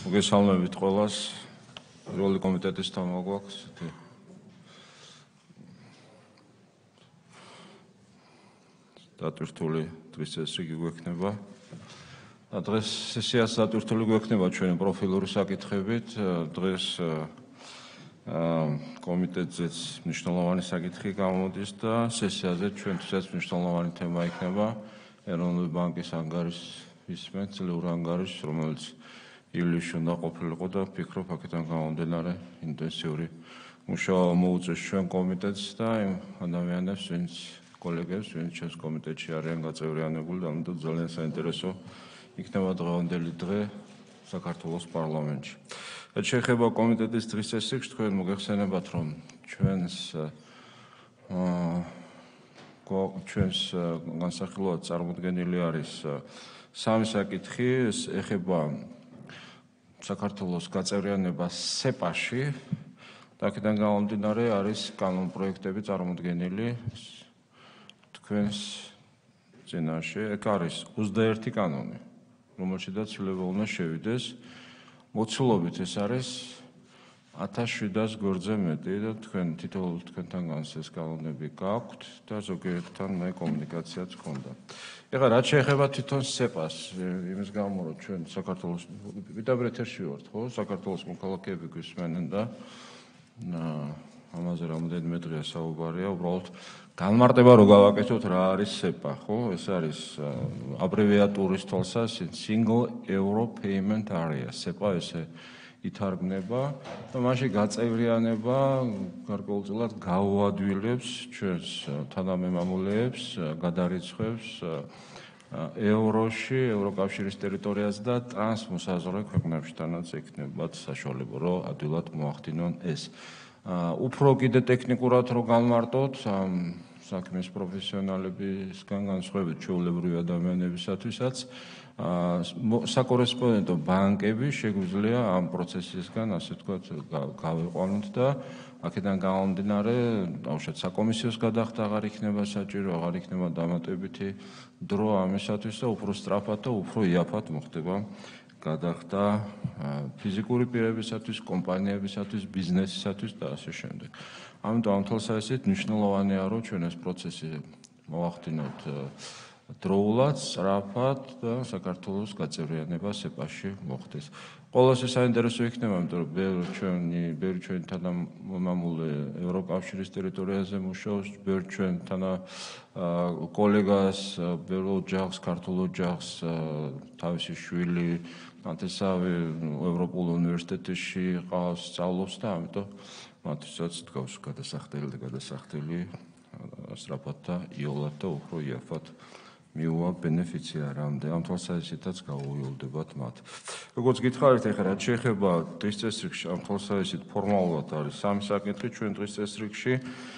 მოგესალმებით ყველას. პირველი კომიტეტის თავმოგვაქვს. დატვირთული დღის წესრიგი გვექნება. დღეს სესიას დატვირთული გვექნება ჩვენი პროფილური საკითხებით. დღეს კომიტეტზეც მნიშვნელოვანი საკითხი გამოდის და სესიაზე ჩვენთვისაც მნიშვნელოვანი თემა იქნება ეროვნული ბანკის ანგარიშის ისმენ წლიური ანგარიშს, რომელიც ივლისში უნდა ყოფილიყო და ვფიქრობ, აქედან გამომდინარე ინტენსიური მუშაობა მოუწევს ჩვენ კომიტეტს და იმ ადამიანებს, ვინც კოლეგებს, ვინც ჩვენს კომიტეტში არიან გაწევრიანებული და ამიტომ ძალიან საინტერესო იქნება დღევანდელი დღე საქართველოს პარლამენტში. რაც შეეხება კომიტეტის დღის წესრიგს, თქვენ მოგეხსენებათ, რომ ჩვენს განსახილვად წარმოდგენილი არის სამი საკითხი, ეს ეხება საქართველოს გაწევრიანება სეპაში და აქედან გამომდინარე არის კანონპროექტები წარმოდგენილი თქვენს წინაშე. ეგ არის 21 კანონი, რომელშიც ცვლილება უნდა შევიდეს. მოცულობით ეს არის 1700 გვერდზე მეტი და თქვენ თითოეულ თქვენთანგანს ეს კანონები გაქვთ და ზოგიერთთან მე კომუნიკაციაც ჰქონდა. ეხლა რაც შეეხება თვითონ სეპას, იმის გამო რომ ჩვენ საქართველოს პირდაპირ ეთერში ვართ, ხო? საქართველოს მოქალაქეები გვისმენენ და ამაზე რამდენიმე დღეა საუბარია, უბრალოდ განმარტება რო გავაკეთოთ რა არის სეპა, ხო? ეს არის აბრევიატურის თვალსაზრისით Single Euro Payment Area. სეპა ესე ითარგმნება და მასში გაწევრიანება გარკვეულწილად გაუადვილებს ჩვენს თანამემამულეებს, გადარიცხვებს ევროში, ევროკავშირის ტერიტორიაზე და ტრანსმოსაზღვრე ქვეყნებში, თანაც ექნებათ საშუალება, რომ ადვილად მოახდინონ ეს. უფრო კიდე ტექნიკურად რო განმარტოთ, საქმის პროფესიონალებისგან განსხვავებით ჩვეულებრივი ადამიანებისათვისაც საკორესპონდენტო ბანკები შეგვიძლია ამ პროცესისგან, ასე ვთქვათ, გავიყვანოთ და აქედან გამომდინარე, ბავშვად საკომისიოს გადახდა აღარ იქნება საჭირო, აღარ იქნება დამატებითი დრო ამისათვის და უფრო სწრაფად და უფრო იაფად მოხდება გადახდა ფიზიკური პირებისათვის, კომპანიებისათვის, ბიზნესისათვის და ასე შემდეგ. ამიტომ ამ თვალსაზრისით მნიშვნელოვანია, რომ ჩვენ ეს პროცესი მოვახდინოთ დროულად, სწრაფად და საქართველოს გაწევრიანება სეპაში მოხდეს. ყველას ეს საინტერესო იქნება, იმიტომ რომ ბევრი ჩვენი თანამემამულე ევროკავშირის ტერიტორიაზე მუშაობს, ბევრი ჩვენ კოლეგას, ბევრ ოჯახს, ქართულ ოჯახს თავისი შვილი ნათესავი ევროპულ უნივერსიტეტში ყავს, სწავლობს და ამიტომ მათთვისაც დგავს გადასახდელი სწრაფად და იოლად და უფრო იაფად მიუვა ბენეფიციარამდე. ამ თვალსაზრისითაც გაუიოლდებათ მათ. როგორც გითხარით, ეხლა რაც შეეხება დღის წესრიგში, ამ თვალსაზრისით ფორმალურად არის სამი საკითხი ჩვენ დღის წესრიგში.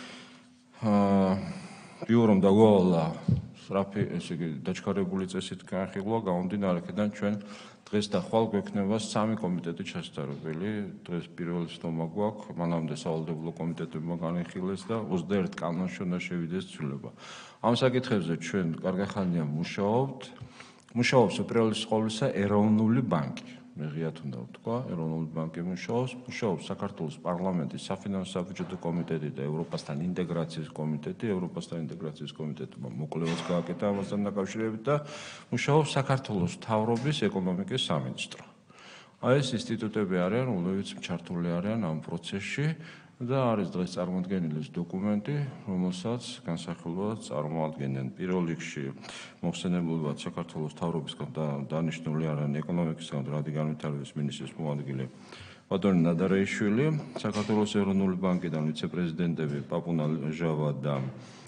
ბიურომ დაგვავალა სწრაფი, ესე იგი, დაჩქარებული წესით განხილვა, გამომდინარე აქედან ჩვენ დღეს და ხვალ გვექნება სამი კომიტეტი ჩასწარებელი. დღეს პირველი ცნობა გვაქვს, მანამდე სავალდებულო კომიტეტებმა განიხილეს და 21 კანონში უნდა შევიდეს ცვლილება. ამ საკითხებზე ჩვენ კარგი ხანია მუშაობს უპირველეს ყოვლისა ეროვნული ბანკი. მე ღიად უნდა ვთქვა, ეროვნული ბანკი მუშაობს საქართველოს პარლამენტის საფინანსო საბიუჯეტო კომიტეტი და ევროპასთან ინტეგრაციის კომიტეტი. ევროპასთან ინტეგრაციის კომიტეტმა მოკვლევაც გააკეთა ამასთან დაკავშირებით და მუშაობს საქართველოს მთავრობის ეკონომიკის სამინისტრო. ეს ინსტიტუტები არიან, რომლებიც ჩართული არიან ამ პროცესში და არის დღეს წარმოდგენილი დოკუმენტი, რომელსაც განსახილვად წარმოადგენენ. პირველ რიგში მოხსენებულად საქართველოს მთავრობისგან დანიშნული არიან ეკონომიკისგან და რადიკალურობის მინისტრის მოადგილე ბატონი ნადარეიშვილი, საქართველოს ეროვნული ბანკიდან ვიცე-პრეზიდენტები პაპუნა ჟავა და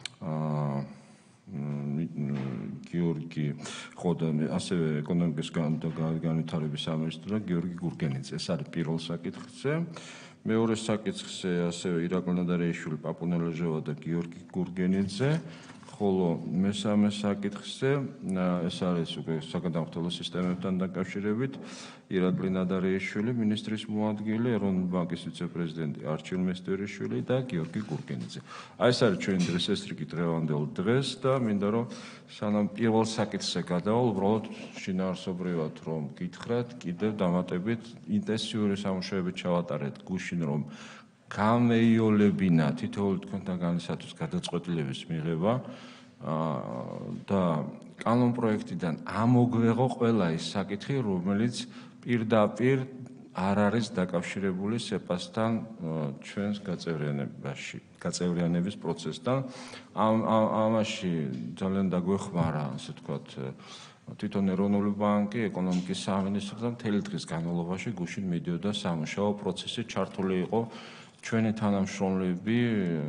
გიორგი ხოდანი, ასევე ეკონომიკის განვითარების სამინისტრო და გიორგი გურგენიძე. ეს არის პირველ საკითხზე. მეორე საკითხზე ასევე ირაკლი ნადარეიშვილი, პაპუნა ჟავა და გიორგი გურგენიძე, ხოლო მესამე საკითხზე ეს არის უკვე საგადამხდელო სისტემებთან დაკავშირებით ირაკლი ნადარეიშვილი მინისტრის მოადგილე, ეროვნული ბანკის ვიცე-პრეზიდენტი არჩილ მესტერიშვილი და გიორგი გურგენიძე. აი ეს არის ჩვენი დღესასწრგი დღევანდელ დღეს და მინდა რომ სანამ პირველ საკითხზე გადავალ, უბრალოდ შინაარსობრივად რომ გითხრათ, კიდევ დამატებით ინტენსიური სამუშაოებით ჩავატარეთ გუშინ რომ გამეიოლებინა თითოეული თქვენთან განისათვის გადაწყვეტილების მიღება და კანონ პროექტიდან ამოგვეღო ყველა ის საკითხი, რომელიც პირდაპირ არ არის დაკავშირებული სეპასთან ჩვენს გაწევრიანების პროცესთან. ამაში ძალიან დაგვეხმარა, ასე ვთქვათ, თვითონ ეროვნული ბანკი, ეკონომიკის სამინისტრო და მთელი დღის განმავლობაში გუშინ მიდიოდა სამუშაო პროცესი, ჩართული იყო ჩვენი თანამშრომლები,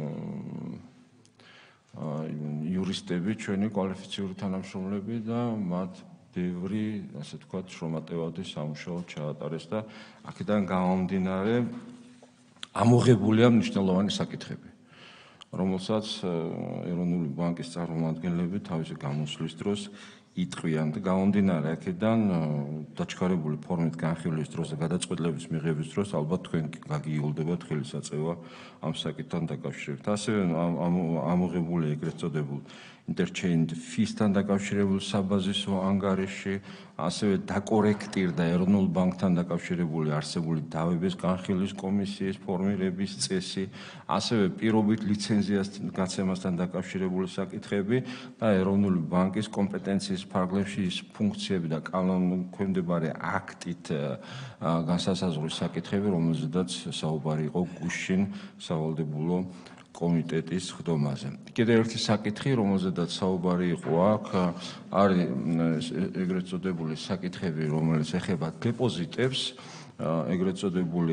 იურისტები, ჩვენი კვალიფიციური თანამშრომლები და მათ ბევრი, ასე ვთქვათ, შრომატევადი სამუშაო ჩაატარეს და აქედან გამომდინარე ამოღებულია მნიშვნელოვანი საკითხები, რომელსაც ეროვნული ბანკის წარმომადგენლები თავისი გამოსვლის დროს იტყვიან და გამომდინარე აქედან დაჩქარებული ფორმით განხილვის დროს და გადაწყვეტილების მიღების დროს ალბათ თქვენ გაგიულდებათ ხელისაწევა ამ საკითხთან დაკავშირებით. ასევე ამოღებულია ეგრეთ წოდებულ interchange fees-თან დაკავშირებული საბაზისო ანგარიში, ასევე დაკორექტირდა ეროვნულ ბანკთან დაკავშირებული არსებული დავების განხილვის კომისიის ფორმირების წესი, ასევე პირობით ლიცენზიას გაცემასთან დაკავშირებული საკითხები და ეროვნული ბანკის კომპეტენციის ფარგლებში ის ფუნქციები და კანონქვემდებარე აქტით განსასაზღვრის საკითხები, რომელზედაც საუბარი იყო გუშინ სავალდებულო კომიტეტის ხდომაზე. კიდევ ერთი საკითხი, რომელზედაც საუბარი იყო აქ, არის ეგრეთ წოდებული საკითხები, რომელიც ეხება დეპოზიტებს, ეგრეთ წოდებული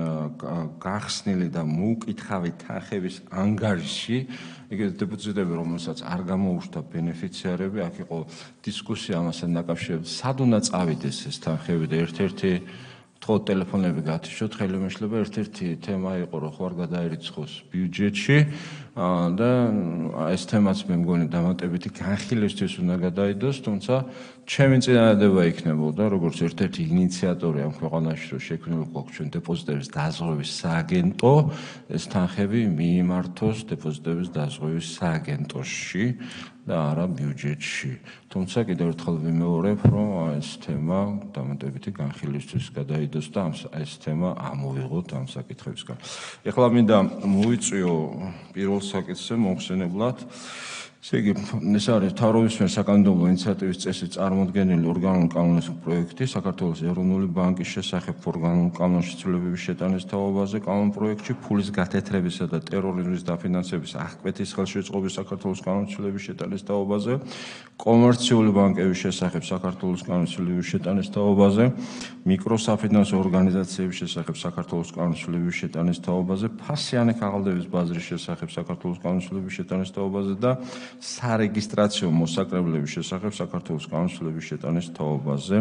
გახსნილი და მოუკითხავი თანხების ანგარიში, ეგრეთ დეპოზიტები, რომელსაც არ გამოუშვდა ბენეფიციარები, აქ იყო დისკუსია ამასთან დაკავშირებით, სად უნდა წავიდეს ეს თანხები და ერთ-ერთი თქო ტელეფონები გათიშოთ, ხელი მეშლება ერთ-ერთი თემა იყო, რომ ხوار გადაერიცხოს ბიუჯეტში და ეს თემაც მე მგონი დამატებითი განხილვისთვის უნდა გადაიდოს, თუმცა ჩემი წინადადება იქნებოდა, როგორც ერთ-ერთი ინიციატორი ამ ქვეყანაში, რომ შექმნილ გვაქვს ჩვენ დეპოზიტების დაზღვევის სააგენტო, ეს თანხები მიიმართოს დეპოზიტების დაზღვევის სააგენტოში და არა ბიუჯეტში. თუმცა კიდევ ერთხელ ვიმეორებ, რომ ეს თემა დამატებითი განხილვისთვის გადაიდოს და ეს თემა ამოვიღოთ ამ საკითხებისგან. ეხლა მინდა მოვიწვიო პირველ საკითხზე მოხსენებლად. ესე იგი, ეს არის მთავრობის მიერ საკანონმდებლო ინიციატივის წესით წარმოდგენილი ორგანული კანონის პროექტი საქართველოს ეროვნული ბანკის შესახებ ორგანულ კანონში ცვლილებების შეტანის თაობაზე, კანონ პროექტში ფულის გათეთრებისა და ტერორიზმის დაფინანსების აღკვეთის ხელშეწყობის საქართველოს კანონის ცვლილების შეტანის თაობაზე, კომერციული ბანკების შესახებ საქართველოს კანონის ცვლილების შეტანის თაობაზე, მიკროსაფინანსო ორგანიზაციების შესახებ საქართველოს კანონის ცვლილების შეტანის თაობაზე, ფასიანი ქაღალდების ბაზრის შესახებ საქართველოს კანონის ცვლილების შეტანის თაობაზე და სარეგისტრაციო მოსაკრებლების შესახებ საქართველოს კანონის ცვლილების შეტანის თაობაზე,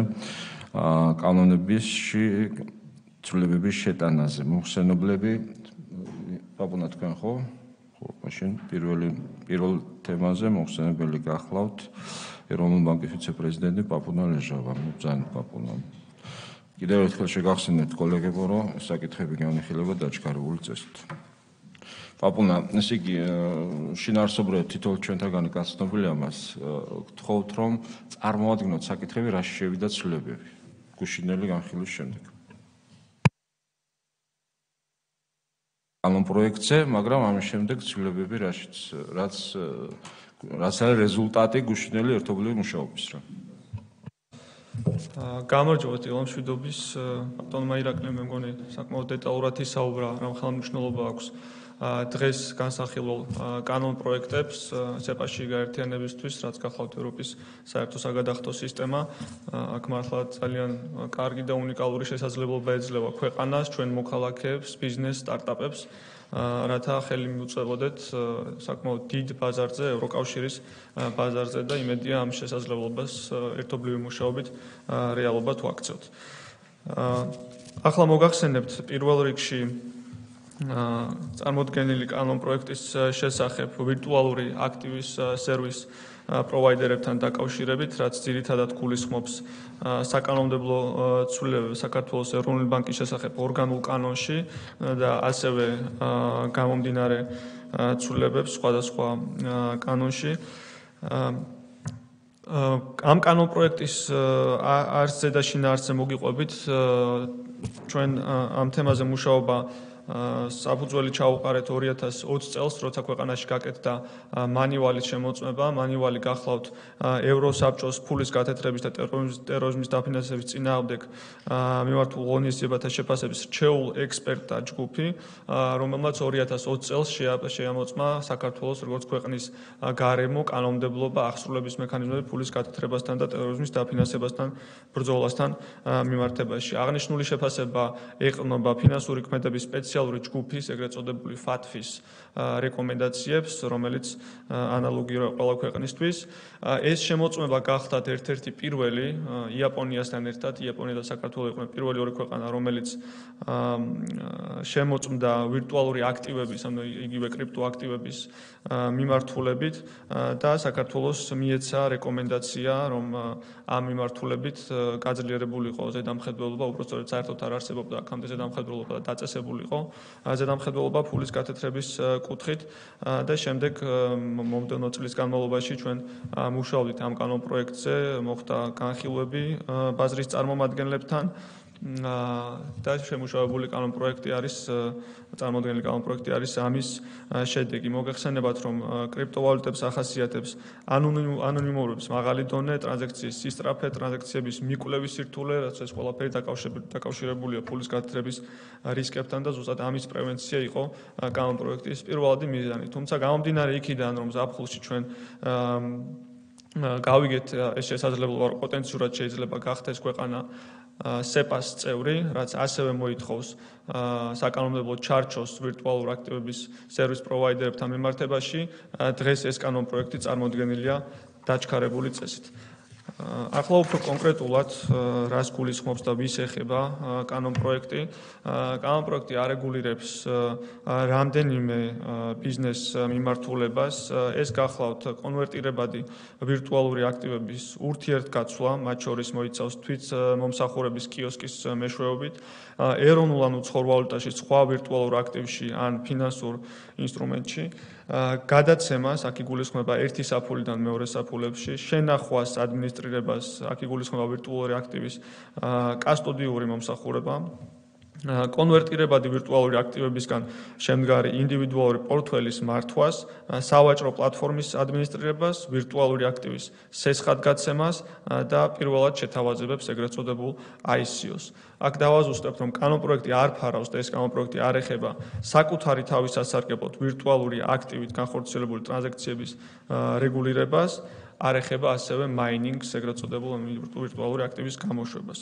კანონების ცვლილებების შეტანაზე. მოხსენებლები, პაპუნა თქვენ ხო? ხო, მაშინ პირველ თემაზე მოხსენებელი გახლავთ ეროვნული ბანკის ვიცე-პრეზიდენტი პაპუნა ლეჟავა. ძალიან პაპუნა. კიდევ ერთხელ შეგახსენეთ კოლეგებო, რომ საკითხები განიხილება დაჩქარებული წესით. პაპუნა, ესე იგი, შინაარსობრივად თითოეულ ჩვენთაგანი გაცნობილი ამას გთხოვთ, რომ წარმოადგინოთ საკითხები, რაში შევიდა ცვლილებები გუშინელი განხილვის შემდეგ. კანონ პროექტზე, მაგრამ ამის შემდეგ ცვლილებები რაც არის რეზულტატი გუშინელი ერთობლივი მუშაობის რა. გამარჯობა მშვიდობის ბატონმა ირაკლიმ, მე მგონი საკმაოდ დეტალურად ისაუბრა, რამ ხელმძღვანელობა აქვს დღეს განსახილულ კანონ პროექტებს სეპაში გაერთიანებისთვის, რაც გახლავთ ევროპის საერთო საგადახდო სისტემა. აქ მართლა ძალიან კარგი და უნიკალური შესაძლებლობა ეძლევა ქვეყანას, ჩვენ მოქალაქეებს, ბიზნეს, სტარტაპებს, რათა ხელი მიუწევოდეთ საკმაოდ დიდ ბაზარზე, ევროკავშირის ბაზარზე და იმედია ამ შესაძლებლობას ერთობლივი მუშაობით რეალობად ვაქცევთ. ახლა მოგახსენებთ პირველ რიგში წარმოდგენილი კანონპროექტის შესახებ ვირტუალური აქტივის სერვის პროვაიდერებთან დაკავშირებით, რაც ძირითადად გულისხმობს საკანონმდებლო ცვლილებებს საქართველოს ეროვნული ბანკის შესახებ ორგანულ კანონში და ასევე გამომდინარე ცვლილებებს სხვადასხვა კანონში. ამ კანონპროექტის არსზე და შინაარსზე მოგიყვებით, ჩვენ ამ თემაზე მუშაობა საფუძველი ჩაუყარეთ 2020 წელს, როცა ქვეყანაში გაკეთდა მანივალის შემოწმება, მანივალი გახლავთ ევროსაბჭოს ფულის გათეთრების და ტერორიზმის დაფინანსების წინააღმდეგ მიმართულ ღონისძიებათა შეფასების რჩეულ ექსპერტთა ჯგუფი, რომელმაც 2020 წელს შეამოწმა საქართველოს როგორც ქვეყნის გარემო, კანონმდებლობა, აღსრულების მექანიზმები ფულის გათეთრებასთან და ტერორიზმის დაფინანსებასთან ბრძოლასთან მიმართებაში. აღნიშნული შეფასება ეყრდნობა ფინანსური ქმედების სპეციალური ჯგუფის, ეგრეთ წოდებული FATF-ის რეკომენდაციებს, რომელიც ანალოგიურია ყველა ქვეყნისთვის. ეს შემოწმება გახლავთ ერთ-ერთი პირველი იაპონიასთან ერთად, იაპონია და საქართველო იყვნენ პირველი ორი ქვეყანა, რომელიც შემოწმდა ვირტუალური აქტივების, ანუ იგივე კრიპტოაქტივების მიმართულებით და საქართველოს მიეცა რეკომენდაცია, რომ ამ მიმართულებით გაძლიერებული იყო ზედამხედველობა, უბრალოდ საერთოდ არ არსებობდა აქამდე ზედამხედველობა და დაწესებული იყო ზედამხედველობა ფულის გათეთრების კუთხით და შემდეგ მომდევნო წლის განმავლობაში ჩვენ მუშაობდით ამ კანონპროექტზე, მოხდა განხილვები ბაზრის წარმომადგენლებთან და შემუშავებული კანონპროექტი არის წარმოდგენილი კანონპროექტი არის ამის შედეგი. მოგეხსენებათ, რომ კრიპტოვალუტებს ახასიათებს ანონიმურობის მაღალი დონე, ტრანზაქციის სისწრაფე, ტრანზაქციების მიკვლევის სირთულე, რაც ეს ყველაფერი დაკავშირებულია ფულის გათეთრების რისკებთან და ზუსტად ამის პრევენცია იყო კანონპროექტის პირველადი მიზანი. თუმცა გამომდინარე იქიდან, რომ ზაფხულში ჩვენ გავიგეთ ეს შესაძლებლობა, რომ პოტენციურად შეიძლება გახდეს ქვეყანა SEPA-ს წევრი, რაც ასევე მოითხოვს საკანონმდებლო ჩარჩოს ვირტუალურ აქტივების სერვის პროვაიდერებთან მიმართებაში, დღეს ეს კანონპროექტი წარმოდგენილია დაჩქარებული წესით. ახლა უფრო კონკრეტულად რას გულისხმობს და ვის ეხება კანონპროექტი. კანონპროექტი არეგულირებს რამდენიმე ბიზნეს მიმართულებას. ეს გახლავთ კონვერტირებადი ვირტუალური აქტივების ურთიერთგაცვლა, მათ შორის მოიცავს თვითმომსახურების კიოსკის მეშვეობით, ეროვნულ ან უცხოურ ვალუტაში სხვა ვირტუალურ აქტივში ან ფინანსურ ინსტრუმენტში, გადაცემას, აქ იგულისხმება ერთი საფულიდან მეორე საფულებში, შენახვას, ადმინისტრირებას, აქ იგულისხმება ვირტუალური აქტივის კასტოდიური მომსახურება, კონვერტირებადი ვირტუალური აქტივებისგან შემდგარი ინდივიდუალური პორტფელის მართვას, სავაჭრო პლატფორმის ადმინისტრირებას, ვირტუალური აქტივის სესხადგაცემას და პირველად შეთავაზებებს ეგრეთ წოდებულ ICO-ს. აქ დავაზუსტებთ, რომ კანონპროექტი არ ფარავს და ეს კანონპროექტი არ ეხება საკუთარი თავის სასარგებლოდ ვირტუალური აქტივით განხორციელებული ტრანზაქციების რეგულირებას, არ ეხება ასევე მაინინგს, ეგრეთ წოდებულ ვირტუალური აქტივის გამოშვებას.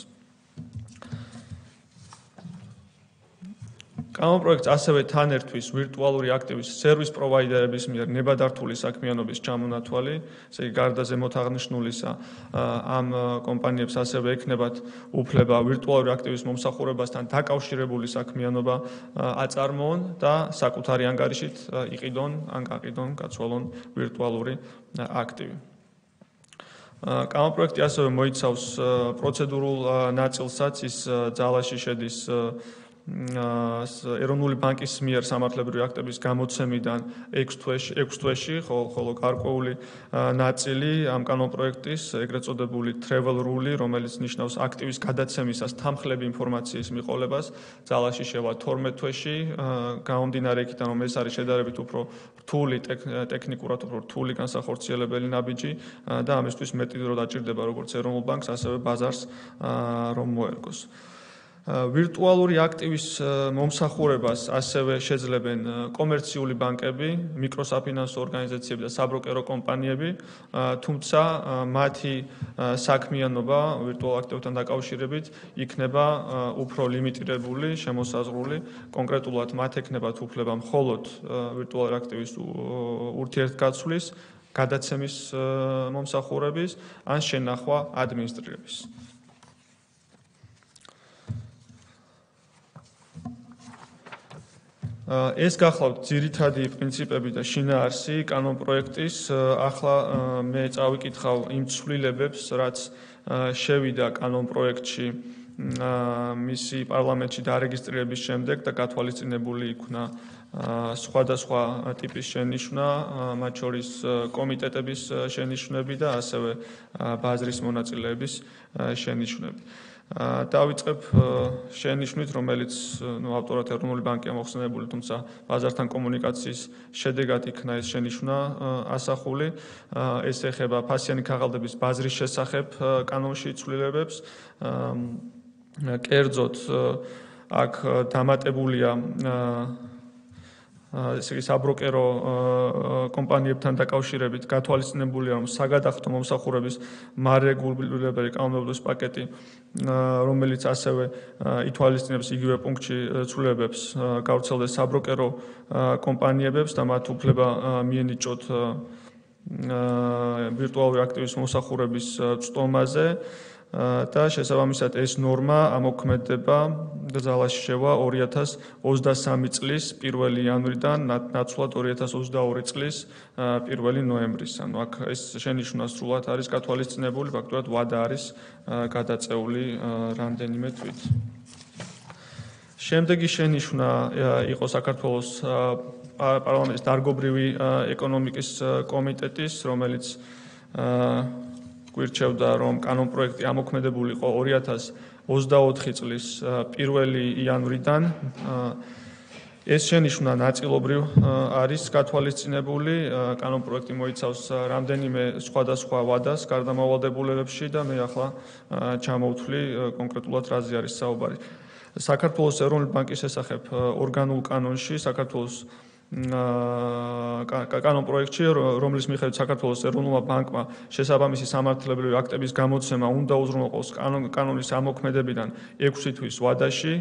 კანონპროექტს ასევე თან ერთვის ვირტუალური აქტივის სერვის პროვაიდერების მიერ ნებადართული საქმიანობის ჩამონათვალი, ესე იგი გარდა ზემოთ აღნიშნულისა, ამ კომპანიებს ასევე ექნებათ უფლება ვირტუალური აქტივის მომსახურებასთან დაკავშირებული საქმიანობა აწარმოონ და საკუთარი ანგარიშით იყიდონ ან გაყიდონ, გაცვალონ ვირტუალური აქტივი. კანონპროექტი ასევე მოიცავს პროცედურულ ნაწილსაც, ის ძალაში შედის ეროვნული ბანკის მიერ სამართლებრივი აქტების გამოცემიდან 6 თვეში, ხოლო გარკვეული ნაწილი ამ კანონპროექტის, ეგრეთ წოდებული travel rule, რომელიც ნიშნავს აქტივის გადაცემისას თანხლები ინფორმაციის მიყოლებას, ძალაში შევა 12 თვეში, გამომდინარე იქიდან, რომ ეს არის შედარებით უფრო რთული, ტექნიკურად უფრო რთული განსახორციელებელი ნაბიჯი და ამისთვის მეტი დრო დაჭირდება როგორც ეროვნულ ბანკს, ასევე ბაზარს, რომ მოერგოს. ვირტუალური აქტივის მომსახურებას ასევე შეძლებენ კომერციული ბანკები, მიკროსაფინანსო ორგანიზაციები და საბროკერო კომპანიები, თუმცა მათი საქმიანობა ვირტუალურ აქტივებთან დაკავშირებით იქნება უფრო ლიმიტირებული, შემოსაზღვრული. კონკრეტულად მათ ექნებათ უფლება მხოლოდ ვირტუალური აქტივის ურთიერთგაცვლის, გადაცემის მომსახურების ან შენახვა ადმინისტრირების. ეს გახლავთ ძირითადი პრინციპები და შინაარსი კანონპროექტის. ახლა მე წავიკითხავ იმ ცვლილებებს, რაც შევიდა კანონპროექტში მისი პარლამენტში დარეგისტრირების შემდეგ და გათვალისწინებული იქნა სხვადასხვა ტიპის შენიშვნა, მათ შორის კომიტეტების შენიშვნები და ასევე ბაზრის მონაწილეების შენიშვნები. დავიწყებ შენიშვნით, რომელიც ავტორად ეროვნული ბანკია მოხსენებული, თუმცა ბაზართან კომუნიკაციის შედეგად იქნა ეს შენიშვნა ასახული. ეს ეხება ფასიანი ქაღალდების ბაზრის შესახებ კანონში ცვლილებებს. კერძოდ აქ დამატებულია ესე იგი საბროკერო კომპანიებთან დაკავშირებით გათვალისწინებულია, რომ საგადახდო მომსახურების მარეგულირებელი კანონმდებლობის პაკეტი, რომელიც ასევე ითვალისწინებს იგივე პუნქტში ცვლილებებს, გავრცელდეს საბროკერო კომპანიებებს და მათ უფლება მიენიჭოთ ვირტუალური აქტივის მომსახურების წტომაზე. და შესაბამისად ეს ნორმა ამოქმედება და ძალაში შევა 2023 წლის 1 იანვრიდან ნაცვლად 2022 წლის 1 ნოემბრის. ანუ აქ ეს შენიშვნა სრულად არის გათვალისწინებული, ფაქტობრივად ვადა არის გადაწეული რამდენიმე თვით. შემდეგი შენიშვნა იყო საქართველოს პარლამენტის დარგობრივი ეკონომიკის კომიტეტის, რომელიც გვირჩევდა, რომ კანონპროექტი ამოქმედებული იყო 2024 წლის 1 იანვრიდან. ეს შენიშვნა ნაწილობრივ არის გათვალისწინებული. კანონპროექტი მოიცავს რამდენიმე სხვადასხვა ვადას გარდამავალდებულებებში და მე ახლა ჩამოვთვლი კონკრეტულად რაზე არის საუბარი. საქართველოს ეროვნული ბანკის შესახებ ორგანულ კანონში საქართველოს კანონპროექტში, რომლის მიხედვით საქართველოს ეროვნულმა ბანკმა შესაბამისი სამართლებრივი აქტების გამოცემა უნდა უზრუნველყოს კანონის ამოქმედებიდან 6 თვის ვადაში,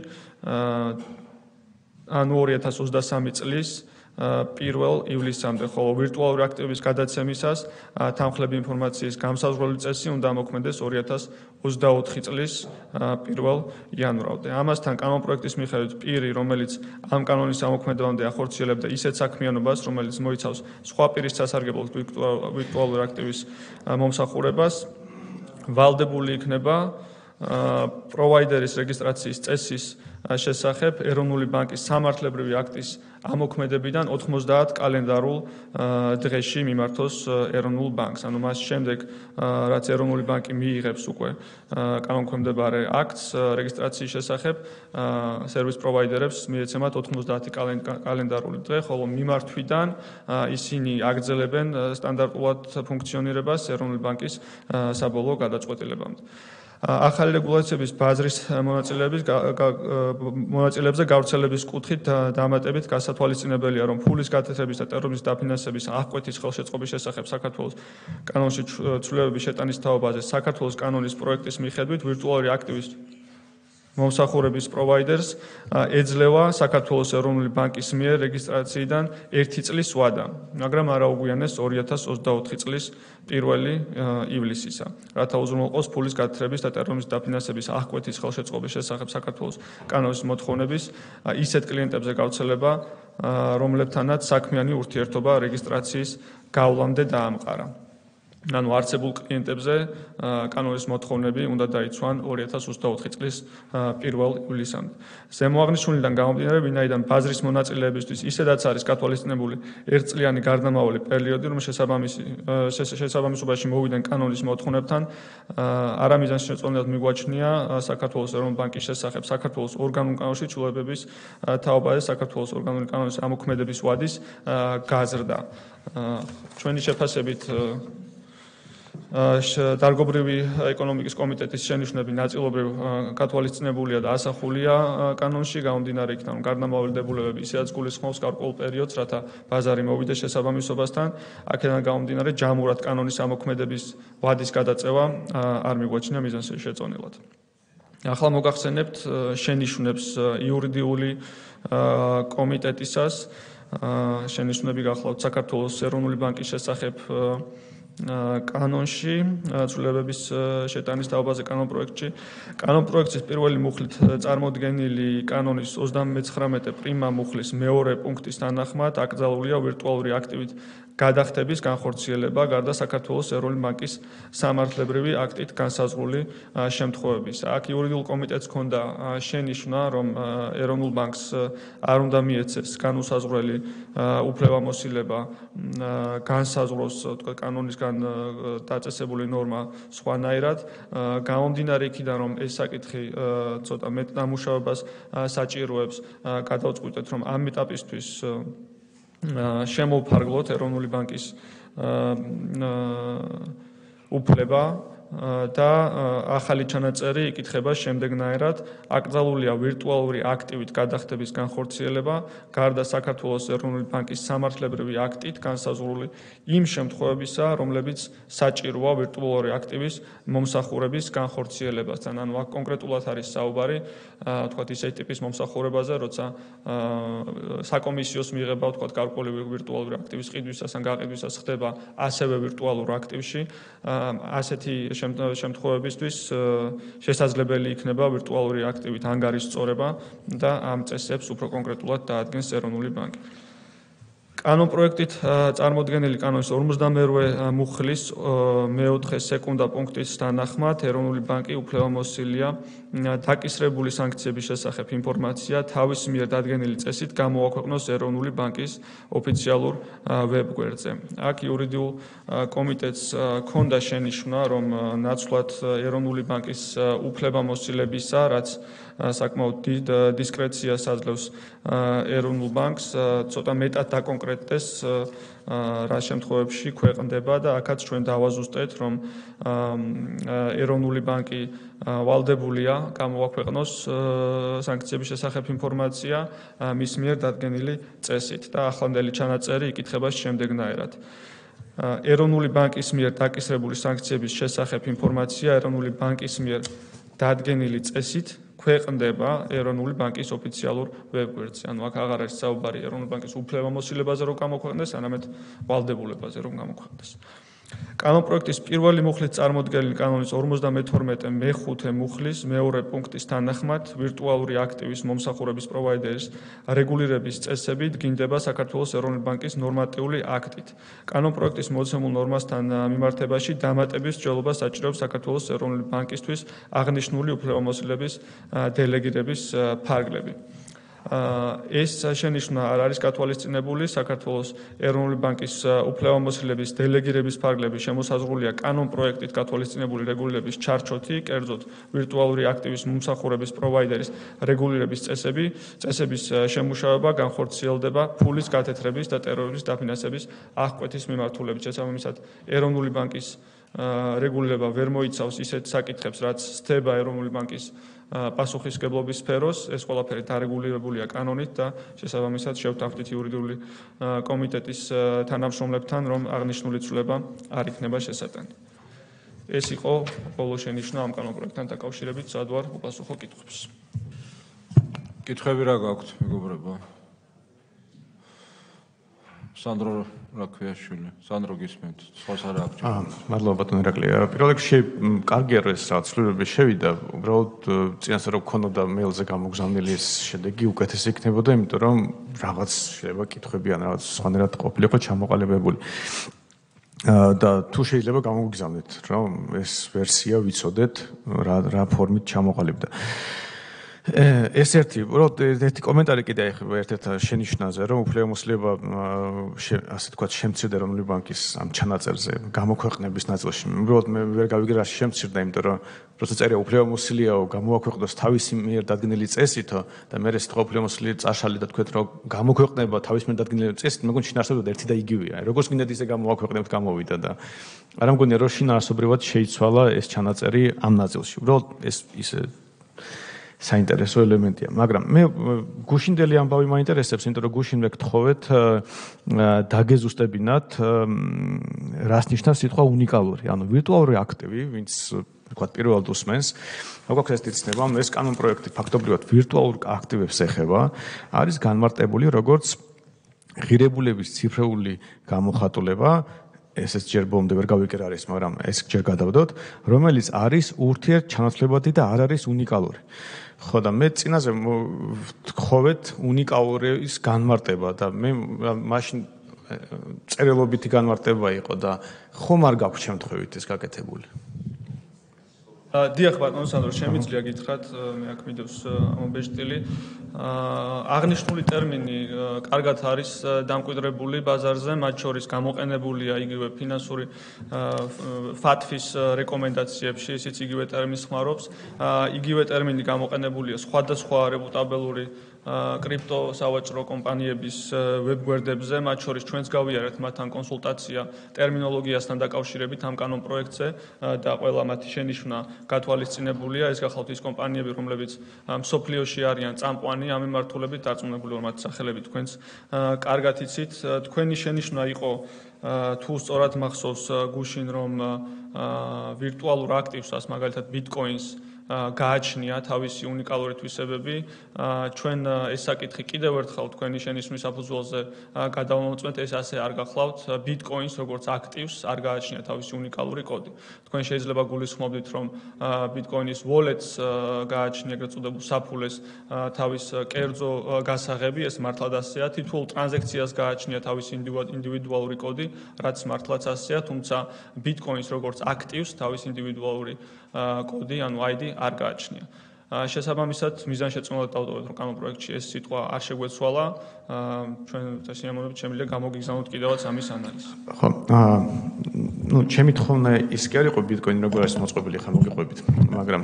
ანუ 2023 წლის 1 ივლისამდე, ხოლო ვირტუალური აქტივების გადაცემისას თანხლები ინფორმაციის გამსაზღვრელი წესი უნდა მოქმედეს 2024 წლის 1 იანვრამდე. ამასთან კანონპროექტის მიხედვით პირი, რომელიც ამ კანონის ამოქმედებამდე ახორციელებდა ისეთ საქმიანობას, რომელიც მოიცავს სხვა პირის სასარგებლოდ ვირტუალური აქტივის მომსახურებას, ვალდებული იქნება პროვაიდერის რეგისტრაციის წესის შესახებ ეროვნული ბანკის სამართლებრივი აქტის ამოქმედებიდან 90 კალენდარულ დღეში მიმართოს ეროვნულ ბანკს. ანუ მას შემდეგ, რაც ეროვნული ბანკი მიიღებს უკვე კანონქვემდებარე აქტს რეგისტრაციის შესახებ, სერვის პროვაიდერებს მიეცემათ 90 კალენდარული დღე, ხოლო მიმართვიდან ისინი აგრძელებენ სტანდარტულად ფუნქციონირებას ეროვნული ბანკის საბოლოო გადაწყვეტილებამდე. ახალი რეგულაციების ბაზრის მონაწილეებზე გავრცელების კუთხით დამატებით გასათვალისწინებელია, რომ ფულის გათეთების და ტერორიზმის დაფინანსების აღკვეთის ხელშეწყობის შესახებ საქართველოს კანონში ცვლილებების შეტანის თაობაზე საქართველოს კანონის პროექტის მიხედვით ვირტუალური აქტივის მომსახურების პროვაიდერს ეძლევა საქართველოს ეროვნული ბანკის მიერ რეგისტრაციიდან 1 წლის ვადა, მაგრამ არ აუგვიანეს 2024 წლის 1 ივლისისა, რათა უზრუნველყოს ფულის გათხრების და ტერორიზმის დაფინანსების აღკვეთის ხელშეწყობის შესახებ საქართველოს კანონის მოთხოვნების ისეთ კლიენტებზე გავრცელება, რომლებთანაც საქმიანი ურთიერთობა რეგისტრაციის გავლამდე დაამყარა. ანუ არსებულ კლიენტებზე კანონის მოთხოვნები უნდა დაიცვან 2024 წლის 1 ივლისამდე. ზემოაღნიშნულიდან გამომდინარე, ვინაიდან ბაზრის მონაწილეებისთვის ისედაც არის გათვალისწინებული ერთწლიანი გარდამავალი პერიოდი, რომ შესაბამისობაში მოვიდნენ კანონის მოთხოვნებთან, არამიზანშეწონილად მიგვაჩნია საქართველოს ეროვნული ბანკის შესახებ საქართველოს ორგანულ კანონში ცვლილებების თაობაზე საქართველოს ორგანული კანონის ამოქმედების ვადის გაზრდა. ჩვენი შეფასებით დარგობრივი ეკონომიკის კომიტეტის შენიშვნები ნაწილობრივ გათვალისწინებულია და ასახულია კანონში, გამომდინარე იქიდან, რომ გარდამავალი დებულებები ისედაც გულისხმობს გარკვეულ პერიოდს, რათა ბაზარი მოვიდეს შესაბამისობასთან, აქედან გამომდინარე ჯამურად კანონის ამოქმედების ვადის გადაწევა არ მიგვაჩნია მიზანშეწონილად. ახლა მოგახსენებთ შენიშვნებს იურიდიული კომიტეტისას. შენიშვნები გახლავთ საქართველოს ეროვნული ბანკის შესახებ კანონში, ცვლილებების შეტანის დაობაზე კანონპროექტში. კანონპროექტის პირველი მუხლით წარმოდგენილი კანონის 39 პრიმა მუხლის მეორე პუნქტის თანახმად აკრძალულია ვირტუალური აქტივით გადახდების განხორციელება გარდა საქართველოს ეროვნული ბანკის სამართლებრივი აქტით განსაზღვრული შემთხვევებისა. აქ იურიდიულ კომიტეტს ჰქონდა შენიშვნა, რომ ეროვნულ ბანკს არ უნდა მიეცეს განუსაზღვრელი უფლებამოსილება განსაზღვროს თქვა კანონისგან დაწესებული ნორმა სხვანაირად. გამომდინარე იქიდან, რომ ეს საკითხი ცოტა მეტ დამუშავებას საჭიროებს, გადავწყვიტეთ, რომ ამ ეტაპისთვის შემოვფარგლოთ ეროვნული ბანკის უფლება და ახალი ჩანაწერი იკითხება შემდეგნაირად. აკრძალულია ვირტუალური აქტივით გადახდების განხორციელება გარდა საქართველოს ეროვნული ბანკის სამართლებრივი აქტით განსაზღვრული იმ შემთხვევებისა, რომლებიც საჭიროა ვირტუალური აქტივის მომსახურების განხორციელებასთან. ანუ აქ კონკრეტულად არის საუბარი თქვათ ისეთი ტიპის მომსახურებაზე, როცა საკომისიოს მიღება თქვათ გარკვეული ვირტუალური აქტივის ყიდვისას ან გაყიდვისას ხდება ასევე ვირტუალურ აქტივში. ასეთი შემთხვევებისთვის შესაძლებელი იქნება ვირტუალური აქტივით ანგარის სწორება და ამ წესებს უფრო კონკრეტულად დაადგენს ეროვნული ბანკი. კანონპროექტით წარმოდგენილი კანონის 52 მუხლის მეოთხე სეკუნდა პუნქტის თანახმად ეროვნული ბანკი უფლებამოსილია დაკისრებული სანქციების შესახებ ინფორმაცია თავის მიერ დადგენილი წესით გამოაქვეყნოს ეროვნული ბანკის ოფიციალურ ვებგვერდზე. აქ იურიდიულ კომიტეტს ჰქონდა შენიშვნა, რომ ნაცვლად ეროვნული ბანკის უფლებამოსილებისა, რაც საკმაოდ დიდ დისკრეციას აძლევს ეროვნულ ბანკს, ცოტა მეტად დაკონკრეტდეს რა შემთხვევებში ქვეყნდება და აქაც ჩვენ დავაზუსტეთ, რომ ეროვნული ბანკი ვალდებულია გამოაქვეყნოს სანქციების შესახებ ინფორმაცია მის მიერ დადგენილი წესით და ახლანდელი ჩანაწერი იკითხება შემდეგნაირად. ეროვნული ბანკის მიერ დაკისრებული სანქციების შესახებ ინფორმაცია ეროვნული ბანკის მიერ დადგენილი წესით ქვეყნდება ეროვნული ბანკის ოფიციალურ ვებგვერდზე. ანუ აქ აღარ არის საუბარი ეროვნული ბანკის უფლებამოსილებაზე, რომ გამოქვეყნდეს, არამედ ვალდებულებაზე, რომ გამოქვეყნდეს. კანონპროექტის პირველი მუხლით წარმოდგენილი კანონის 52 მეხუთე მუხლის მეორე პუნქტის თანახმად ვირტუალური აქტივის მომსახურების პროვაიდერის რეგულირების წესები დგინდება საქართველოს ეროვნული ბანკის ნორმატიული აქტით. კანონპროექტის მოცემულ ნორმასთან მიმართებაში დამატების მსჯელობა საჭიროებს საქართველოს ეროვნული ბანკისთვის აღნიშნული უფლებამოსილების დელეგირების ფარგლები. ეს შენიშვნა არ არის გათვალისწინებული. საქართველოს ეროვნული ბანკის უფლებამოსილების დელეგირების ფარგლები შემოსაზღვრულია კანონპროექტით გათვალისწინებული რეგულირების ჩარჩოთი, კერძოდ ვირტუალური აქტივის მომსახურების პროვაიდერის რეგულირების წესების შემუშავება განხორციელდება ფულის გათეთრების და ტერორიზმის დაფინანსების აღკვეთის მიმართულებით. შესაბამისად, ეროვნული ბანკის რეგულირება ვერ მოიცავს ისეთ საკითხებს, რაც სთება ეროვნული ბანკის პასუხისმგებლობის სფეროს, ეს ყველაფერი დარეგულირებულია კანონით და შესაბამისად შევთანხმდით იურიდიული კომიტეტის თანამშრომლებთან, რომ აღნიშნული ცვლილება არ იქნება შესატანი. ეს იყო ბოლო შენიშვნა ამ კანონპროექტთან დაკავშირებით, სადვარ უპასუხო კითხვებს. კითხვები რა გაქვთ, მეგობრებო? სანდრო რაქვიაშვილი, სანდრო გისმენთ, სხვას არ აქვს. მადლობა ბატონო ირაკლი. პირველ რიგში კარგია რომ ეს რაღაც ცვლილებები შევიდა, უბრალოდ წინასწარ რომ ქონოდა მეილზე გამოგზავნილი ეს შედეგი უკეთესი იქნებოდა, იმიტომ რომ რაღაც შეიძლება კითხვები ან რაღაც სხვანაირად ყოფილიყო ჩამოყალიბებული. და თუ შეიძლება გამოგზავნეთ, რომ ეს ვერსია ვიცოდეთ რა ფორმით ჩამოყალიბდა. ეს ერთი კომენტარი კიდე ეხება ერთ-ერთ შენიშვნაზე, რომ უფლებამოსილება ასე თქვათ შემცირდა ეროვნული ბანკის ამ ჩანაწერზე გამოქვეყნების ნაწილში. უბრალოდ მე ვერ გავიგე რა შემცირდა, იმიტომ რომ პროცესი წერია უფლებამოსილიაო გამოაქვეყნოს თავისი მიერ დადგენილი წესითო და მე ეს უფლებამოსილი წაშალი და თქვეთ რომ გამოქვეყნება თავის მიერ დადგენილი წესით, მეგონი შინ არსებობდა ერთი და იგივეა. როგორც გინდათ ისე გამოაქვეყნებთ გამოვიდა და არ მგონია რომ შინ არსობრივად შეიცვალა ეს ჩანაწერი ამ ნაწილში. უბრალოდ ეს ისე საინტერესო ელემენტია, მაგრამ მე გუშინდელი ამბავი მაინტერესებს, იმიტომ რომ გუშინვე გთხოვეთ დაგეზუსტებინათ რას ნიშნავს სიტყვა უნიკალური, ანუ ვირტუალური აქტივი, ვინც თქვათ პირველად უსმენს, მოგვაქვს ეს თვითცნება, ეს კანონპროექტი ფაქტობრივად ვირტუალურ აქტივებს ეხება, არის განმარტებული როგორც ღირებულების ციფრული გამოხატულება ესეც ჯერ ბოლომდე ვერ გავიკერა არის, მაგრამ ეს ჯერ გადავდოთ, რომელიც არის ურთიერთჩანაცვლებადი და არ არის უნიკალური. ხო და მე წინაზე გთხოვეთ უნიკალურის განმარტება და მე მაშინ წერილობითი განმარტება იყო და ხომ არ გაქვს შემთხვევით ეს გაკეთებული. დიახ ბატონო სანდრო, შემიძლია გითხრათ, მე აქ მიდევს ამობეჭდილი. აღნიშნული ტერმინი კარგად არის დამკვიდრებული ბაზარზე, მათ შორის გამოყენებულია იგივე ფინანსური FATF-ის რეკომენდაციებში, ისიც იგივე ტერმინს ხმარობს. იგივე ტერმინი გამოყენებულია სხვადასხვა რეპუტაბელური კრიპტო სავაჭრო კომპანიების ვებგვერდებზე, მათ შორის ჩვენს გავიარეთ მათთან კონსულტაცია ტერმინოლოგიასთან დაკავშირებით ამ კანონ პროექტზე და ყველა მათი შენიშვნა გათვალისწინებულია. ეს გახლავთ ის კომპანიები, რომლებიც მსოფლიოში არიან წამყვანი ამ მიმართულებით, დარწმუნებული ვარ მათი სახელები თქვენს კარგად იცით. თქვენი შენიშვნა იყო თუ სწორად მახსოვს გუშინ, რომ ვირტუალურ აქტივს, მაგალითად ბიტკოინს გააჩნია თავისი უნიკალური თვისებები. ჩვენ ეს საკითხი კიდევ ერთხელ თქვენი შენიშვნის საფუძველზე გადავამოწმეთ, ეს ასე არ გახლავთ. ბიტკოინს როგორც აქტივს არ გააჩნია თავისი უნიკალური კოდი. თქვენ შეიძლება გულისხმობდით, რომ ბიტკოინის wallet-ს გააჩნია ეგრეთ წოდებულ საფულეს თავის კერძო გასაღები, ეს მართლაც ასეა. თითოეულ ტრანზაქციას გააჩნია თავისი ინდივიდუალური კოდი, რაც მართლაც ასეა, თუმცა ბიტკოინს როგორც აქტივს თავის ინდივიდუალური კოდი, ანუ ID არ გააჩნია. შესაბამისად, მიზანშეწონილად დავტოვეთ, რომ კანონ პროექტში ეს სიტყვა არ შეგვეცვალა. ჩვენ სიამოვნებით შემიძლია გამოგიგზავნოთ კიდევაც ამის ანალიზი. ხო, ჩემი თხოვნა ის კი არ იყო ბიტკოინი როგორ არის მოწყობილი, ხა მოგიყვებით, მაგრამ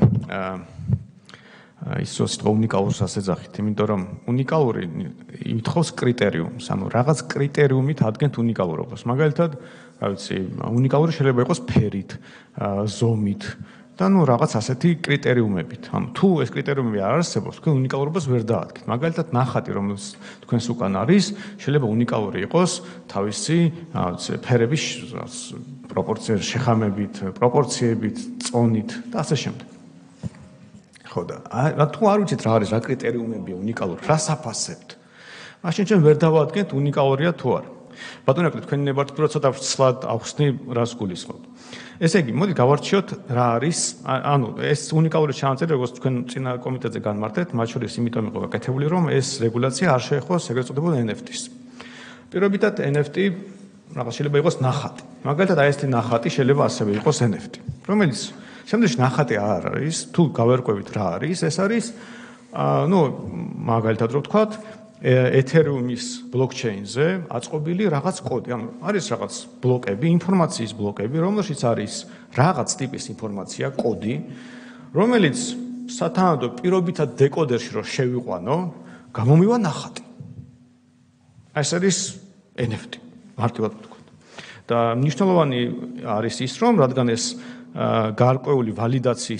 ის სიტყვა უნიკალურს ასეძახით, იმიტომ რომ უნიკალური ითხოვს კრიტერიუმს, ანუ რაღაც კრიტერიუმით ადგენთ უნიკალურობას. მაგალითად, რა ვიცი, უნიკალური შეიძლება იყოს ფერით, ზომით და რაღაც ასეთი კრიტერიუმებით. ანუ თუ ეს კრიტერიუმები არ არსებობს, თქვენ უნიკალურობას ვერ დაადგენთ. მაგალითად, ნახატი, რომელიც თქვენს უკან არის, შეიძლება უნიკალური იყოს თავისი ფერების პროპორციების შეხამებით, პროპორციებით, წონით და ასე შემდეგ. ხო და თუ არ ვიცით რა არის, რა კრიტერიუმებია უნიკალური, რა საფასებთ, მაშინ ჩვენ ვერ დავადგენთ უნიკალურია თუ არა. ბატონო, თქვენი ნებართვით ცოტა ცლად ახსნი, რას გულისხმობთ. ესე იგი, მოდი გავარჩიოთ რა არის, ანუ ეს უნიკალური ჩანაწერი, როგორც თქვენ წინა კომიტეტზე განმარტეთ, მათ შორის იმიტომ იყო გაკეთებული, რომ ეს რეგულაცია არ შეეხოს ეგრეთ წოდებულ NFT-ს. პირობითად NFT რაღაც შეიძლება იყოს ნახატი. მაგალითად, აი ეს ნახატი შეიძლება ასევე იყოს NFT, რომელიც შემდგომში ნახატი არ არის, თუ გავერკვევით რა არის, ეს არის, მაგალითად რო ვთქვათ, ეთერიუმის ბლოკჩეინზე აწყობილი რაღაც კოდი. ანუ არის რაღაც ბლოკები, ინფორმაციის ბლოკები, რომელშიც არის რაღაც ტიპის ინფორმაცია, კოდი, რომელიც სათანადო პირობითად დეკოდერში რო შევიყვანო, გამომივა ნახატი. ეს არის NFT, მარტივად ვთქვათ. და მნიშვნელოვანი არის ის, რომ რადგან ეს გარკვეული ვალიდაციის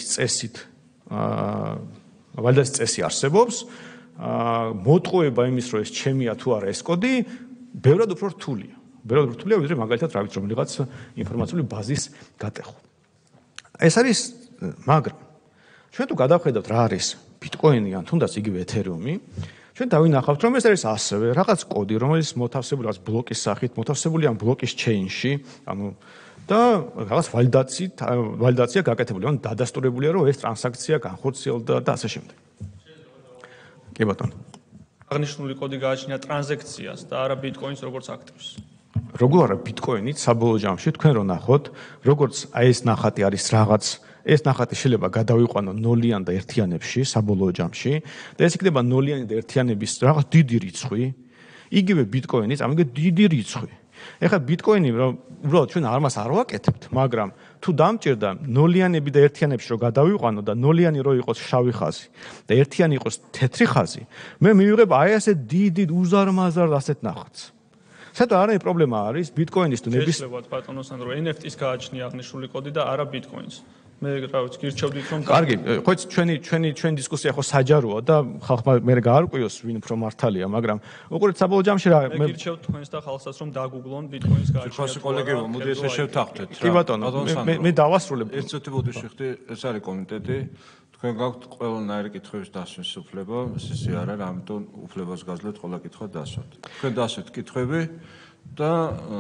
წესი არსებობს, მოტყუება იმის, რომ ეს ჩემია თუ არა ეს კოდი, ბევრად უფრო რთულია. ბევრად რთულია, ვიდრე მაგალითად რა ვიცი, რომელიღაც ინფორმაციული ბაზის გატეხვა. ეს არის, მაგრამ ჩვენ თუ გადავხედავთ რა არის ბიტკოინი ან თუნდაც იგივე ეთერიუმი, ჩვენ დავინახავთ, რომ ეს არის ასევე რაღაც კოდი, რომელიც მოთავსებულია ბლოკის სახით, მოთავსებულია ბლოკის ჩეინში, ანუ და რაღაც ვალიდაცია გაკეთებული, ანუ დადასტურებულია, რომ ეს ტრანზაქცია განხორციელდა და ასე შემდეგ. კი ბატონო. აღნიშნული კოდი გააჩნია ტრანზაქციას და არა ბიტკოინს როგორც აქტივს. როგორ არა ბიტკოინით საბოლოო ჯამში თქვენ რო ნახოთ, როგორც აი ეს ნახატი არის რაღაც, ეს ნახატი შეიძლება გადავიყვანო ნოლიან და ერთიანებში საბოლოო ჯამში და ეს იქნება ნოლიანი და ერთიანების რაღაც დიდი რიცხვი, იგივე ბიტკოინიც, ამიტომ დიდი რიცხვი. ეხლა ბიტკოინი უბრალოდ ჩვენ ამას არ ვაკეთებთ, მაგრამ თუ დამჭირდა ნოლიანები და ერთიანებში რო გადავიყვანო და ნოლიანი რო იყოს შავი ხაზი და ერთიანი იყოს თეთრი ხაზი, მე მივიღებ აი ასე დიდი უზარმაზარ ასეთ ნახატს. საერთოდ არანაირი პრობლემა არის ბიტკოინის თუ ნების შეიძლება ბატონო სანდრო NFT-ს გააჩნია აღნიშნული კოდი და არა ბიტკოინს. მე რა ვიცი, გირჩევდით რომ კარგი, ხო იცი ჩვენი დისკუსია ხო საჯაროა და ხალხმა მე გაარკვიოს ვინ უფრო მართალია, მაგრამ უყურეთ საბოლოო ჯამში რა მე გირჩევთ თქვენს და ხალხსაც რომ დაგუგლონ ბიტკოინს გააჩნია. ხალხი კოლეგებო, მოდი ესე შევთანხმდეთ რა. კი ბატონო, მე დავასრულებ. ეს ცოტა ბოდიში ხდი, ეს არის კომიტეტი. თქვენ გაქვთ ყველანაირი კითხვების დასვრის უფლება, ისე არა, ამიტომ უფლებას გაძლევთ ყველა კითხვა დასვათ. თქვენ დასვეთ კითხვები და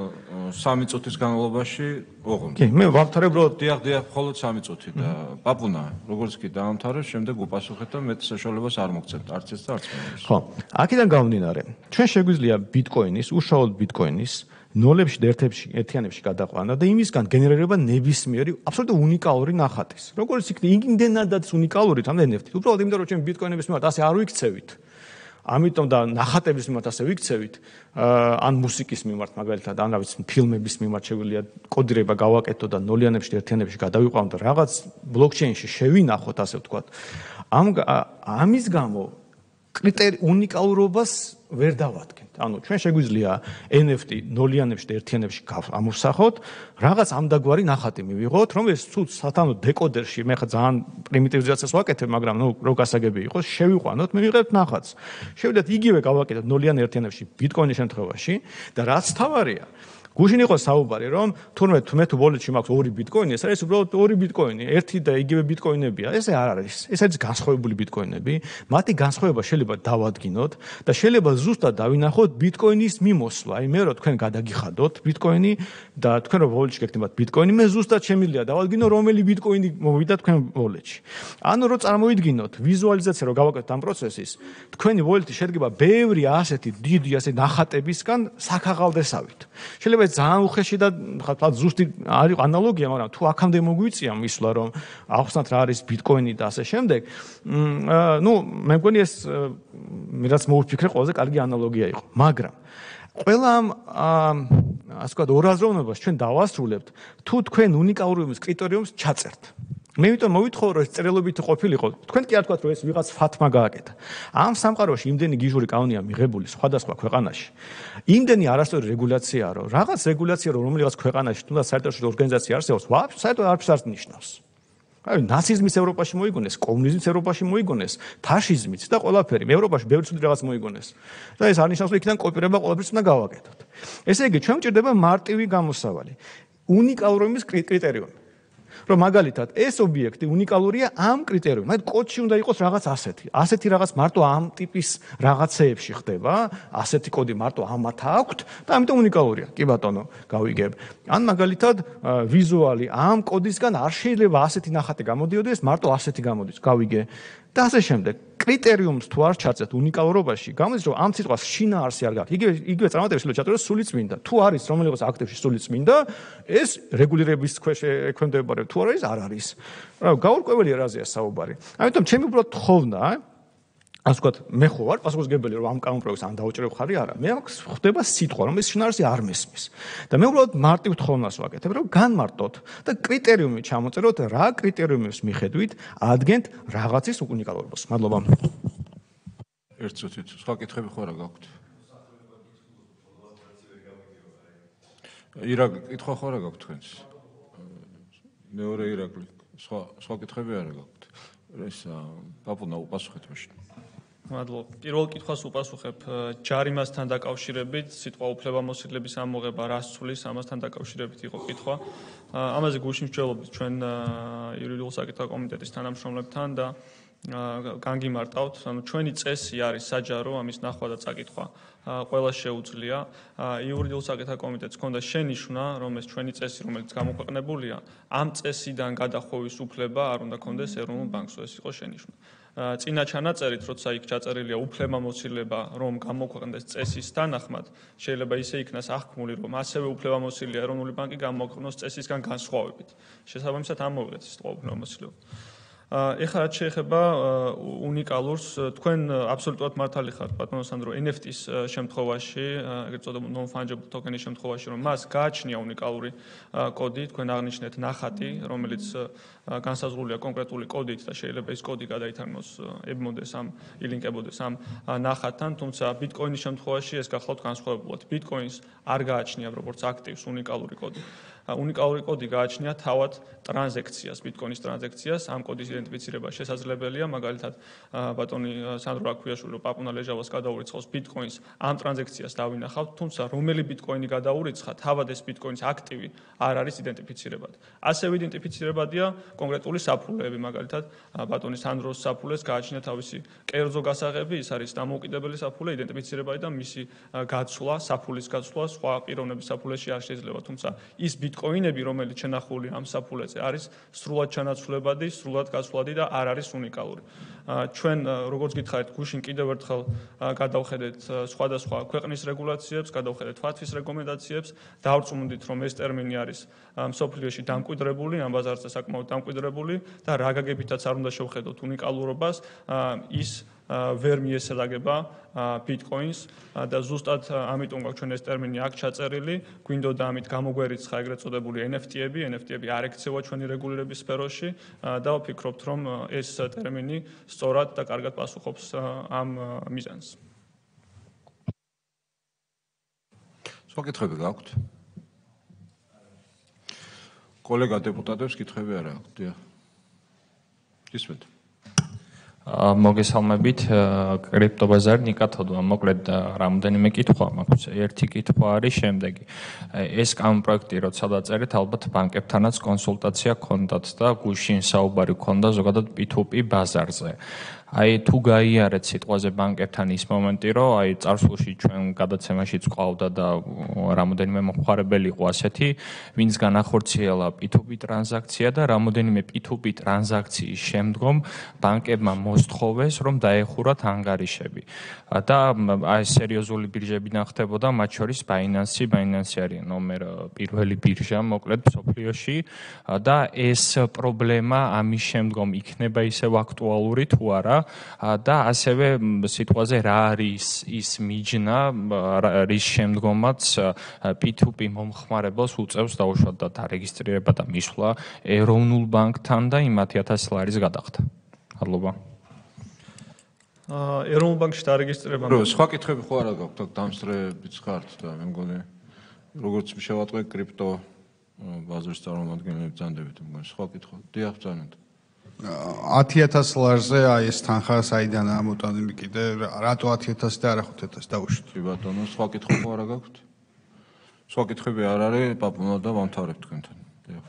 3 წუთის განმავლობაში ოღონდ. კი, მე ვამთავრებ რომ დიახ, მხოლოდ 3 წუთი და პაპუნა, როგორც კი დაამთავრებს, შემდეგ უპასუხეთ და მეტ საშუალებას არ მოგცემთ, არც ეს და არც მომის. ხო, აქედან გამომდინარე, ჩვენ შეგვიძლია ბიტკოინის, უშუალოდ ბიტკოინის ნოლებში და ერთიანებში გადაყვანა და იმისგან გენერირება ნებისმიერი აბსოლუტურად უნიკალური ნახატის. როგორც იქნება, იმდენადაც უნიკალური თამდე NFT. უბრალოდ იმიტომ რომ ჩვენ ბიტკოინების მიმართ ასე არ ვიქცევით. ამიტომ და ნახატების მიმართ ასე ვიქცევით, ან მუსიკის მიმართ მაგალითად, ან რა ვიცი, ფილმების მიმართ შეგვიძლია კოდირება გავაკეთოთ და ნოლიანებში და ერთიანებში გადავიყვანოთ და რაღაც ბლოკჩეინში შევინახოთ, ასე ვთქვათ. ამის გამო უნიკალურობას ვერ დავადგენთ. ანუ ჩვენ შეგვიძლია NFT ნოლიანებში და ერთიანებში ამოვსახოთ, რაღაც ამდაგვარი ნახატი მივიღოთ, რომელიც თუ სათანო დეკოდერში მე ხა ძალიან პრიმიტივიზაციას ვაკეთებ, მაგრამ ნუ რო გასაგები იყოს, შევიყვანოთ, მივიღებთ ნახატს. შევიდათ იგივე გავაკეთოთ ნოლიან ერთიანებში ბიტკოინის შემთხვევაში და რაც თავარია, გუშინ იყო საუბარი, რომ თურმე თუ ვოლეტში მაქვს 2 ბიტკოინი, ეს არის უბრალოდ 2 ბიტკოინი, ერთი და იგივე ბიტკოინებია. ესე არ არის. ეს არის განსხვავებული ბიტკოინები. მათი განსხვავება შეიძლება დავადგინოთ და შეიძლება ზუსტად დავინახოთ ბიტკოინის მიმოსვლა. აი მე რო თქვენ გადაგიხადოთ ბიტკოინი და თქვენ რო ვოლეტში გეკნებათ ბიტკოინი, მე ზუსტად შემიძლია დავადგინო რომელი ბიტკოინი მოვიდა თქვენ ვოლეტში. ანუ რო წარმოვიდგინოთ ვიზუალიზაცია რო გავაკეთოთ ამ პროცესის, თქვენი ვოლეტი შედგება ბევრი ასეთი დიდი ასე ნახატებისგან საქაღალდესავით. შეიძლება ძალიან უხეში და ხალხად ზუსტი არის ანალოგია, მაგრამ თუ აქამდე მოგვიწია მისვლა, რომ ახსნათ რა არის ბიტკოინი და ასე შემდეგ, ნუ მე მგონი ეს რაც მოვიფიქრე ყველაზე კარგი ანალოგია იყო, მაგრამ ყველა ასე ვთქვათ ორაზროვნობას ჩვენ დავასრულებთ, თუ თქვენ უნიკალურობის კრიტერიუმს ჩაწერთ. მე იმიტომ მოვითხოვ რომ ეს წერილობით ყოფილიყო. თქვენ კი არ თქვათ რომ ეს ვიღაც ფათმა გააკეთა. ამ სამყაროში იმდენი გიჟური კანონია მიღებული სხვადასხვა ქვეყანაში. იმდენი არასწორი რეგულაციაა, რომ რაღაც რეგულაცია რომელიღაც ქვეყანაში თუნდაც საერთაშორისო ორგანიზაცია არსებობს, საერთოდ არაფერს არ ნიშნავს. აი ნაციზმის ევროპაში მოიგონეს, კომუნიზმის ევროპაში მოიგონეს, ფაშიზმიც და ყველაფერი. ევროპაში ბევრი ცუდი რაღაც მოიგონეს. და ეს არ ნიშნავს რომ იქიდან კოპირება ყველაფერს უნდა გავაკეთოთ. ესე იგი ჩვენ გვჭირდება მარტივი გამოსავალი. უნიკალურობის კრიტერიუმი. რომ მაგალითად ეს ობიექტი უნიკალურია ამ კრიტერიუმით. მაგ კოდში უნდა იყოს რაღაც ასეთი. ასეთი რაღაც მარტო ამ ტიპის რაღაცეებში ხდება, ასეთი კოდი მარტო ამათ აქვთ და ამიტომ უნიკალურია. კი ბატონო, გავიგებ. ან მაგალითად ვიზუალი ამ კოდისგან არ შეიძლება ასეთი ნახატი გამოდიოდეს, მარტო ასეთი გამოდის. გავიგე. და ასე შემდეგ. კრიტერიუმს თუ არ ჩაწერთ უნიკალურობაში, გამოდის რომ ამ სიტყვას შინაარსი არ გაქვს. იგივე წარმატებით შეიძლება ჩაწეროს სულიწმინდა. თუ არის რომელიღაც აქტივში სულიწმინდა, ეს რეგულირების ქვეშ ექვემდებარება. თუ არ არის, არ არის. რა გაურკვეველი რაზეა საუბარი. ამიტომ ჩემი უბრალოდ თხოვნა, ასე ვთქვათ, მე ხო ვარ პასუხისმგებელი რომ ამ კანონპროექტს ან დაუჭერებ ხარი არა. მე აქვს ხდება სიტყვა, რომ ეს შინაარსი არ მესმის. და მე უბრალოდ მარტივ თხოვნას ვაკეთებ, რომ განმარტოთ და კრიტერიუმი ჩამოწეროთ, რა კრიტერიუმის მიხედვით ადგენთ რაღაცის უნიკალურობას. მადლობა. ერთ წუთით, სხვა კითხვები ხო რა გაქვთ? ირაკლი, კითხვა ხო რა გაქვთ თქვენს? მეორე ირაკლი, სხვა კითხვები არა გაქვთ. ეს პაპუნა უპასუხეთ მაშინ. მადლობა. პირველ კითხვას უპასუხებ ჯარიმასთან დაკავშირებით, სიტყვა უფლებამოსილების ამოღება რას ცვლის, ამასთან დაკავშირებით იყო კითხვა. ამაზე გუშინ ვსჯელობთ ჩვენ იურიდიულ საკითხთა კომიტეტის თანამშრომლებთან და განგიმარტავთ, ანუ ჩვენი წესი არის საჯარო ამის ნახვა და წაკითხვა. ყველა შეუძლია. იურიდიულ საკითხთა კომიტეტს ჰქონდა შენიშვნა, რომ ეს ჩვენი წესი, რომელიც გამოქვეყნებულია, ამ წესიდან გადახვევის უფლება არ უნდა ჰქონდეს ეროვნულ ბანკს, ეს იყო შენიშვნა. წინა ჩანაწერით, როცა იქ ჩაწერილია უფლებამოსილება, რომ გამოქვეყნდეს წესის თანახმად, შეიძლება ისე იქნას აღქმული, რომ ასევე უფლებამოსილია ეროვნული ბანკი გამოქვეყნოს წესისგან განსხვავებით. შესაბამისად ამოვიღეთ ეს უფლებამოსილება. ეხლა რაც შეეხება უნიკალურს, თქვენ აბსოლუტურად მართალი ხართ, ბატონო სანდრო, NFT-ის შემთხვევაში, ეგრეთ წოდებულ non-fungible token-ის შემთხვევაში, რომ მას გააჩნია უნიკალური კოდი, თქვენ აღნიშნეთ ნახატი, რომელიც განსაზღვრულია კონკრეტული კოდით და შეიძლება ეს კოდი გადაითარგმნოს, ებმოდეს ამ, ილინკებოდეს ამ ნახატთან, თუმცა ბიტკოინის შემთხვევაში ეს გახლავთ განსხვავებულად. ბიტკოინს არ გააჩნია როგორც აქტივს უნიკალური კოდი. უნიკალური კოდი გააჩნია თავად ტრანზექციას, ბიტკოინის ტრანზექციას, ამ კოდის იდენტიფიცირება შესაძლებელია, მაგალითად, ბატონი სანდრო რაქვიაშვილი პაპუნა ლეჟავას გადაურიცხავს ბიტკოინს, ამ ტრანზექციას დავინახავთ, თუმცა რომელი ბიტკოინი გადაურიცხა, თავად ეს ბიტკოინის აქტივი არ არის იდენტიფიცირებადი. ასევე იდენტიფიცირებადია კონკრეტული საფულეები, მაგალითად, ბატონი სანდროს საფულეს გააჩნია თავისი კერძო გასაღები, ის არის დამოუკიდებელი საფულე, იდენტიფიცირებადი და მისი გაცვლა, საფულის გაცვლა სხვა პიროვნების საფულეში არ შეიძლება, თუმცა ის ბიტკოინები, რომელიც შენახული ამ საფულეზე არის სრულად ჩანაცვლებადი, სრულად გაცვლადი და არ არის უნიკალური. ჩვენ როგორც გითხარით, გუშინ კიდევ ერთხელ გადავხედეთ სხვადასხვა ქვეყნის რეგულაციებს, გადავხედეთ ფათვის რეკომენდაციებს, დავწმუნდით, რომ ეს ტერმინი არის მსოფლიოში დამკვიდრებული, ამ ბაზარზე საკმაოდ დამკვიდრებული და რა გაგებითაც არ უნდა შევხედოთ უნიკალურობას, ის ვერ მიესადაგება ბიტკოინს და ზუსტად ამიტომ გვაქვს ჩვენ ეს ტერმინი აქ ჩაწერილი, გვინდოდა ამით გამოგვერიცხა ეგრეთ წოდებული NFT-ები, NFT-ები არ ექცევა ჩვენი რეგულირების სფეროში და ვფიქრობთ, რომ ეს ტერმინი სწორად და კარგად პასუხობს ამ მიზანს. სხვა კითხვები გაქვთ? კოლეგა დეპუტატებს კითხვები არ აქვს, დიახ. ისმენთ. მოგესალმებით, კრიპტობაზარი ნიკათოდვა, მოკლედ რამოდენიმე კითხვა მაქვს. ერთი კითხვა არის შემდეგი. ეს კანონპროექტი როცა დაწერეთ, ალბათ ბანკებთანაც კონსულტაცია ჰქონდათ და გუშინ საუბარი ჰქონდა ზოგადად P2P ბაზარზე. თუ გაიარეთ სიტყვაზე ბანკებთან ის მომენტი, რომ წარსულში ჩვენ გადაცემაშიც ყავდა და რამოდენიმე მომხმარებელი იყო ასეთი, ვინც განახორციელა P2P ტრანზაქცია და რამოდენიმე P2P ტრანზაქციის შემდგომ ბანკებმა მოსთხოვეს, რომ დაეხურათ ანგარიშები. და სერიოზული ბირჟებიდან ხდებოდა, მათ შორის Binance არის ნომერ პირველი ბირჟა, მოკლედ მსოფლიოში და ეს პრობლემა ამის შემდგომ იქნება ისევ აქტუალური თუ არა? და ასევე სიტყვაზე რა არის ის მიჯნა, რის შემდგომაც P2P მომხმარებელს უწევს დაუშვათ და დარეგისტრირება და მისვლა ეროვნულ ბანკთან და იმ 10,000 ლარის გადახდა. მადლობა. ეროვნულ ბანკში დარეგისტრირება. სხვა კითხვები ხო არა გაქვთ, აქ დამსწრეებიც ხართ და მე მგონი როგორც შევატყვე კრიპტო ბაზრის წარმომადგენლები ბრძანდებით, მე მგონი სხვა კითხვა. დიახ, ბრძანეთ. 10,000 ლარზე ეს თანხა საიდან ამოტანილი კიდე რატო 10,000 და არა 5,000 დაუშვით? კი ბატონო, სხვა კითხვა ხო არა გაქვთ? სხვა კითხვები არ არის, პაპუნა და ვამთავრებთ თქვენთან. დიახ.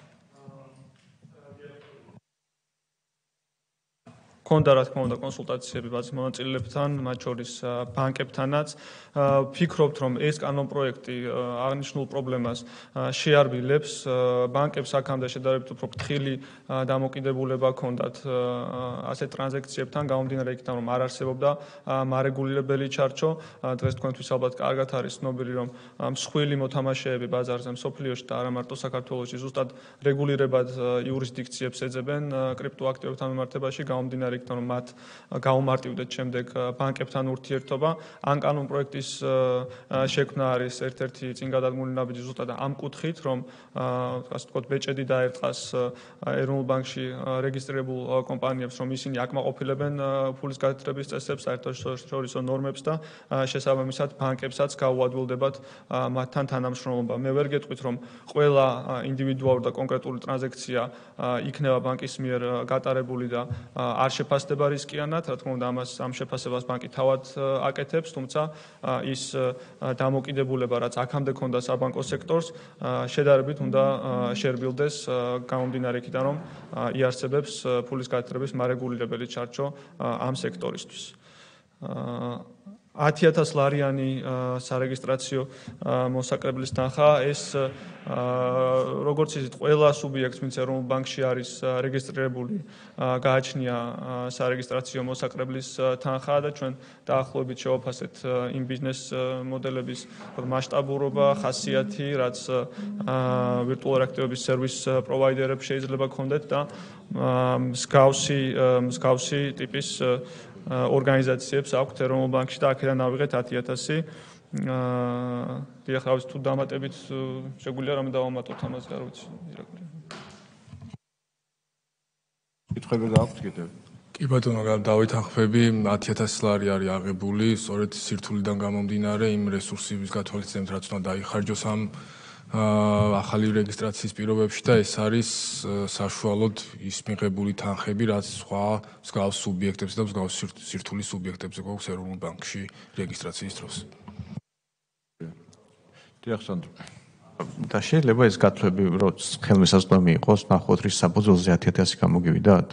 ქონდა რა თქმა უნდა კონსულტაციები ბაზრის მონაწილეებთან, მათ შორის ბანკებთანაც. ვფიქრობთ, რომ ეს კანონპროექტი აღნიშნულ პრობლემას შეარბილებს. ბანკებს აქამდე შედარებით უფრო ფრთხილი დამოკიდებულება ჰქონდათ ასეთ ტრანზაქციებთან, გამომდინარე იქიდან, რომ არ არსებობდა მარეგულირებელი ჩარჩო. დღეს თქვენთვის ალბათ კარგად არის ცნობილი, რომ მსხვილი მოთამაშეები ბაზარზე მსოფლიოში და არა მარტო საქართველოში ზუსტად რეგულირებად იურისდიქციებს ეძებენ კრიპტოაქტივებთან მიმართებაში, გამომდინარე იქიდან, რომ მათ გაუმარტივდეთ შემდეგ ბანკებთან ურთიერთობა. ან კანონპროექტის შექმნა არის ერთ-ერთი წინ გადადგმული ნაბიჯი ზუსტად ამ კუთხით, რომ ასე ვთქვათ, ბეჭედი დაერტყას ეროვნულ ბანკში რეგისტრირებულ კომპანიებს, რომ ისინი აკმაყოფილებენ ფულის გადატრების წესებს, საერთაშორისო ნორმებს და შესაბამისად ბანკებსაც გაუადვილდებათ მათთან თანამშრომლობა. მე ვერ გეტყვით, რომ ყველა ინდივიდუალური და კონკრეტული ტრანზაქცია იქნება ბანკის მიერ გატარებული და არ შეფასდება რისკიანად, რა თქმა უნდა, ამ შეფასებას ბანკი თავად აკეთებს, თუმცა ის დამოკიდებულება, რაც აქამდე ქონდა საბანკო სექტორს, შედარებით უნდა შერბილდეს გამომდინარე იქიდან, რომ იარსებებს ფულის გადატრების მარეგულირებელი ჩარჩო ამ სექტორისთვის. 10,000 ლარიანი სარეგისტრაციო მოსაკრებლის თანხა ეს როგორც ისეთ ყველა სუბიექტს, ვინც ეროვნულ ბანკში არის რეგისტრირებული, გააჩნია სარეგისტრაციო მოსაკრებლის თანხა და ჩვენ დაახლოებით შევაფასეთ იმ ბიზნეს მოდელების მასშტაბურობა, ხასიათი, რაც ვირტუალური აქტივების სერვის პროვაიდერებს შეიძლება ჰქონდეთ და მსგავსი ტიპის ორგანიზაციებს აქვთ ეროვნულ ბანკში და აქედან ავიღეთ 10,000. დიახ, რა ვიცი, თუ დამატებით შეგვიძლია რამე დავამატოთ ამაზე, არ ვიცი. კითხვები გაქვთ კიდევ? კი ბატონო, დავითანხმები, 10,000 ლარი არის აღებული, სწორედ სირთულიდან გამომდინარე იმ რესურსების გათვალისწინებით, რაც უნდა დაიხარჯოს ამ ახალი რეგისტრაციის პირობებში და ეს არის საშუალოდ ის მიღებული თანხები, რაც სხვა მსგავს სუბიექტებს და მსგავს სირთულის სუბიექტებზე გვაქვს ეროვნულ ბანკში რეგისტრაციის დროს. დიახ, სანდრო. და შეიძლება ეს გათვლები, რომ ხელმისაწვდომი იყოს, ნახოთ რის საფუძველზე 10.000 გამოგივიდათ?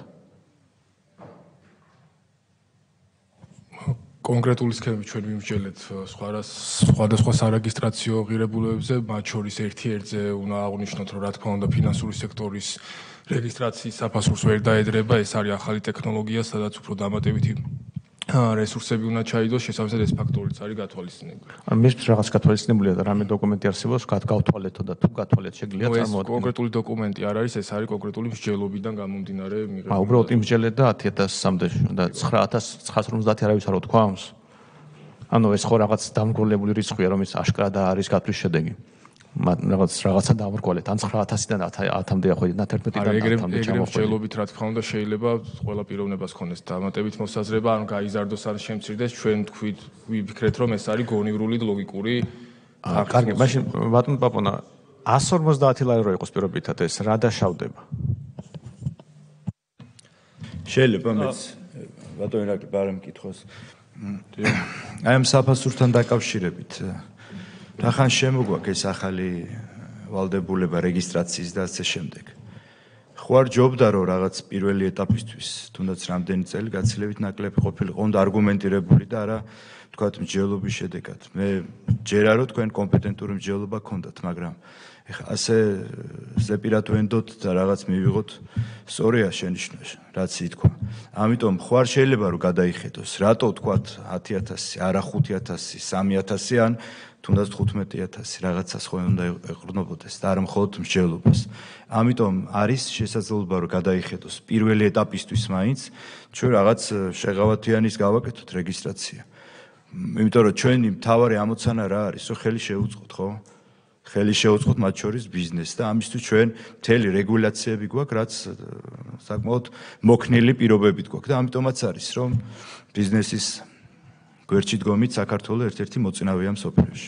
კონკრეტული სქემები ჩვენ ვიმსჯელეთ სხვადასხვა სარეგისტრაციო ღირებულებებზე, მათ შორის ერთ-ერთზე უნდა აღვნიშნოთ, რომ რა თქმა უნდა ფინანსური სექტორის რეგისტრაციის საფასურს ვერ დაედრება, ეს არის ახალი ტექნოლოგია, სადაც უფრო დამატებითი რესურსები უნდა ჩაიდოს, შესაბამისად ეს ფაქტორიც არის გათვალისწინებული. ან მის რაღაც გათვალისწინებულია და რამე დოკუმენტი არსებობს, გავთვალეთო და თუ გათვალეთ შეგვიძლია წარმოადგინოთ. ეს კონკრეტული დოკუმენტი არ არის, ეს არის კონკრეტული მსჯელობიდან გამომდინარე მიღებული. უბრალოდ იმსჯელეთ და 10.000-მდე და 9.950 არავის არ უთქვამს. ანუ ეს ხო რაღაც დამრგვალებული რიცხვია, რომ ის აშკარად არის გათვლის შედეგი. რაღაცა დამრგვალეთ, ან 9.000-დან 10-მდე ახვედით, 11-დან 10-მდე ჩამოხვედით. მსჯელობით რა თქმა უნდა შეიძლება ყველა პიროვნებას ქონდეს დამატებით მოსაზრება, ან გაიზარდოს ან შემცირდეს, ჩვენ თქვით, ვიფიქრეთ, რომ ეს არის გონივრული ლოგიკური. კარგი, მაშინ ბატონ პაპონა 150 ლარი რო იყოს პირობითად ეს რა დაშავდება? შეიძლება მეც ბატონ ირაკლი ბარემ კითხოს. აი ამ საფასურთან დაკავშირებით რახან შემოგვაქვს ეს ახალი ვალდებულება რეგისტრაციის და ასე შემდეგ. ხო არ ჯობდა რომ რაღაც პირველი ეტაპისთვის თუნდაც რამდენი წელი გაცილებით ნაკლები ყოფილიყო, უნდა არგუმენტირებული და არა თქვათ მსჯელობის შედეგად. მე ჯერა რომ თქვენ კომპეტენტური მსჯელობა გქონდათ, მაგრამ ეხა ასე ზეპირატვენდოთ და რაღაც მივიღოთ, სწორია შენიშნოს, რაც ითქვა. ამიტომ ხო არ შეიძლება რომ გადაიხედოს, რატო თქვათ 10.000, არა 5.000, 3.000 ან თუნდაც 15.000 რაღაცას ხო უნდა ეყრდნობოდეს და არა მხოლოდ მსჯელობას. ამიტომ არის შესაძლებლობა რომ გადაიხედოს პირველი ეტაპისთვის მაინც ჩვენ რაღაც შეღავათიანის გავაკეთოთ რეგისტრაცია. იმიტომ რომ ჩვენი მთავარი ამოცანა რა არის, რომ ხელი შეუწყოთ, ხო? ხელი შეუწყოთ მათ შორის ბიზნესს და ამისთვის ჩვენ მთელი რეგულაციები გვაქვს, რაც საკმაოდ მოქნილი პირობებით გვაქვს და ამიტომაც არის, რომ ბიზნესის გვერდში დგომით საქართველოს ერთ-ერთი მოწინავეა მსოფლიოში.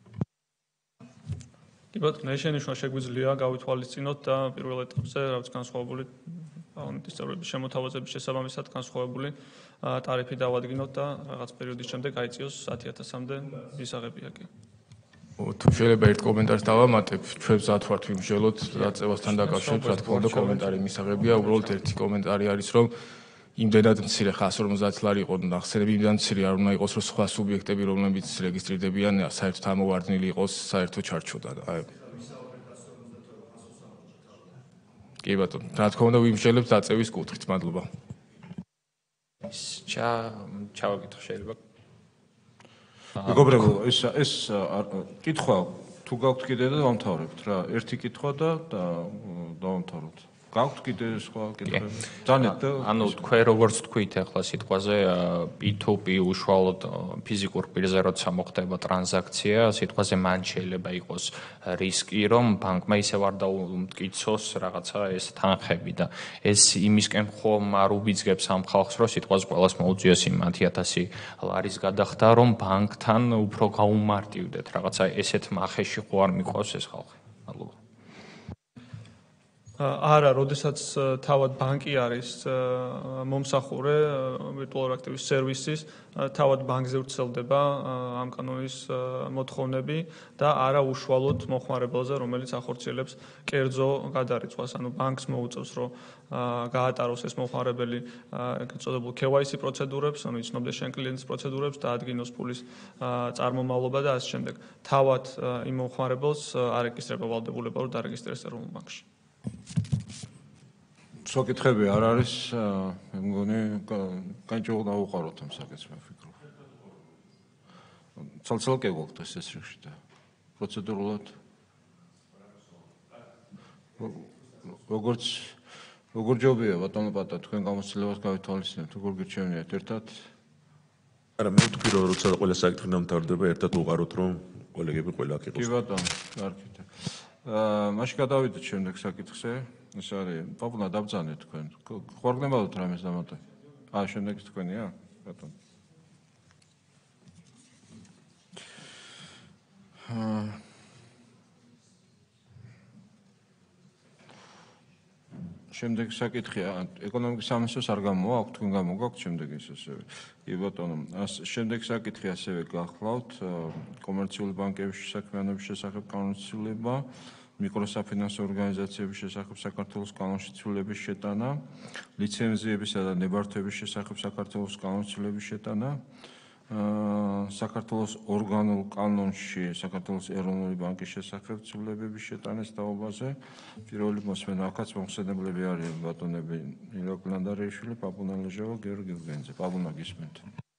კი ბატონო, შენიშვნა შეგვიძლია გავითვალისწინოთ და პირველ ეტაპზე რაც განსხვავებული პარლამენტის წევრების შემოთავაზების შესაბამისად განსხვავებული ტარიფი დავადგინოთ და რაღაც პერიოდის შემდეგ აიწიოს 10.000-მდე მისაღებია კი. თუ შეიძლება ერთ კომენტარს დავამატებ, ჩვენ მზად ვართ ვიმსჯელოთ დაწევასთან დაკავშირებით, რა თქმა უნდა კომენტარი მისაღებია, უბრალოდ ერთი კომენტარი არის, რომ იმდენად მცირე 150 ლარი იყო ნახსენები, იმდენად მცირე არ უნდა იყოს, რომ სხვა სუბიექტები, რომლებიც რეგისტრირდებიან, საერთოდ ამოვარდნილი იყოს საერთო ჩარჩოდან. კი ბატონო, რა თქმა უნდა ვიმსჯელებთ დაწევის კუთხით, მადლობა. ჩავაკითხო შეიძლება. მეგობრებო, ეს კითხვა თუ გაქვთ კიდე და დავამთავრებთ რა. ერთი კითხვა და დავამთავრებთ. გაქვთ კიდე სხვა კითხვები? ძანეთ და ანუ თქვენ როგორც თქვით ახლა სიტყვაზე P2P უშუალოდ ფიზიკურ პირზე როცა მოხდება ტრანზაქცია, სიტყვაზე მან შეიძლება იყოს რისკი, რომ ბანკმა ისევ არ დაუმტკიცოს რაღაცა ეს თანხები და ეს იმისკენ ხომ არ უბიძგებს ამ ხალხს, რომ სიტყვაზე ყველას მოუწიოს იმ 10.000 ლარის გადახდა, რომ ბანკთან უფრო გაუმარტივდეთ რაღაცა ესეთ მახეში ხო არ მიყვავს ეს ხალხი. მადლობა. არა, როდესაც თავად ბანკი არის მომსახურე ვირტუალური აქტივის სერვისის, თავად ბანკზე ვრცელდება ამ კანონის მოთხოვნები და არა უშუალოდ მოხმარებელზე, რომელიც ახორციელებს კერძო გადარიცხვას, ანუ ბანკს მოუწევს, რომ გაატაროს ეს მოხმარებელი ეგრეთ წოდებულ KYC პროცედურებს, ანუ იცნობს შენ კლიენტის პროცედურებს და ადგინოს ფულის წარმომავლობა და ასე შემდეგ. თავად იმ მოხმარებელს არ ეკისრება ვალდებულება, რომ დარეგისტრირდეს ეროვნულ ბანკში. საკითხები არ არის, მე მგონი განჭეულ დავუყაროთ ამ საკითხს მე ვფიქრობ. ცალ-ცალკე გვაქვს ეს რიგში და პროცედურულად როგორ ჯობია ბატონო პატა თქვენ გამოცდილებას გავითვალისწინებთ, როგორ გირჩევნიათ ერთად? არა, მე ვთქვი რომ როცა ყველა საკითხი დამთავრდება, ერთად უყაროთ რომ კოლეგები ყველა აქ იყოს. კი ბატონო, კარგით. მაშინ გადავიდეთ შემდეგ საკითხზე. ეს არის პაპუნა დაბძანეთ თქვენ. ხوارგნებოდოთ რამეს დამატე. შემდეგ თქვენია, ბატონო. შემდეგ საკითხია, ეკონომიკის სამინისტროს არ გამოაქვთ, თქვენ გამოგაქვთ შემდეგ ის ასევე. კი ბატონო, შემდეგ საკითხი ასევე გახლავთ კომერციული ბანკების საქმიანობის შესახებ კანონშიცილება, მიკროსაფინანსო ორგანიზაციების შესახებ საქართველოს კანონშიცილების შეტანა, ლიცენზიებისა და ნებართვების შესახებ საქართველოს კანონშიცილების შეტანა, საქართველოს ორგანულ კანონში საქართველოს ეროვნული ბანკის შესახებ ცვლილებების შეტანის თაობაზე. პირველი მოსმენა აქაც მომხსენებლები არიან ბატონები ირაკლი ნანდარეიშვილი, პაპუნა ლეჟავა, გიორგი ურგენიძე. პაპუნა, გისმენთ.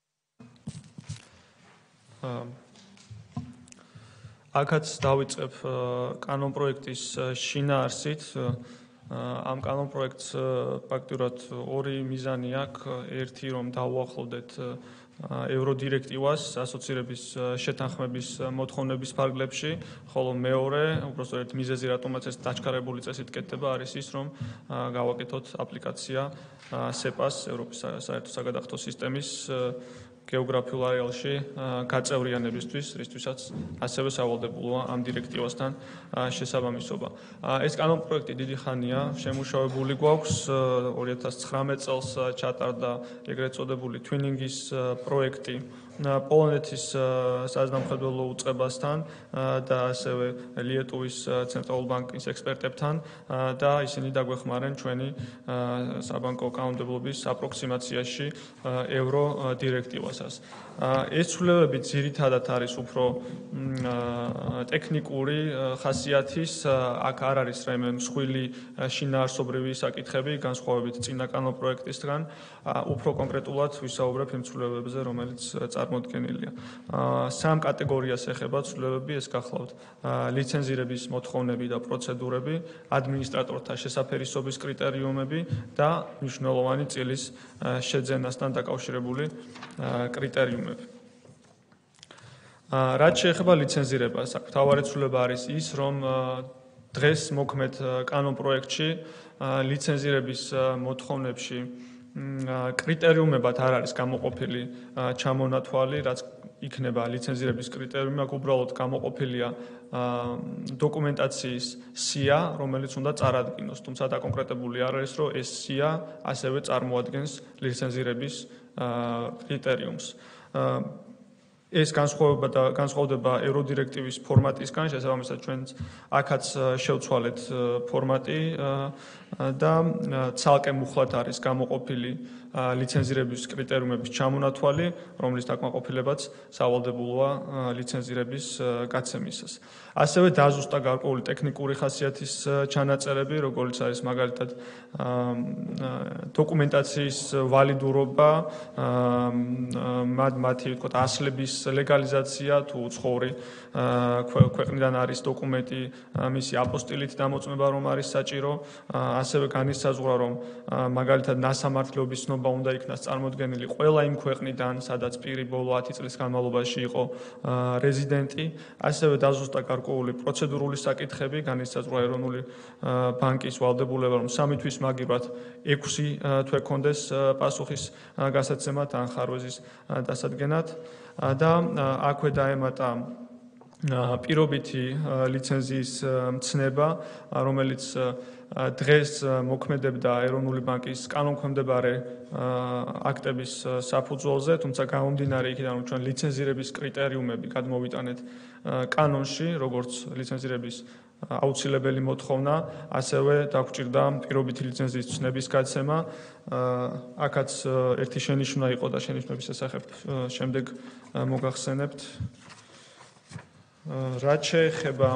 აქაც დავიწყებ კანონპროექტის შინაარსით. ამ კანონპროექტს ფაქტურად ორი მიზანი აქვს. ერთი, რომ დავუახლოვდეთ ევროდირექტივას ასოცირების შეთანხმების მოთხოვნების ფარგლებში, ხოლო მეორე, უბრალოდ მიზეზი რატომაც ეს დაჩქარებული წესით კეთდება, არის ის, რომ გავაკეთოთ აპლიკაცია SEPA-ს, ევროპის საერთო საგადახდო სისტემის გეოგრაფიულ არეალში გაწევრიანებისთვის, რისთვისაც ასევე სავალდებულოა ამ დირექტივასთან შესაბამისობა. ეს კანონპროექტი დიდი ხანია შემუშავებული გვაქვს, 2019 წელს ჩატარდა ეგრეთ წოდებული twinning-ის პროექტი პოლონეთის საზნამხედველო უწყებასთან და ასევე ლიეტუვის ცენტრალურ ბანკის ექსპერტებთან და ისინი დაგვეხმარენ ჩვენი საბანკო კანონმდებლობის აპროქსიმაციაში ევრო დირექტივასაც. ეს ცვლილებები ძირითადად არის უფრო ტექნიკური ხასიათის, აქ არ არის რაიმე მსხვილი შინაარსობრივი საკითხები, განსხვავებით წინა კანონპროექტისგან, უფრო კონკრეტულად ვისაუბრებ იმ ცვლილებებზე, რომელიც წარმოდგენილია. სამ კატეგორიას ეხება ცვლილებები, ეს გახლავთ ლიცენზირების მოთხოვნები და პროცედურები, ადმინისტრატორთა შესაფერისობის კრიტერიუმები და მნიშვნელოვანი წილის შეძენასთან დაკავშირებული კრიტერიუმები. რაც შეეხება ლიცენზირებას, აქ მთავარი ცვლილება არის ის, რომ დღეს მოქმედ კანონპროექტში ლიცენზირების მოთხოვნებში კრიტერიუმებად არ არის გამოყოფილი ჩამონათვალი, რაც იქნება ლიცენზირების კრიტერიუმი, აქ უბრალოდ გამოყოფილია დოკუმენტაციის სია, რომელიც უნდა წარადგინოს, თუმცა დაკონკრეტებული არ არის, რომ ეს სია ასევე წარმოადგენს ლიცენზირების კრიტერიუმს. ეს განსხვავდება ევროდირექტივის ფორმატისგან, შესაბამისად ჩვენც აქაც შევცვალეთ ფორმატი და ცალკე მუხლად არის გამოყოფილი ლიცენზირების კრიტერიუმების ჩამონათვალი, რომლის დაკმაყოფილებაც სავალდებულოა ლიცენზირების გაცემისას. ასევე დაზუსტა გარკვეული ტექნიკური ხასიათის ჩანაწერები, როგორც არის მაგალითად დოკუმენტაციის ვალიდურობა, მათი თქო ასლების ლეგალიზაცია, თუ უცხოური ქვეყნიდან არის დოკუმენტი, მისი აპოსტილით დამოწმება რომ არის საჭირო, ასევე განისაზღვრა რომ მაგალითად ნასამართლეობის ცნობა უნდა იქნას წარმოდგენილი ყველა იმ ქვეყნიდან, სადაც პირი ბოლო 10 წლის განმავლობაში იყო რეზიდენტი, ასევე დაზუსტა გარკვეული პროცედურული საკითხები, განისაზღვრა ეროვნული ბანკის ვალდებულება რომ 3 თვის მაგივრად 6 თვე კონდეს პასუხის გასაცემად ან ხარვეზის დასადგენად და აქვე დაემატა პირობითი ლიცენზიის მცნება, რომელიც დღეს მოქმედებდა ეროვნული ბანკის კანონქვემდებარე აქტების საფუძველზე, თუმცა გამომდინარე იქიდან რომ ჩვენ ლიცენზირების კრიტერიუმები გადმოვიტანეთ კანონში, როგორც ლიცენზირების აუცილებელი მოთხოვნა, ასევე დაგვჭირდა პირობითი ლიცენზიის ცნების გაცემა. აქაც ერთი შენიშვნა იყო და შენიშვნების შესახებ შემდეგ მოგახსენებთ. რაც შეეხება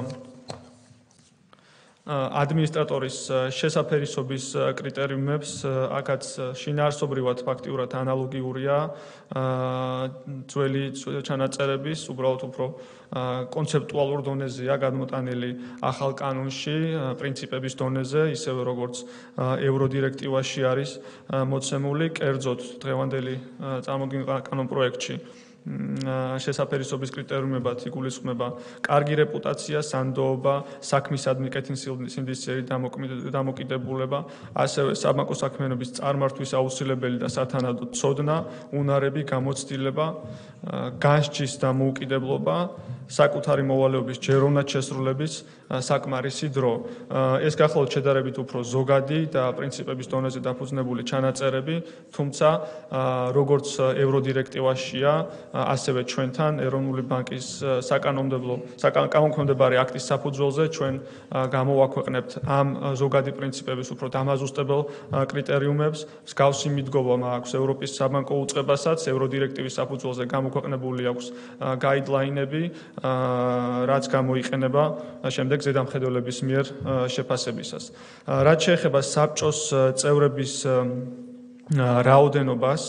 ადმინისტრატორის შესაფერისობის კრიტერიუმებს, აქაც შინაარსობრივად ფაქტიურად ანალოგიურია ძველი ჩანაწერების, უბრალოდ უფრო კონცეპტუალურ დონეზეა გადმოტანილი ახალ კანონში, პრინციპების დონეზე, ისევე როგორც ევროდირექტივაში არის მოცემული, კერძოდ დღევანდელი წარმოგიდგენილ კანონპროექტში შესაფერისობის კრიტერიუმებად იგულისხმება კარგი რეპუტაცია, სანდოობა, საქმისადმი კეთილსინდისწერი დამოკიდებულება, ასევე საბანკო საქმიანობის წარმართვის აუცილებელი და სათანადო ცოდნა, უნარები, გამოცდილება, განსჯის დამოუკიდებლობა, საკუთარი მოვალეობის ჯეროვნად შესრულების საკმარისი დრო. ეს გახლავთ შედარებით უფრო ზოგადი და პრინციპების დონეზე დაფუძნებული ჩანაწერები, თუმცა როგორც ევროდირექტივაშია, ასევე ჩვენთან ეროვნული ბანკის საკანონმდებლო აქტის საფუძველზე ჩვენ გამოვაქვეყნებთ ამ ზოგადი პრინციპების უფრო დამაზუსტებელ კრიტერიუმებს. მსგავსი მიდგომა აქვს ევროპის საბანკო უწყებასაც, ევროდირექტივის საფუძველზე გამოქვეყნებული აქვს გაიდლაინები, რაც გამოიყენება შემდეგ ზედამხედველების მიერ შეფასებისას. რაც შეეხება საბჭოს წევრების რაოდენობას,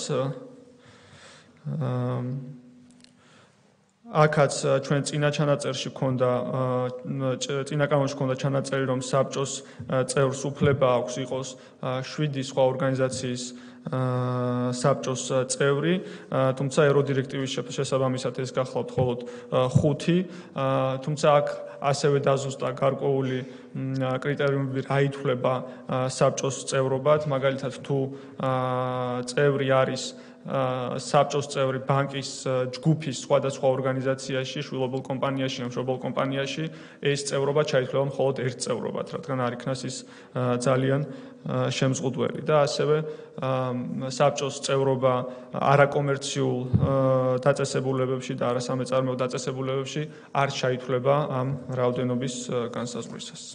აქაც ჩვენ წინა ჩანაწერში ქონდა წინა კანონში ქონდა ჩანაწერი, რომ საბჭოს წევრს უფლება აქვს იყოს 7 სხვა ორგანიზაციის საბჭოს წევრი, თუმცა ევროდირექტივის შესაბამისად ეს გახლავთ მხოლოდ 5, თუმცა აქ ასევე დაზუსტა გარკვეული კრიტერიუმები, რა ითვლება საბჭოს წევრობად, მაგალითად თუ წევრი არის საბჭოს წევრი ბანკის ჯგუფის სხვადასხვა ორგანიზაციაში, შვილობილ კომპანიაში, მშობელ კომპანიაში, ეს წევრობა ჩაითვლება მხოლოდ ერთ წევრობად, რადგან არ იქნას ის ძალიან შემზღუდველი და ასევე საბჭოს წევრობა არაკომერციულ დაწესებულებებში და არასამეწარმეო დაწესებულებებში არ ჩაითვლება ამ რაოდენობის განსაზღვრისას.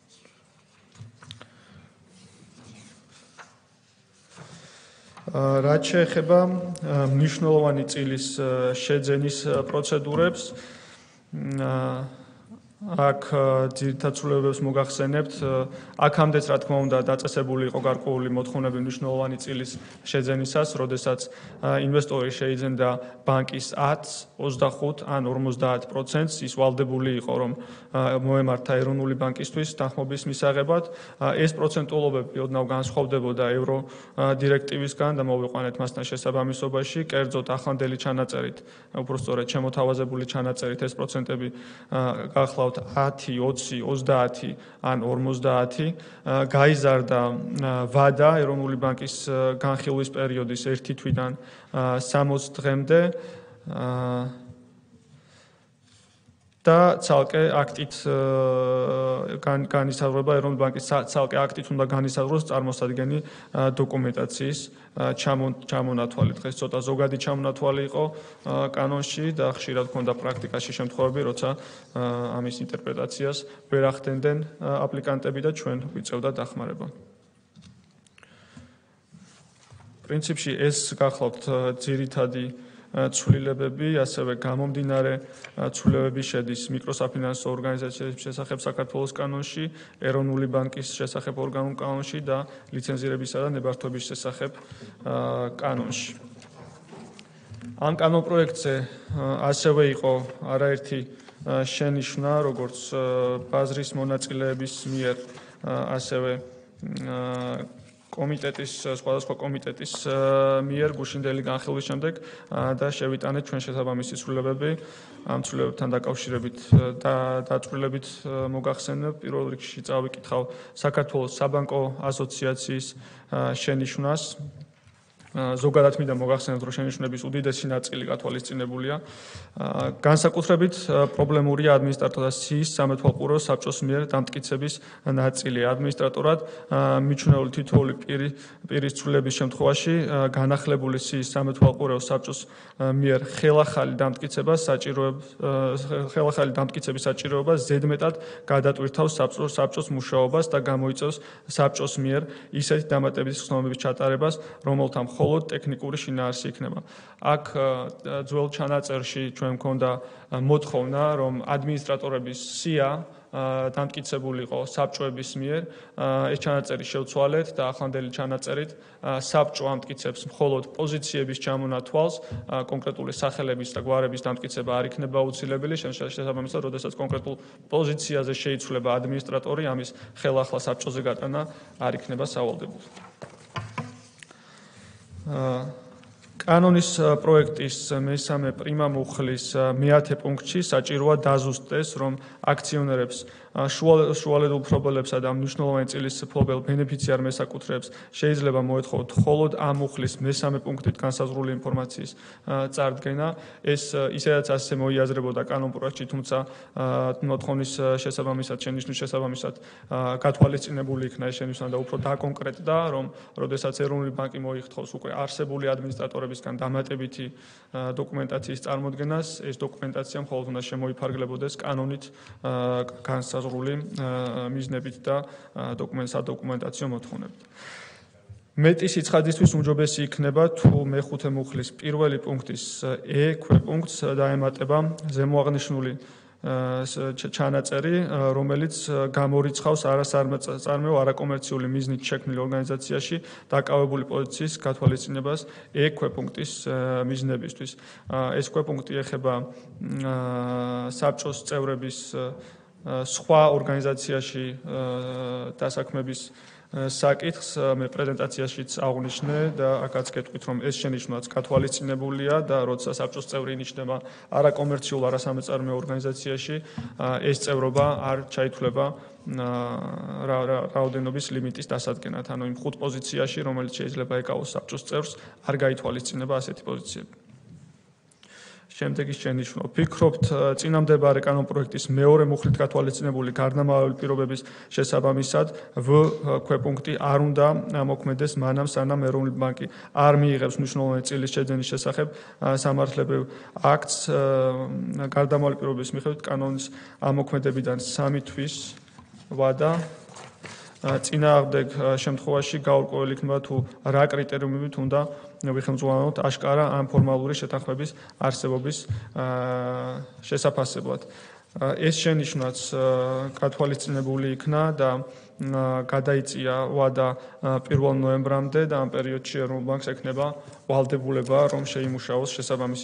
რაც შეეხება მნიშვნელოვანი წილის შეძენის პროცედურებს, აქ ძირითად ცვლილებებს მოგახსენებთ, აქამდეც რა თქმა უნდა დაწესებული იყო გარკვეული მოთხოვნები მნიშვნელოვანი წილის შეძენისას, როდესაც ინვესტორი შეიძენდა ბანკის 10, 25 ან 50%-ს, ის ვალდებული იყო, რომ მოემართა ეროვნული ბანკისთვის თანხმობის მისაღებად. ეს პროცენტულობები ოდნავ განსხვავდებოდა ევრო დირექტივისგან და მოვიყვანეთ მასთან შესაბამისობაში, კერძოდ ახლანდელი ჩანაწერით, უпростоრედ შემოთავაზებული ჩანაწერით ეს პროცენტები გახლავთ 10, 20, 30 ან 50, გაიზარდა ვადა ეროვნული ბანკის განხილვის პერიოდის 1 თვიდან 60 დღემდე და ცალკე აქტით განისაზღვრება ეროვნული ბანკის ცალკე აქტით უნდა განისაზღვროს წარმოსადგენი დოკუმენტაციის ჩამონათვალი. დღეს ცოტა ზოგადი ჩამონათვალი იყო კანონში და ხშირად ქონდა პრაქტიკაში შემთხვევები, როცა ამის ინტერპრეტაციას ვერ ახდენდნენ აპლიკანტები და ჩვენ ვიწევდა დახმარება. პრინციპში ეს გახლავთ ძირითადი ცვლილებები, ასევე გამომდინარე ცვლილებები შედის მიკროსაფინანსო ორგანიზაციების შესახებ საქართველოს კანონში, ეროვნული ბანკის შესახებ ორგანულ კანონში და ლიცენზირებისა და ნებართვების შესახებ კანონში. ამ კანონპროექტზე ასევე იყო არაერთი შენიშვნა, როგორც ბაზრის მონაწილეების მიერ, ასევე კომიტეტის სხვადასხვა კომიტეტის მიერ გუშინდელი განხილვის შემდეგ და შევიტანეთ ჩვენ შესაბამისი ცვლილებები ამ ცვლილებებთან დაკავშირებით და დაწვრილებით მოგახსენებ. პირველ რიგში წავიკითხავ საქართველოს საბანკო ასოციაციის შენიშვნას. ზოგადად მინდა მოგახსენოთ, რომ შენიშვნების უდიდესი ნაწილი გათვალისწინებულია. განსაკუთრებით პრობლემურია ადმინისტრატორთა სიის სამეთვალყურო საბჭოს მიერ დამტკიცების ნაწილი. ადმინისტრატორად მიჩნეული თითოეული პირის ცვლილების შემთხვევაში განახლებული სიის სამეთვალყურო საბჭოს მიერ ხელახალი დამტკიცების საჭიროება ზედმეტად გადატვირთავს საბჭოს მუშაობას და გამოიწვევს საბჭოს მიერ ისეთი დამატებითი ხსნომების ჩატარებას, რომელთა მხოლოდ ტექნიკური შინაარსი იქნება. აქ ძველ ჩანაწერში ჩვენ მქონდა მოთხოვნა, რომ ადმინისტრატორების სია დამტკიცებული იყო საბჭოების მიერ. ეს ჩანაწერი შევცვალეთ და ახლანდელი ჩანაწერით საბჭო ამტკიცებს მხოლოდ პოზიციების ჩამონათვალს, კონკრეტული სახელების და გვარების დამტკიცება არ იქნება აუცილებელი, შესაბამისად, როდესაც კონკრეტულ პოზიციაზე შეიცვლება ადმინისტრატორი, ამის ხელახლა საბჭოზე გატანა არ იქნება სავალდებულო. კანონის პროექტის მესამე პრიმა მუხლის მე-10 პუნქტში საჭიროა დაზუსტდეს, რომ აქციონერებს შუალედურ მფლობელებსა და მნიშვნელოვანი წილის მფლობელ ბენეფიციარ მესაკუთრეებს შეიძლება მოეთხოვოთ მხოლოდ ამ მუხლის მესამე პუნქტით განსაზღვრული ინფორმაციის წარდგენა. ეს ისედაც ასე მოიაზრებოდა კანონ პროექტში, თუმცა მოთხოვნის შესაბამისად, შენიშვნის შესაბამისად გათვალისწინებული იქნა ეს შენიშვნა და უფრო დაკონკრეტდა, რომ როდესაც ეროვნული ბანკი მოიხდავს უკვე არსებული ადმინისტრატორებისგან დამატებითი დოკუმენტაციის წარმოდგენას, ეს დოკუმენტაცია მხოლოდ უნდა შემოიფარგლებოდეს კანონით განსაზღვრული მიზნებით და სადოკუმენტაციო მოთხოვნებით. მეტი სიცხადისთვის უმჯობესი იქნება თუ მეხუთე მუხლის პირველი პუნქტის ქვეპუნქტს დაემატება ზემოაღნიშნული ჩანაწერი, რომელიც გამორიცხავს არასაწარმოო არაკომერციული მიზნით შექმნილ ორგანიზაციაში დაკავებული პოზიციის გათვალისწინებას ქვეპუნქტის მიზნებისთვის. ეს ქვეპუნქტი ეხება საბჭოს წევრების სხვა ორგანიზაციაში დასაქმების საკითხს მე პრეზენტაციაშიც აღვნიშნე და აქაც გეტყვით, რომ ეს შენიშვნაც გათვალისწინებულია და როცა საბჭოს წევრი ინიშნება არაკომერციულ არასამეწარმეო ორგანიზაციაში, ეს წევრობა არ ჩაითვლება რაოდენობის ლიმიტის დასადგენად, ანუ იმ 5 პოზიციაში, რომელიც შეიძლება ეკავოს საბჭოს წევრს, არ გაითვალისწინება ასეთი პოზიციები. შემდეგი შენიშვნა. ვფიქრობთ, წინამდებარე კანონ პროექტის მეორე მუხლით გათვალისწინებული გარდამავალი პირობების შესაბამისად ქვეპუნქტი არ უნდა მოქმედეს მანამ, სანამ ეროვნული ბანკი არ მიიღებს მნიშვნელოვანი წილის შეძენის შესახებ სამართლებრივ აქტს გარდამავალი პირობების მიხედვით კანონის ამოქმედებიდან 3 თვის ვადა წინააღმდეგ შემთხვევაში გაურკვეველი იქნება თუ რა კრიტერიუმებით უნდა ვიხელმძღვანელოთ აშკარა ამ ფორმალური შეთანხმების არსებობის შესაფასებლად. ეს შენიშვნაც გათვალისწინებული იქნა და გადაიწია ვადა 1 ნოემბრამდე და ამ პერიოდში ეროვნულ ბანკს ექნება ვალდებულება, რომ შეიმუშაოს შესაბამისი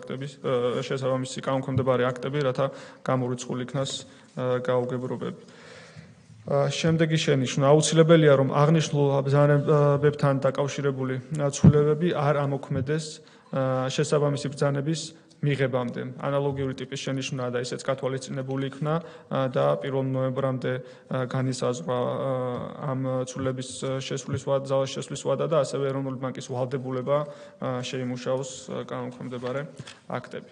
კანონქვემდებარე აქტები, რათა გამორიცხული იქნას გაუგებრობები. შემდეგი შენიშვნა. აუცილებელია, რომ აღნიშნულ ბრძანებებთან დაკავშირებული ცვლილებები არ ამოქმედეს შესაბამისი ბრძანების მიღებამდე. ანალოგიური ტიპის შენიშვნაა და ისეც გათვალისწინებული იქნა და 1 ნოემბრამდე განისაზღვრა ამ ცვლილების ძალაში შესვლის ვადა და ასევე ეროვნული ბანკის ვალდებულება შეიმუშაოს კანონქვემდებარე აქტები.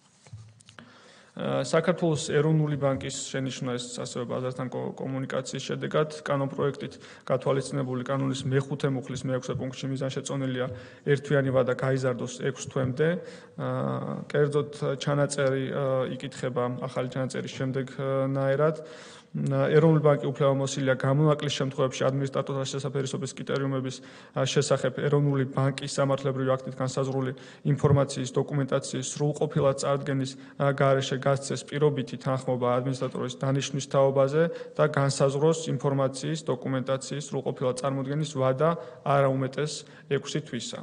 საქართველოს ეროვნული ბანკის შენიშვნა ეს ასევე ბაზართან კომუნიკაციის შედეგად კანონ პროექტით გათვალისწინებული კანონის მეხუთე მუხლის მე-6 პუნქტში მიზანშეწონილია ერთთვიანი ვადა გაიზარდოს 6 თვემდე. კერძოდ ჩანაწერი იკითხება ახალი ჩანაწერის შემდეგნაირად. ეროვნული ბანკი უფლებამოსილია გამონაკლის შემთხვევებში ადმინისტრატორთა შესაფერისობის კრიტერიუმების შესახებ ეროვნული ბანკის სამართლებრივი აქტით განსაზღვრული ინფორმაციის დოკუმენტაციის სრულყოფილად წარდგენის გარეშე გასცეს პირობითი თანხმობა ადმინისტრატორის დანიშვნის თაობაზე და განსაზღვროს ინფორმაციის დოკუმენტაციის სრულყოფილად წარმოდგენის ვადა არა უმეტეს 6 თვისა.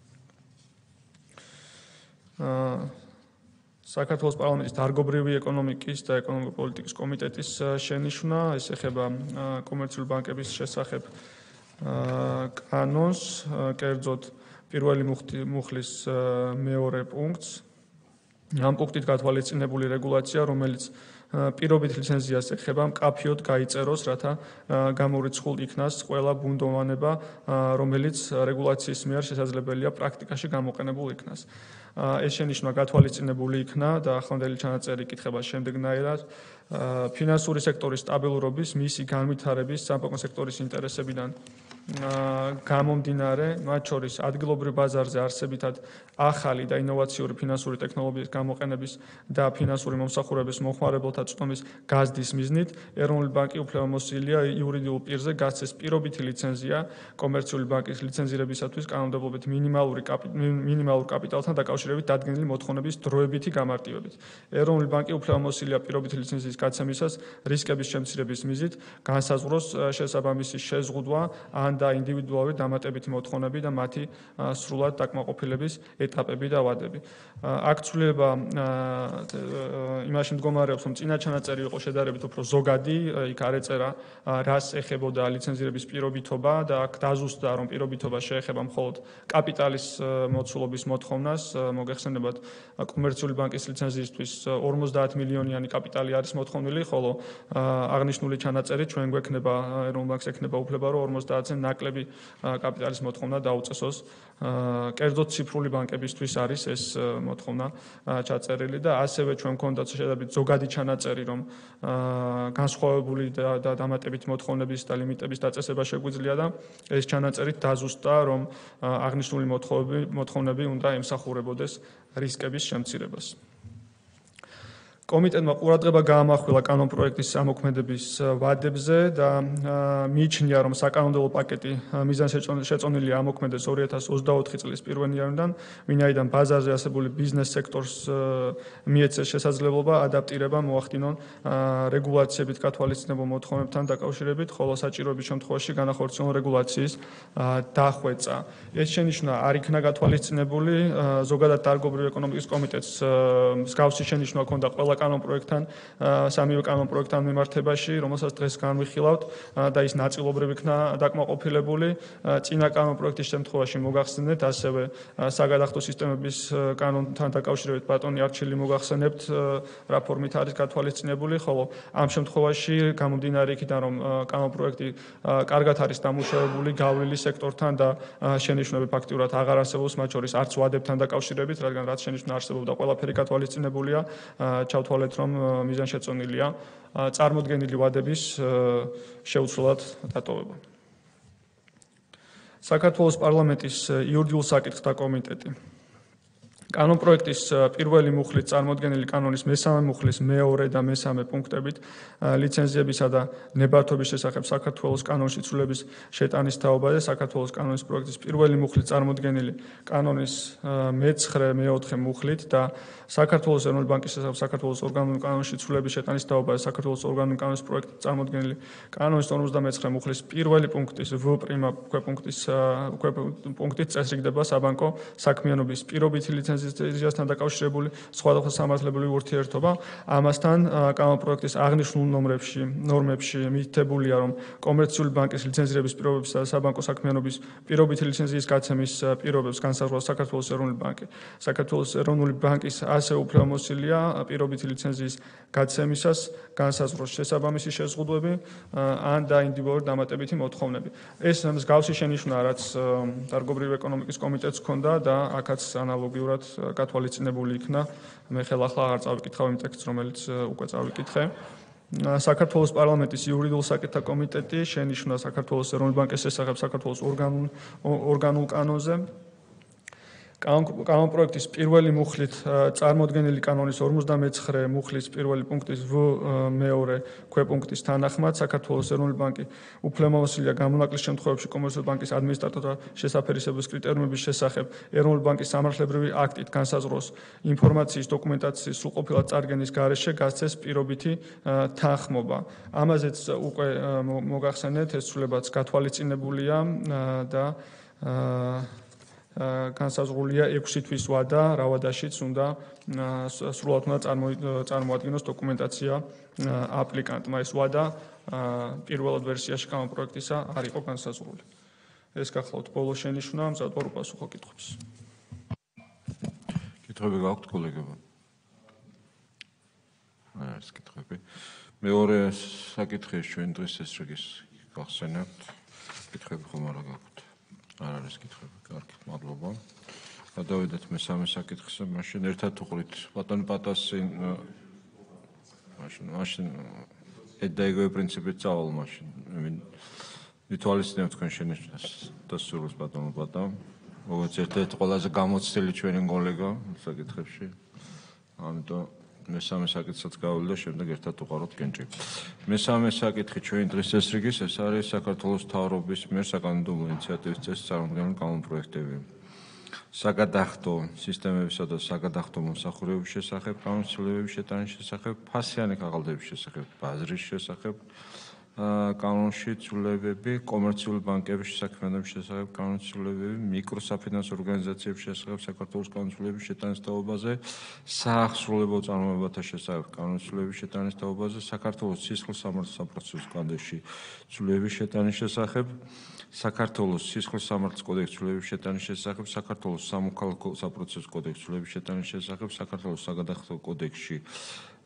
საქართველოს პარლამენტის დარგობრივი ეკონომიკის და ეკონომიკური პოლიტიკის კომიტეტის შენიშვნა, ეს ეხება კომერციული ბანკების შესახებ კანონს, კერძოდ პირველი მუხლის მეორე პუნქტს. ამ პუნქტით გათვალისწინებული რეგულაცია, რომელიც პირობით ლიცენზიას ეხება, მკაფიოდ გაიწეროს, რათა გამორიცხულ იქნას ყველა ბუნდოვანება, რომელიც რეგულაციის მიერ შესაძლებელია პრაქტიკაში გამოყენებულ იქნას. ეს შენიშვნა გათვალისწინებული იქნა და ახლანდელი ჩანაწერი იკითხება შემდეგნაირად. ფინანსური სექტორის სტაბილურობის, მისი განვითარების, საბანკო სექტორის ინტერესებიდან გამომდინარე, მათ შორის ადგილობრივ ბაზარზე არსებითად ახალი და ინოვაციური ფინანსური ტექნოლოგიების გამოყენების და ფინანსური მომსახურების მომხმარებელთა წვდომის გაზრდის მიზნით, ეროვნული ბანკი უფლებამოსილია იურიდიულ პირზე გასცეს პირობითი ლიცენზია კომერციული ბანკის ლიცენზირებისათვის კანონმდებლობით მინიმალურ კაპიტალთან დაკავშირებით დადგენილი მოთხოვნების დროებითი გამარტივებით. ეროვნული ბანკი უფლებამოსილია პირობითი ლიცენზიის გაცემისას რისკების შემცირების მიზნით განსაზღვროს შესაბამისი შეზღუდვა ან და ინდივიდუალური დამატებითი მოთხოვნები და მათი სრულად დაკმაყოფილების ეტაპები და ვადები. აქ ცვლილება იმაში მდგომარეობს, რომ წინა ჩანაწერი იყო შედარებით უფრო ზოგადი, იქ არ ეწერა რას ეხებოდა ლიცენზირების პირობითობა და აქ დაზუსტდა, რომ პირობითობა შეეხება მხოლოდ კაპიტალის მოცულობის მოთხოვნას. მოგეხსენებათ, კომერციული ბანკის ლიცენზიისთვის 50 მილიონიანი კაპიტალი არის მოთხოვნილი, ხოლო აღნიშნული ჩანაწერი ჩვენ გვექნება ეროვნულ ბანკს ექნება უფლება რომ 50%-ზე ნაკლები კაპიტალის მოთხოვნა დაუწესოს. კერძოდ ციფრული ბანკებისთვის არის ეს მოთხოვნა ჩაწერილი და ასევე ჩვენ გვქონდათ შედარებით ზოგადი ჩანაწერი რომ განსხვავებული და დამატებით მოთხოვნების და ლიმიტების დაწესება შეგვიძლია და ეს ჩანაწერით დაზუსტა რომ აღნიშნული მოთხოვნები უნდა ემსახურებოდეს რისკების შემცირებას. კომიტეტმა ყურადღება გაამახვილა კანონპროექტის ამოქმედების ვადებზე და მიიჩნია, რომ საკანონმდებლო პაკეტი მიზანშეწონილი ამოქმედეს 2024 წლის 1 იანვრიდან, ვინაიდან ბაზარზე არსებული ბიზნეს სექტორს მიეცეს შესაძლებლობა ადაპტირება მოახდინონ რეგულაციებით გათვალისწინებულ მოთხოვნებთან დაკავშირებით, ხოლო საჭიროების შემთხვევაში განახორციელონ რეგულაციის დახვეწა. ეს შენიშვნა არ იქნა გათვალისწინებული, ზოგადად დარგობრივ ეკონომიკის კომიტეტს მსგავსი შენიშვნა ჰქონდა ყველა კანონპროექტთან, სამივე კანონპროექტთან მიმართებაში, რომელსაც დღეს განვიხილავთ და ის ნაწილობრივ იქნა დაკმაყოფილებული. წინა კანონპროექტის შემთხვევაში მოგახსენეთ, ასევე საგადახდო სისტემების კანონთან დაკავშირებით ბატონი არჩილი მოგახსენებთ, რა ფორმით არის გათვალისწინებული, ხოლო ამ შემთხვევაში გამომდინარე იქიდან, რომ კანონპროექტი კარგად არის დამუშავებული გავლილი სექტორთან და შენიშვნები ფაქტიურად აღარ არსებობს, მათ შორის არც ვადებთან დაკავშირებით, რადგან რაც შენიშვნა არსებობდა, ყველაფერი გათვალისწინებულია. ჩავთვალეთ, რომ მიზანშეწონილია წარმოდგენილი ვადების შეუცვლელად დატოვება. საქართველოს პარლამენტის იურიდიულ საკითხთა კომიტეტი კანონპროექტის პირველი მუხლით წარმოდგენილი კანონის მესამე მუხლის მეორე და მესამე პუნქტებით ლიცენზიებისა და ნებართვების შესახებ საქართველოს კანონში ცვლილების შეტანის თაობაზე საქართველოს კანონის პროექტის პირველი მუხლით წარმოდგენილი კანონის მე-9, მე-4 მუხლით და საქართველოს ეროვნული ბანკის შესახებ საქართველოს ორგანული კანონში ცვლილების შეტანის თაობაზე საქართველოს ორგანული კანონის პროექტით წარმოდგენილი კანონის 59 მუხლის პირველი პუნქტის ვ' პუნქტით წესრიგდება საბანკო საქმიანობის პირობითი ლიცენზიასთან დაკავშირებული სხვადასხვა სამართლებრივი ურთიერთობა. ამასთან კანონპროექტის აღნიშნულ ნორმებში მითითებულია, რომ კომერციული ბანკის ლიცენზირების პირობებსა და საბანკო საქმიანობის პირობითი ლიცენზიის გაცემის პირობებს განსაზღვრავს საქართველოს ეროვნული ბანკი. საქართველოს ეროვნული ბანკის ასევე უფლებამოსილია პირობითი ლიცენზიის გაცემისას განსაზღვროს შესაბამისი შეზღუდვები ან დაინდივიდუალური დამატებითი მოთხოვნები. ეს მსგავსი შენიშვნა, რაც დარგობრივ ეკონომიკის კომიტეტს ჰქონდა და აქაც ანალოგიურად გათვალისწინებული იქნა. მე ხელახლა აღარ წავიკითხავ იმ ტექსტს, რომელიც უკვე წავიკითხე. საქართველოს პარლამენტის იურიდიულ საკითხთა კომიტეტი შენიშვნა საქართველოს ეროვნული ბანკის შესახებ საქართველოს ორგანულ კანონზე. კანონპროექტის პირველი მუხლით წარმოდგენილი კანონის 59 მუხლის პირველი პუნქტის ვ' ქვეპუნქტის თანახმად საქართველოს ეროვნული ბანკი უფლებამოსილია გამონაკლის შემთხვევებში კომერციული ბანკის ადმინისტრატორთა შესაფერისების კრიტერიუმების შესახებ ეროვნული ბანკის სამართლებრივი აქტით განსაზღვროს ინფორმაციის დოკუმენტაციის სრულყოფილად წარდგენის გარეშე გასცეს პირობითი თანხმობა. ამაზეც უკვე მოგახსენეთ, ეს ცვლილებაც გათვალისწინებულია და განსაზღვრულია 6 თვის ვადა, რა ვადაშიც უნდა სრულად უნდა წარმოადგინოს დოკუმენტაცია აპლიკანტმა. ეს ვადა პირველად ვერსიაში კანონპროექტისა არ იყო განსაზღვრული. ეს გახლავთ ბოლო შენიშვნა, მზადვარ უპასუხო კითხვებს. კითხვები გაქვთ კოლეგებო? ეს კითხვები. მეორე საკითხი ჩვენ დღეს ეს რეგის გახსენებთ. კითხვები ხომ არა გაქვთ? არ არის კითხვები. კარგი, მადლობა. გადავიდეთ მესამე საკითხზე, მაშინ ერთად უყრით ბატონ პატასი მაშინ ედაიგივე პრინციპით წავალ მაშინ. ვითვალისწინებთ თქვენ შენიშვნას დასრულს ბატონო პატა. როგორც ერთ-ერთი ყველაზე გამოცდილი ჩვენი კოლეგა საკითხებში. ამიტომ მესამე საკითხსაც გავავლე და შემდეგ ერთად უყაროთ კენჭი. მესამე საკითხი ჩვენი დღის წესრიგის ეს არის საქართველოს მთავრობის მიერ საკანონმდებლო ინიციატივის წესის წარმოდგენილი კანონპროექტები. საგადახდო სისტემებისა და საგადახდო მომსახურების შესახებ, კანონშეცვლილებების შეტანის შესახებ, ფასიანი ქაღალდების შესახებ, ბაზრის შესახებ, კანონში ცვლილებები, კომერციული ბანკების საქმიანობის შესახებ, კანონშეცვლილებები, მიკროსაფინანსო ორგანიზაციების შესახებ, საქართველოს კანონშეცვლილების შეტანის თაობაზე, საახსრულებო წარმოებათა შესახებ, კანონშეცვლილების შეტანის თაობაზე, საქართველოს სისხლის სამართლის საპროცესო კოდექსში ცვლილების შეტანის შესახებ, საქართველოს სისხლის სამართლის კოდექსში ცვლილების შეტანის შესახებ, საქართველოს სამოქალაქო საპროცესო კოდექსში ცვლილების შეტანის შესახებ, საქართველოს საგადახდო კოდექსში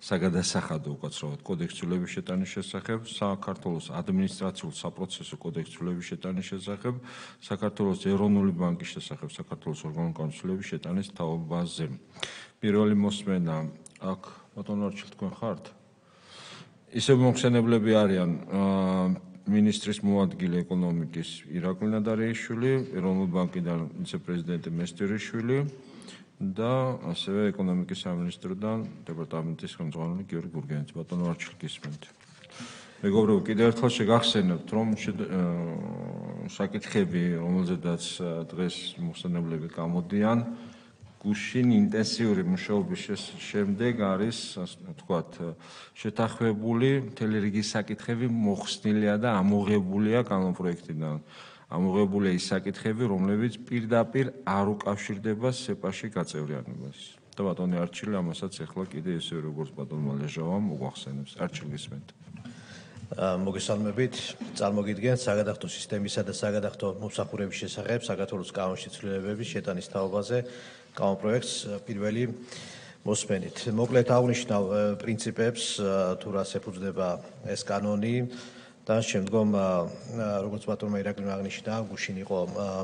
საგადასახადო უკაცრავად კოდექს ცვლილების შეტანის შესახებ, საქართველოს ადმინისტრაციულ საპროცესო კოდექს ცვლილების შეტანის შესახებ, საქართველოს ეროვნული ბანკის შესახებ, საქართველოს ორგანული ცვლილების შეტანის თაობაზე. პირველი მოსმენა აქ ბატონო არჩილ თქვენ ხართ? ისევ მომხსენებლები არიან მინისტრის მოადგილე ეკონომიკის ირაკლი ნადარიშვილი, ეროვნული ბანკიდან ვიცე-პრეზიდენტი მესტერიშვილი და ასევე ეკონომიკის სამინისტროდან დეპარტამენტის ხელმძღვანელი გიორგი გურგენიძე. ბატონო არჩილ გისმენთ. მეგობრებო, კიდევ ერთხელ შეგახსენებთ, რომ საკითხები, რომელზედაც დღეს მოსწავლეები გამოდიან, გუშინ ინტენსიური მუშაობის შემდეგ არის, ასე ვთქვათ, შეთანხმებული მთელი რიგი საკითხები მოხსნილია და ამოღებულია კანონპროექტიდან. ამოღებულია ის საკითხები, რომლებიც პირდაპირ არ უკავშირდება სეპაში გაწევრიანებას. და ბატონი არჩილი ამასაც ახლა კიდე ისე როგორც ბატონმა ლეჟავამ მოგვახსენებს. არჩილ გისმენთ. მოგესალმებით, წარმოგიდგენთ საგადახდო სისტემისა და საგადახდო მომსახურების შესახებ საქართველოს კანონში ცვლილებების შეტანის თაობაზე კანონპროექტს პირველი მოსმენით. მოკლედ აღნიშნავ პრინციპებს, თუ რას ეფუძნება ეს კანონი და შემდგომ როგორც ბატონმა ირაკლიმ აღნიშნა, გუშინ იყო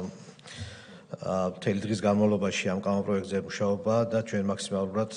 მთელი დღის განმავლობაში ამ კანონპროექტზე მუშაობა და ჩვენ მაქსიმალურად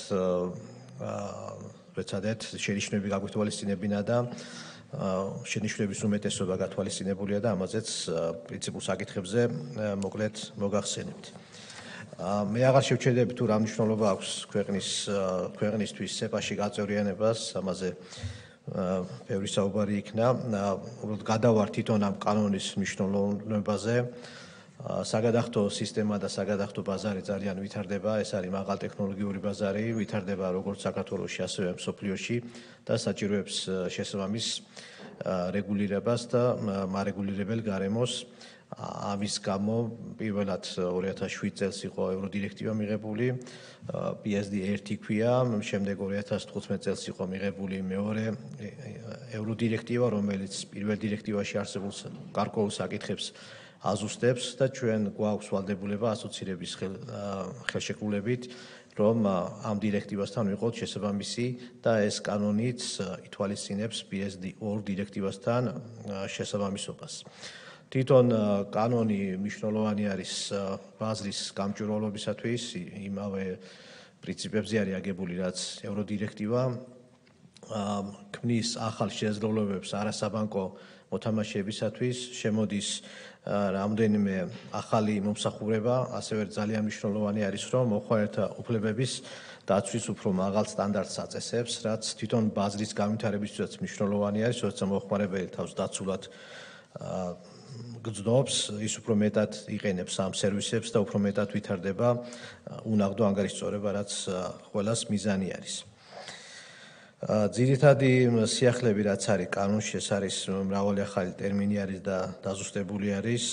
ვეცადეთ შენიშვნები გაგვითვალისწინებინა და შენიშვნების უმეტესობა გათვალისწინებულია და ამაზეც პრინციპულ საკითხებზე მოკლედ მოგახსენებთ. მე აღარ შევჩერდები თუ რა მნიშვნელობა აქვს ქვეყნისთვის სეპაში გაწევრიანებას, ამაზე ბევრი საუბარი იქნა. უბრალოდ გადავარ თვითონ ამ კანონის მნიშვნელობაზე. საგადახდო სისტემა და საგადახდო ბაზარი ძალიან ვითარდება, ეს არის მაღალტექნოლოგიური ბაზარი, ვითარდება როგორც საქართველოში, ასევე მსოფლიოში და საჭიროებს შესაბამის რეგულირებას და მარეგულირებელ გარემოს. ამის გამო პირველად 2007 წელს იყო ევროდირექტივა მიღებული, PSD1 ქვია, შემდეგ 2015 წელს იყო მიღებული მეორე ევროდირექტივა, რომელიც პირველ დირექტივაში არსებულ გარკვეულ საკითხებს აზუსტებს და ჩვენ გვაქვს ვალდებულება ასოცირების ხელშეკრულებით, რომ ამ დირექტივასთან ვიყოთ შესაბამისი და ეს კანონიც ითვალისწინებს PSD2 დირექტივასთან შესაბამისობას. თვითონ კანონი მნიშვნელოვანი არის ბაზრის გამჭვირვალობისათვის, იმავე პრინციპებზე არის აგებული, რაც ევროდირექტივა ქმნის ახალ შესაძლებლობებს არასაბანკო მოთამაშეებისათვის, შემოდის რამდენიმე ახალი მომსახურება, ასევე ძალიან მნიშვნელოვანი არის, რომ მოხმარეთა უფლებების დაცვის უფრო მაღალ სტანდარტს აწესებს, რაც თვითონ ბაზრის განვითარებისთვისაც მნიშვნელოვანი არის, როცა მოხმარებელი თავს დაცულად გრძნობს, ის უფრო მეტად იყენებს ამ სერვისებს და უფრო მეტად ვითარდება უნაღდო ანგარიშწორება, რაც ყველას მიზანი არის. ძირითადი სიახლეები რაც არის კანონში, ეს არის მრავალი ახალი ტერმინი არის და დაზუსტებული არის.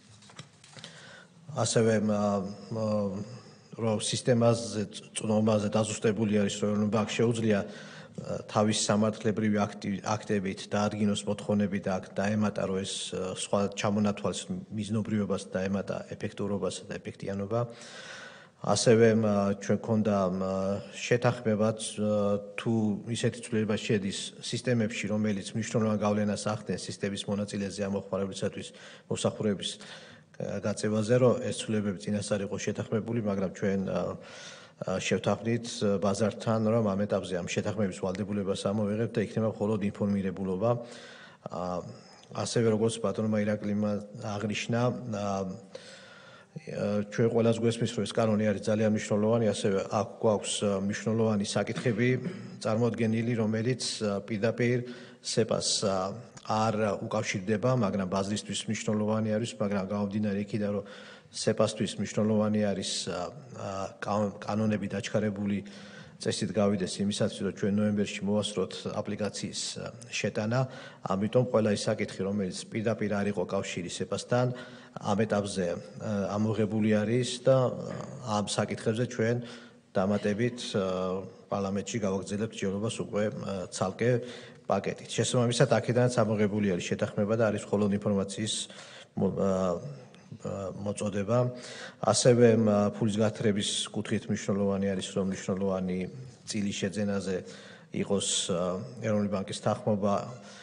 ასევე რომ სისტემაზე წნობაზე დაზუსტებული არის, რომ ბანკს შეუძლია თავის სამართლებრივი აქტებით დაადგინოს მოთხოვნები და დაემატა, რომ ეს სხვა ჩამონათვალს მიზნობრიობას დაემატა ეფექტურობასა და ეფექტიანობა. ასევე ჩვენ გქონდა შეთანხმებაც თუ ისეთი ცვლილება შედის სისტემებში, რომელიც მნიშვნელოვან გავლენას ახდენს სისტემის მონაწილეზე ამ მოხმარებლისათვის მოსახურების გაწევაზე, რომ ეს ცვლილებები წინასწარ იყო შეთანხმებული, მაგრამ ჩვენ შევთანხმდით ბაზართან, რომ ამ ეტაპზე ამ შეთანხმების ვალდებულებას ამოვიღებთ და იქნება მხოლოდ ინფორმირებულობა. ასევე როგორც ბატონმა ირაკლიმმა აღნიშნა, ჩვენ ყველას გვესმის, რომ ეს კანონი არის ძალიან მნიშვნელოვანი, ასევე აქ გვაქვს მნიშვნელოვანი საკითხები წარმოდგენილი, რომელიც პირდაპირ სეპას არ უკავშირდება, მაგრამ ბაზრისთვის მნიშვნელოვანი არის, მაგრამ გამომდინარე იქიდან, რომ სეპასთვის მნიშვნელოვანი არის კანონები დაჩქარებული წესით გავიდეს იმისათვის, რომ ჩვენ ნოემბერში მოვასწროთ აპლიკაციის შეტანა, ამიტომ ყველა ის საკითხი, რომელიც პირდაპირ არ იყო კავშირი სეპასთან, ამ ეტაპზე ამოღებული არის და ამ საკითხებზე ჩვენ დამატებით პარლამენტში გავაგრძელებთ ჯერობას უკვე ცალკე პაკეტით. შესაბამისად, აქედანაც ამოღებული არის შეთანხმება და არის მხოლოდ ინფორმაციის მოწოდება. ასევე ფულის გათხრების კუთხით მნიშვნელოვანი არის, რომ მნიშვნელოვანი წილის შეძენაზე იყოს ეროვნული ბანკის თანხმობა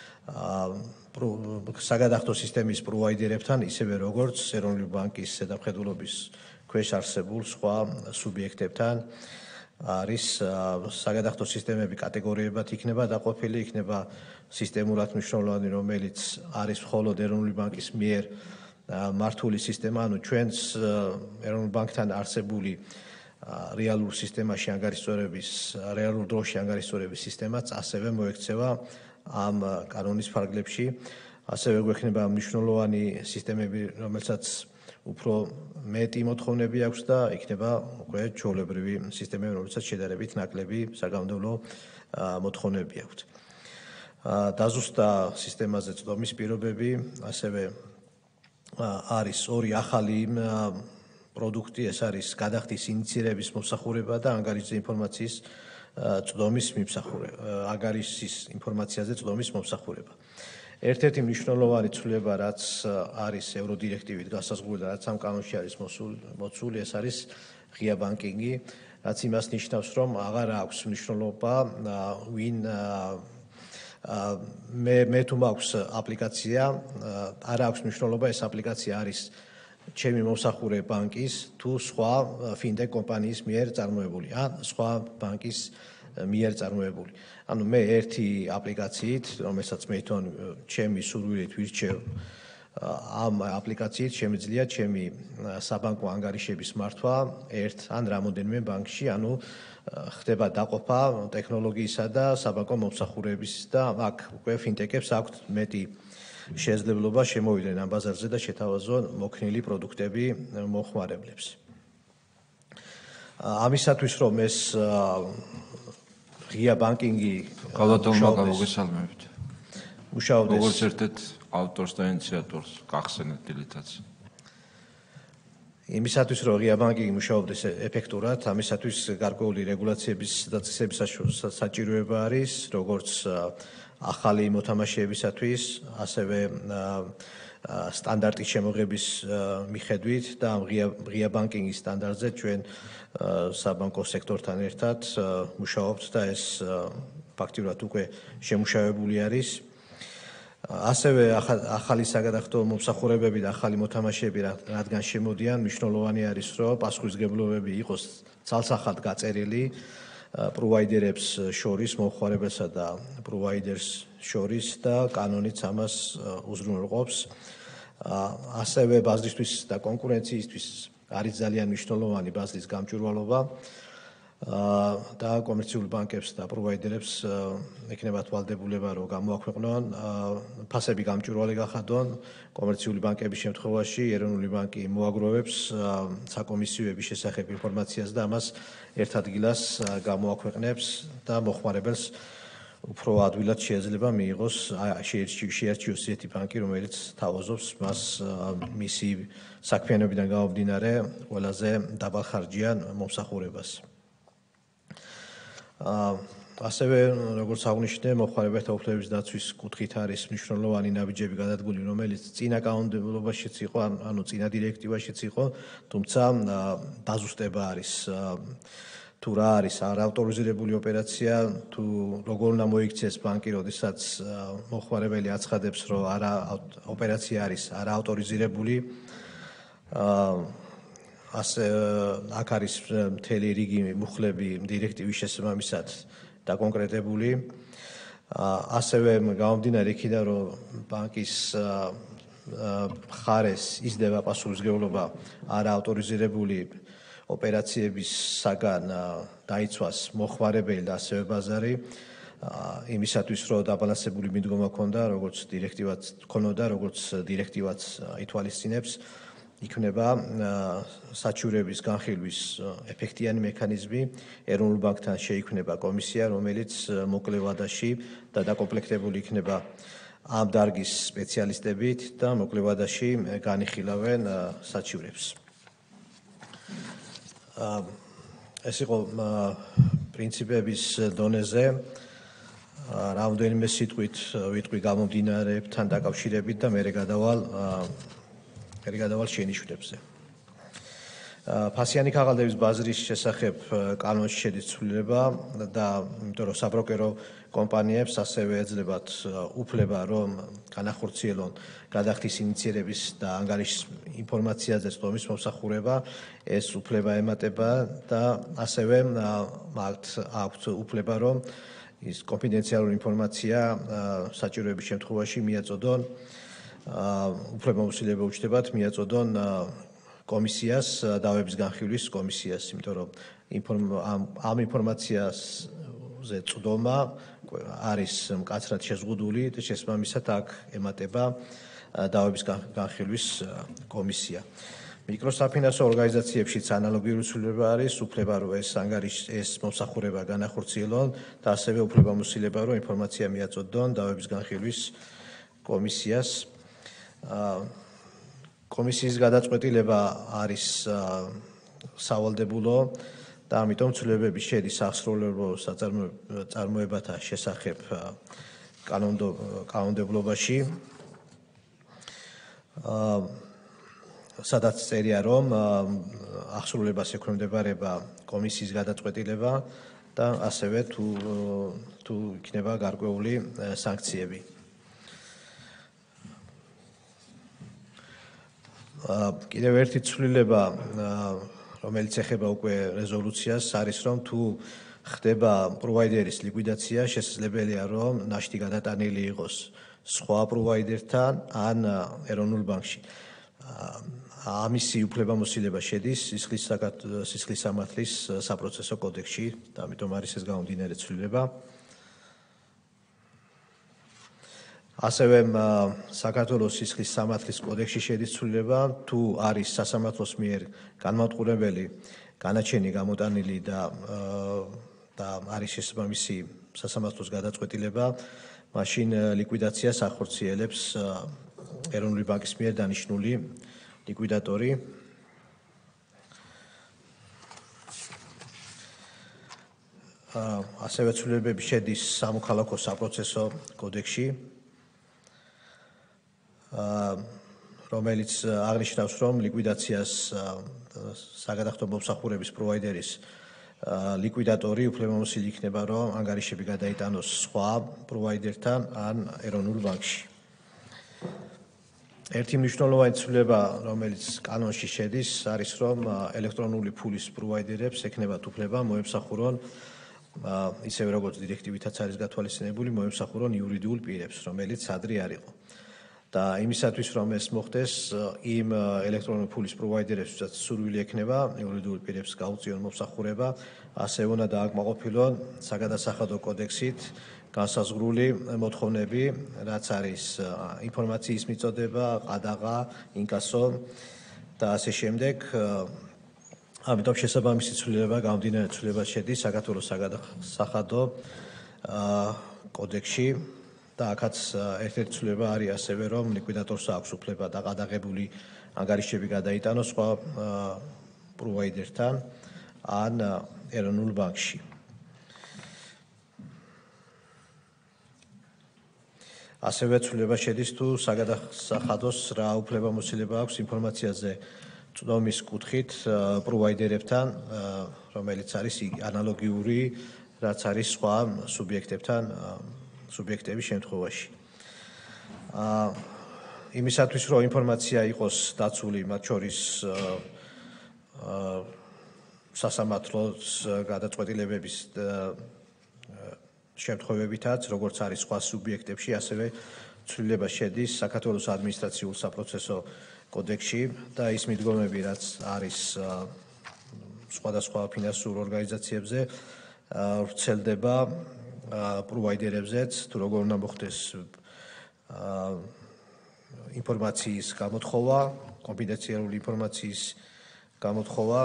საგადახდო სისტემის პროვაიდერებთან, ისევე როგორც ეროვნული ბანკის ზედამხედველობის ქვეშ არსებულ სხვა სუბიექტებთან არის საგადახდო სისტემები კატეგორიებად იქნება დაყოფილი, იქნება სისტემურად მნიშვნელოვანი, რომელიც არის მხოლოდ ეროვნული ბანკის მიერ მართული სისტემა, ანუ ჩვენს ეროვნულ ბანკთან არსებული რეალურ სისტემაში ანგარიშწორების, რეალურ დროში ანგარიშწორების სისტემაც ასევე მოექცევა ამ კანონის ფარგლებში, ასევე გვექნება მნიშვნელოვანი სისტემები, რომელსაც უფრო მეტი მოთხოვნები აქვს და იქნება უკვე ჩვეულებრივი სისტემები, რომელსაც შედარებით ნაკლები საგამომდევნო მოთხოვნები აქვთ. დაზუსტა სისტემაზე წვდომის პირობები, ასევე არის ორი ახალი პროდუქტი, ეს არის გადახდის ინიციირების მომსახურება და ანგარიშზე ინფორმაციის წვდომის მიმსახურება, ანგარიშის ინფორმაციაზე წვდომის მომსახურება. ერთ-ერთი მნიშვნელოვანი ცვლილება, რაც არის ევროდირექტივით განსაზღვრული და რაც ამ კანონში არის მოცული, ეს არის ღია ბანკინგი, რაც იმას ნიშნავს, რომ აღარ აქვს მნიშვნელობა ვინ მე თუ მაქვს აპლიკაცია, არ აქვს მნიშვნელობა ეს აპლიკაცია არის ჩემი მომსახურე ბანკის თუ სხვა ფინტექ კომპანიის მიერ წარმოებული ან სხვა ბანკის მიერ წარმოებული. ანუ მე ერთი აპლიკაციით, რომელსაც მე თვითონ ჩემი სურვილით ვირჩევ, ამ აპლიკაციით შემიძლია ჩემი საბანკო ანგარიშების მართვა ერთ ან რამოდენიმე ბანკში, ანუ ხდება დაყოფა ტექნოლოგიისა და საბანკო მომსახურების და აქ უკვე ფინტექებს აქვთ მეტი შესაძლებლობა შემოვიდნენ ამ ბაზარზე და შეთავაზონ მოქნილი პროდუქტები მომხმარებლებს. ამისათვის რომ ეს ღია ბანკინგი მოგესალმებით. მუშაობდეს როგორც ერთ-ერთ ავტორს და ინიციატორს გახსენეთ დილითაც. იმისათვის რომ ღია ბანკინგი მუშაობდეს ეფექტურად, ამისათვის გარკვეული რეგულაციების და წესების საჭიროება არის, როგორც ახალი მოთამაშეებისათვის, ასევე სტანდარტის შემოღების მიხედვით და ღია ბანკინგის სტანდარტზე ჩვენ საბანკო სექტორთან ერთად მუშაობთ და ეს ფაქტიურად უკვე შემუშავებული არის. ასევე ახალი საგადახდო მომსახურებები და ახალი მოთამაშეები რადგან შემოდიან, მნიშვნელოვანი არის, რომ პასუხისმგებლობები იყოს ცალსახად გაწერილი პროვაიდერებს შორის, მომხმარებელსა და პროვაიდერს შორის და კანონიც ამას უზრუნველყოფს. ასევე ბაზრისთვის და კონკურენციისთვის არის ძალიან მნიშვნელოვანი ბაზრის გამჭვირვალობა და კომერციული ბანკებს და პროვაიდერებს ექნებათ ვალდებულება, რომ გამოაქვეყნონ ფასები გამჭვირვალე გახადონ. კომერციული ბანკების შემთხვევაში ეროვნული ბანკი მოაგროვებს საკომისიოების შესახებ ინფორმაციას და ამას ერთ ადგილას გამოაქვეყნებს და მომხმარებელს უფრო ადვილად შეიძლება მიიღოს შეერჩიოს ისეთი ბანკი, რომელიც თავაზობს მას მისი საქმიანობიდან გამომდინარე ყველაზე დაბალხარჯიან მომსახურებას. ასევე როგორც აღნიშნე, მომხმარებელთა უფლებების დაცვის კუთხით არის მნიშვნელოვანი ნაბიჯები გადადგმული, რომელიც წინა კანონმდებლობაშიც იყო, ანუ წინა დირექტივაშიც იყო, თუმცა დაზუსტება არის თუ რა არის არაავტორიზირებული ოპერაცია, თუ როგორ უნდა მოიქცეს ბანკი, როდესაც მომხმარებელი აცხადებს, რომ ოპერაცია არის არაავტორიზირებული. აქ არის მთელი რიგი მუხლები დირექტივის შესაბამისად დაკონკრეტებული. ასევე გამომდინარე იქიდან, რომ ბანკის მხარეს ისდება პასუხისმგებლობა არაავტორიზირებული ოპერაციებისაგან დაიცვას მომხმარებელი და ასევე ბაზარი, იმისათვის, რომ დაბალანსებული მიდგომა ქონდა, როგორც დირექტივაც ითვალისწინებს, იქნება საჩივრების განხილვის ეფექტიანი მექანიზმი. ეროვნულ ბანკთან შეიქმნება კომისია, რომელიც მოკლე ვადაში და დაკომპლექტებული იქნება ამ დარგის სპეციალისტებით და მოკლე ვადაში განიხილავენ საჩივრებს. ეს იყო პრინციპების დონეზე. რამდენიმე სიტყვით ვიტყვი გამომდინარეებთან დაკავშირებით და მე გადავალ შენიშვნებზე. ფასიანი ქაღალდების ბაზრის შესახებ კანონში შედის ცვლილება და იმიტომ რომ საბროკერო კომპანიებს ასევე ეძლებათ უფლება რომ განახორციელონ გადახდის ინიციერების და ანგარიშის ინფორმაციაზე ცდომის მომსახურება ეს უფლება ემატება და ასევე მათ აქვთ უფლება რომ ის კონფიდენციალური ინფორმაცია საჭიროების შემთხვევაში მიაწოდონ უფლებამოსილება უჩნდებათ მიაწოდონ კომისიას დავების განხილვის კომისიას, იმიტომ რომ ამ ინფორმაციაზე წვდომა არის მკაცრად შეზღუდული და შესაბამისად აქ ემატება დავების განხილვის კომისია. მიკროსაფინანსო ორგანიზაციებშიც ანალოგიური ცვლილება არის, უფლება რომ ეს მომსახურება განახორციელონ და ასევე უფლებამოსილება რომ ინფორმაცია მიაწოდონ დავების განხილვის კომისიას. კომისიის გადაწყვეტილება არის სავალდებულო და ამიტომ ცვლილებები შედის აღსრულებელ წარმოებათა შესახებ კანონმდებლობაში. სადაც წერია რომ აღსრულებას ექვემდებარება კომისიის გადაწყვეტილება და ასევე თუ იქნება გარკვეული სანქციები. კიდევ ერთი ცვლილება, რომელიც ეხება უკვე რეზოლუციას, არის რომ თუ ხდება პროვაიდერის ლიკვიდაცია, შესაძლებელია რომ ნაშთი გადატანილი იყოს სხვა პროვაიდერთან ან ეროვნულ ბანკში. ამისი უფლებამოსილება შედის სისხლის სამართლის საპროცესო კოდექსში და ამიტომ არის ეს გამომდინარე ცვლილება. ასევე საქართველოს სისხლის სამართლის კოდექსში შედის ცვლილება, თუ არის სასამართლოს მიერ განმარტყურებელი განაჩენი გამოტანილი და არის შესაბამისი სასამართლოს გადაწყვეტილება, მაშინ ლიკვიდაციას ახორციელებს ეროვნული ბანკის მიერ დანიშნული ლიკვიდატორი. ასევე ცვლილებები შედის სამოქალაქო საპროცესო კოდექსში, რომელიც აღნიშნავს, რომ ლიკვიდაციას საგადახდო მომსახურების პროვაიდერის ლიკვიდატორი უფლებამოსილი იქნება, რომ ანგარიშები გადაიტანოს სხვა პროვაიდერთან ან ეროვნულ ბანკში. ერთი მნიშვნელოვანი ცვლილება, რომელიც კანონში შედის, არის, რომ ელექტრონული ფულის პროვაიდერებს ექნებათ უფლება მოემსახურონ ისევე როგორც დირექტივითაც არის გათვალისწინებული, მოემსახურონ იურიდიულ პირებს, რომელიც ადრე არ იყო. და იმისათვის რომ ეს მოხდეს, იმ ელექტრონული ფულის პროვაიდერებსაც სურვილი ექნება იურიდიულ პირებს გაუწიონ მომსახურება, ასევე უნდა დააკმაყოფილონ საგადასახადო კოდექსით განსაზღვრული მოთხოვნები, რაც არის ინფორმაციის მიწოდება, ყადაღა, ინკასო და ასე შემდეგ. ამიტომ შესაბამისი ცვლილება გამომდინარე ცვლილება შედის საქართველოს საგადასახადო კოდექსში. და აქაც ერთ-ერთი ცვლილება არის ასევე, რომ ლიკვიდატორს აქვს უფლება დაყადაღებული ანგარიშები გადაიტანოს სხვა პროვაიდერთან ან ეროვნულ ბანკში. ასევე ცვლილება შედის, თუ საგადასახადოს რა უფლებამოსილება აქვს ინფორმაციაზე წვდომის კუთხით პროვაიდერებთან, რომელიც არის ანალოგიური, რაც არის სხვა სუბიექტების შემთხვევაში. იმისათვის, რომ ინფორმაცია იყოს დაცული, მათ შორის სასამართლოს გადაწყვეტილებების შემთხვევებითაც, როგორც არის სხვა სუბიექტებში, ასევე ცვლილება შედის საქართველოს ადმინისტრაციულ საპროცესო კოდექსში და ის მიდგომები, რაც არის სხვადასხვა ფინანსურ ორგანიზაციებზე, ვრცელდება პროვაიდერებზეც, თუ როგორ უნდა მოხდეს ინფორმაციის გამოთხოვა, კონფიდენციალური ინფორმაციის გამოთხოვა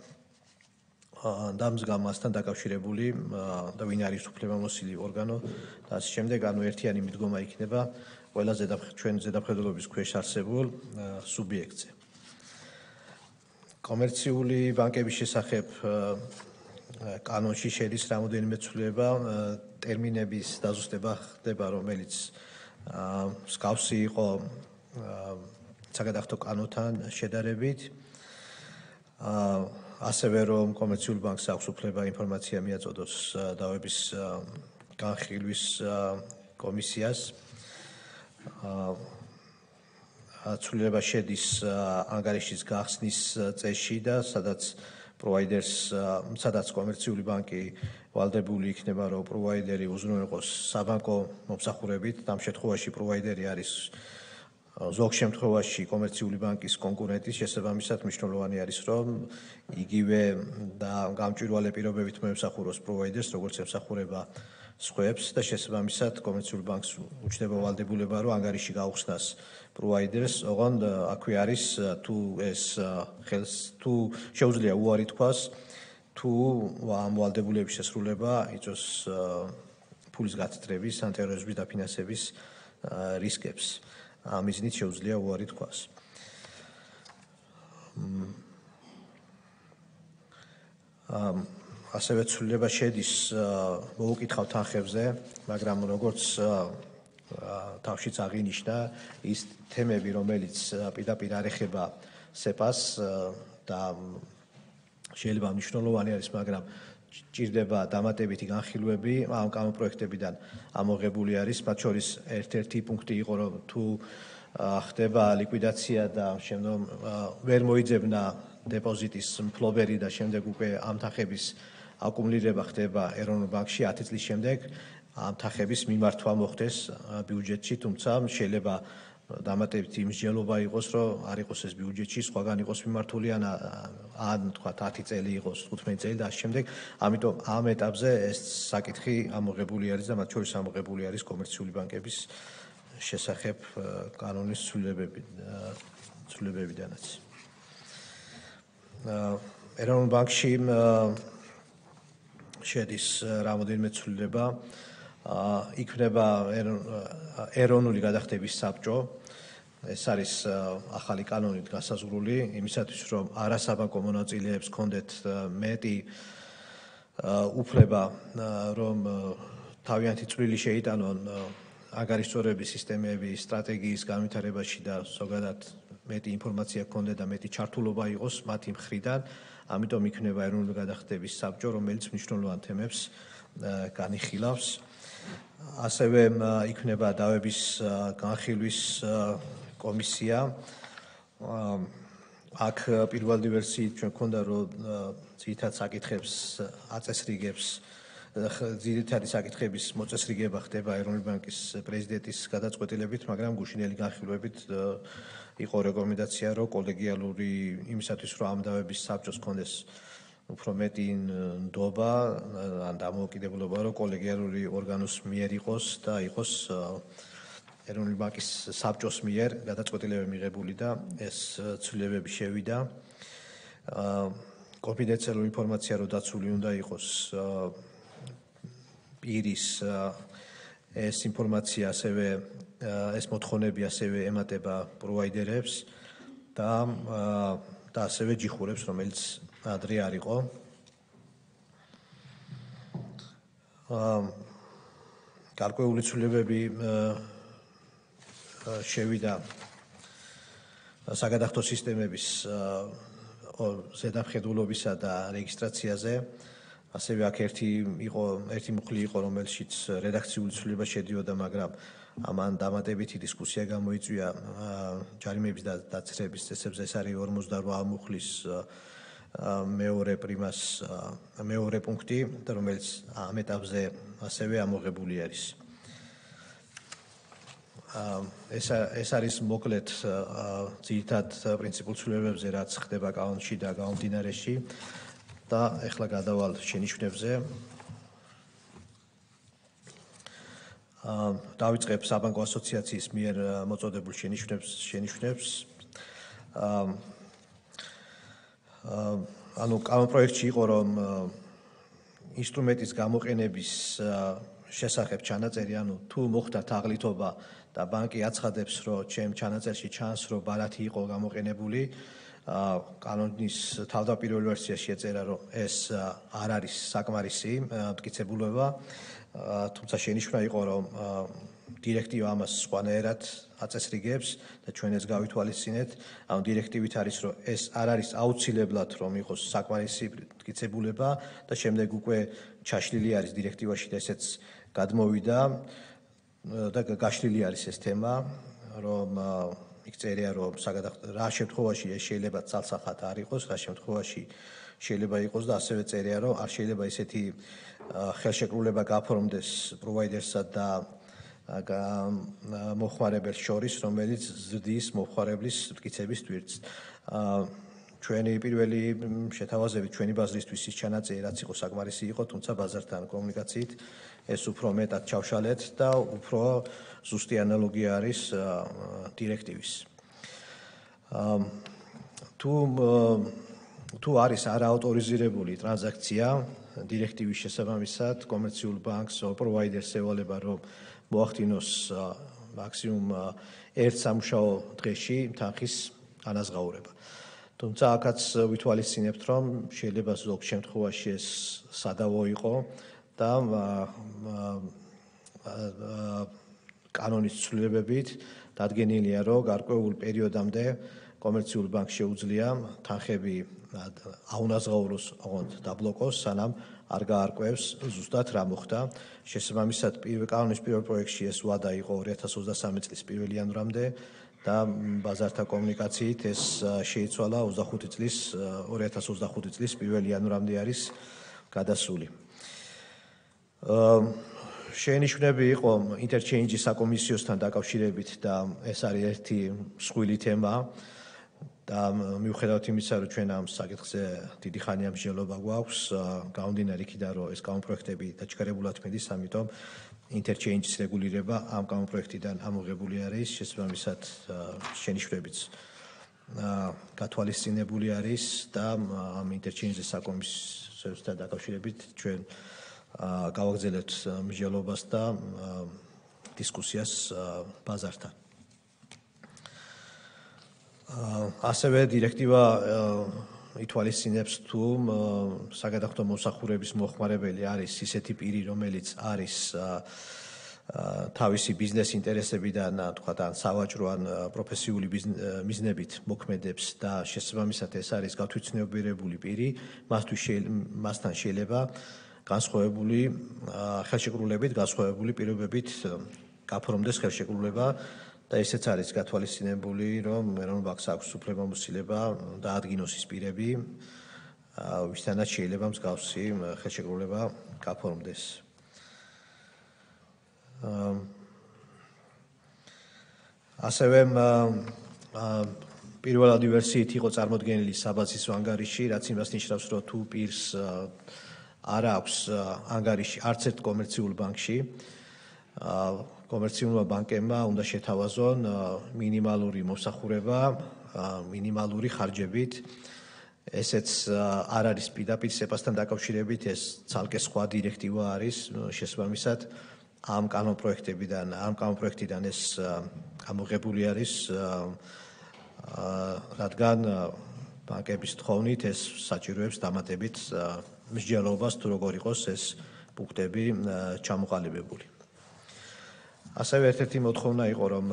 და მასთან დაკავშირებული და ვინ არის უფლებამოსილი ორგანო და ასე შემდეგ, ანუ ერთიანი მიდგომა იქნება ყველაზე ჩვენ ზედამხედველობის ქვეშ არსებულ სუბიექტზე. კომერციული ბანკების შესახებ კანონში შედის რამოდენიმე ცვლილება, ტერმინების დაზუსტება ხდება, რომელიც მსგავსი იყო საგადახდო კანონთან შედარებით. ასევე რომ კომერციული ბანკს აქვს უფლება ინფორმაცია მიაწოდოს დავების განხილვის კომისიას. ცვლილება შედის ანგარიშის გახსნის წესში და სადაც კომერციული ბანკი ვალდებული იქნება, რომ პროვაიდერი უზრუნველყოს საბანკო მომსახურებით. ამ შემთხვევაში პროვაიდერი არის ზოგ შემთხვევაში კომერციული ბანკის კონკურენტი, შესაბამისად მნიშვნელოვანი არის, რომ იგივე და გამჭვირვალე პირობებით მოემსახუროს პროვაიდერს, როგორც ემსახურება სხვებს და შესაბამისად კომერციული ბანკს უჩნდება ვალდებულება, რომ ანგარიში გაუხსნას პროვაიდერს, ოღონდ აქვე არის თუ შეუძლია უარი თქვას, თუ ამ ვალდებულების შესრულება იწვევს ფულის გათხრების, ან ტერორიზმის დაფინანსების რისკებს. ამ მიზნით შეუძლია უარი თქვას. ასევე ცვლილება შედის მოუკითხავ თანხებზე, მაგრამ როგორც თავშიც აღინიშნა, ის თემები, რომელიც პირდაპირ არ ეხება SEPA-ს და შეიძლება მნიშვნელოვანი არის, მაგრამ ჭირდება დამატებითი განხილვები, ამ კანონპროექტებიდან ამოღებული არის, მათ შორის ერთ-ერთი პუნქტი იყო, რომ თუ ხდება ლიკვიდაცია და შემდგომ ვერ მოიძებნა დეპოზიტის მფლობელი და შემდეგ უკვე ამ თანხების აკუმულირება ხდება ეროვნულ ბანკში 10 წლის შემდეგ, ამ თანხების მიმართვა მოხდეს ბიუჯეტში, თუმცა შეიძლება დამატებითი მსჯელობა იყოს, რომ არ იყოს ეს ბიუჯეტში, სხვაგან იყოს მიმართული, ან თქვა 10 წელი იყოს, 15 წელი და ამ შემდეგ, ამიტომ ამ ეტაპზე ეს საკითხი ამოღებული არის და მათ შორის ამოღებული არის კომერციული ბანკების შესახებ კანონის ცვლილებებიდანაც. ეროვნულ ბანკში შედის რამოდენიმე ცვლილება. იქნება ეროვნული გადახდების საბჭო. ეს არის ახალი კანონით გასაზღვრული იმისათვის, რომ არასაბანკო მონაწილეებს ჰქონდეთ მეტი უფლება, რომ თავიანთი წვლილი შეიტანონ ანგარიშწორების სისტემების სტრატეგიის განვითარებაში და ზოგადად მეტი ინფორმაცია ჰქონდეთ და მეტი ჩართულობა იყოს მათი მხრიდან. ამიტომ იქნება ეროვნული გადახდების საბჭო, რომელიც მნიშვნელოვან თემებს განიხილავს. ასევე იქნება დავების განხილვის კომისია. აქ პირველი ვერსიით ჩვენ გქონდა, რომ ძირითად საკითხებს აწესრიგებს ძირითადი საკითხების მოწესრიგება ხდება ეროვნული ბანკის პრეზიდენტის გადაწყვეტილებით, მაგრამ გუშინელი განხილვებით იყო რეკომენდაცია, რომ კოლეგიალური იმისათვის, რომ ამ დავების საბჭოს ჰქონდეს უფრო მეტი ნდობა ან დამოუკიდებლობა, რომ კოლეგიალური ორგანოს მიერ იყოს და იყოს ეროვნული ბანკის საბჭოს მიერ გადაწყვეტილებები მიღებული და ეს ცვლილებები შევიდა. კონფიდენციალური ინფორმაცია რო დაცული უნდა იყოს პირის ეს ინფორმაცია ასევე ეს მოთხოვნები ასევე ემატება პროვაიდერებს და ასევე ჯიხურებს, რომელიც ადრე არ იყო. გარკვეული ცვლილებები შევიდა საგადახდო სისტემების ზედამხედველობისა და რეგისტრაციაზე. ასევე აქ ერთი მუხლი იყო, რომელშიც რედაქციული ცვლილება შედიოდა, მაგრამ ამან დამატებითი დისკუსია გამოიწვია ჯარიმების დაწესების წესებზე. ეს არის 48 მუხლის მეორე პუნქტი, რომელიც ამ ეტაპზე ასევე ამოღებული არის. ეს არის მოკლედ ძირითად პრინციპულ ცვლილებებზე, რაც ხდება კანონში და გამომდინარეში. და ეხლა გადავალ შენიშვნებზე. დავიწყებ საბანკო ასოციაციის მიერ მოწოდებულ შენიშვნებს. კანონპროექტში იყო, რომ ინსტრუმენტის გამოყენების შესახებ ჩანაწერი, თუ მოხდა თაღლითობა და ბანკი აცხადებს, რომ ჩემ ჩანაწერში ჩანს, რომ ბარათი იყო გამოყენებული, კანონის თავდაპირველ ვერსიაში ეწერა, რომ ეს არ არის საკმარისი მტკიცებულება, თუმცა შენიშვნა იყო, რომ დირექტივა ამას სხვანაირად აწესრიგებს და ჩვენაც გავითვალისწინეთ. ანუ დირექტივით არის რომ ეს არ არის აუცილებლად რომ იყოს საკმარისი მტკიცებულება და შემდეგ უკვე ჩაშლილი არის დირექტივაში და ესეც გადმოვიდა და გაშლილი არის ეს თემა, რომ იქ წერია რომ რა შემთხვევაში ეს შეიძლება ცალსახად არ იყოს, რა შემთხვევაში შეიძლება იყოს და ასევე წერია რომ არ შეიძლება ისეთი ხელშეკრულება გაფორმდეს პროვაიდერსსა და მოხმარებელს შორის, რომელიც ზრდის მოხმარებლის მტკიცების თვირთს. ჩვენი პირველი შეთავაზებით, ჩვენი ბაზრისთვის ის ჩანაწერი, რაც იყო საკმარისი იყო, თუმცა ბაზართან კომუნიკაციით ეს უფრო მეტად ჩავშალეთ და უფრო ზუსტი ანალოგია არის დირექტივის. თუ არის არაავტორიზირებული ტრანზაქცია დირექტივის შესაბამისად, კომერციულ ბანკს პროვაიდერს ევალება რომ მოახდინოს მაქსიმუმ ერთ სამუშაო დღეში თანხის ანაზღაურება. თუმცა აქაც ვითვალისწინებთ, რომ შეიძლება ზოგ შემთხვევაში ეს სადავო იყო და კანონის ცვლილებებით დადგენილია, რომ გარკვეულ პერიოდამდე კომერციულ ბანკს შეუძლია თანხები აუნაზღაუროს, ოღონდ დაბლოკოს, სანამ არ გაარკვევს ზუსტად რა მოხდა. შესაბამისად, კანონის პირველ პროექტში ეს ვადა იყო 2023 წლის 1 იანვრამდე და ბაზართა კომუნიკაციით ეს შეიცვალა 2025 წლის 1 იანვრამდე არის გადასული. შენიშვნები იყო ინტერჩეინჯის საკომისიოსთან დაკავშირებით და ეს არის ერთი მსხვილი თემა და მიუხედავად იმისა, რომ ჩვენ ამ საკითხზე დიდი ხანია მსჯელობა გვაქვს, გამომდინარე იქიდან, რომ ეს კანონპროექტები დაჩქარებულად მიდის, ამიტომ ინტერჩეინჯის რეგულირება ამ კანონპროექტიდან ამოღებული არის, შესაბამისად შენიშვნებიც გათვალისწინებული არის და ამ ინტერჩეინჯის საკომისიოსთან დაკავშირებით ჩვენ გავაგზავნებთ მსჯელობას და დისკუსიას ბაზართან. ასევე დირექტივა ითვალისწინებს თუ საგადახდო მომსახურების მოხმარებელი არის ისეთი პირი, რომელიც არის თავისი ბიზნეს ინტერესებიდან, თქვათ, ან სავაჭრო ან პროფესიული მიზნებით მოქმედებს და შესაბამისად ეს არის გათვითცნობიერებული პირი, მასთან შეიძლება განსხვავებული ხელშეკრულებით, განსხვავებული პირობებით გაფორმდეს ხელშეკრულება და ესეც არის გათვალისწინებული, რომ ეროვნულ ბანკს აქვს უფლებამოსილება დაადგინოს ის პირები, ვისთანაც შეიძლება მსგავსი ხელშეკრულება გაფორმდეს. ასევე პირველადი ვერსიით იყო წარმოდგენილი საბაზისო ანგარიში, რაც იმას ნიშნავს, რომ თუ პირს არ აქვს ანგარიში არც ერთ კომერციულ ბანკში, კომერციულმა ბანკებმა უნდა შეთავაზონ მინიმალური მომსახურება, მინიმალური ხარჯებით. ესეც არ არის პირდაპირ სეპასთან დაკავშირებით, ეს ცალკე სხვა დირექტივა არის, შესაბამისად ამ კანონპროექტიდან ეს ამოღებული არის, რადგან ბანკების თხოვნით ეს საჭიროებს დამატებით მსჯელობას, თუ როგორ იყოს ეს პუნქტები ჩამოყალიბებული. ასევე ერთ-ერთი მოთხოვნა იყო, რომ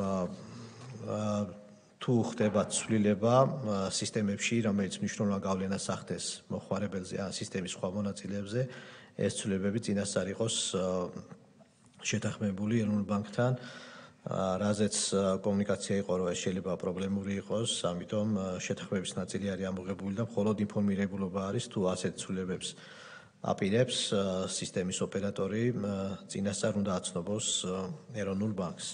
თუ ხდება ცვლილება სისტემებში, რომელიც მნიშვნელოვან გავლენას ახდენს მოხმარებელზე ან სისტემის სხვა მონაწილეებზე, ეს ცვლილებები წინასწარ იყოს შეთანხმებული ეროვნულ ბანკთან, რაზეც კომუნიკაცია იყო, რომ ეს შეიძლება პრობლემური იყოს, ამიტომ შეთანხმების ნაწილი არის ამოღებული და მხოლოდ ინფორმირებულობა არის, თუ ასეთ ცვლილებებს აპირებს სისტემის ოპერატორი, წინასწარ უნდა აცნობოს ეროვნულ ბანკს.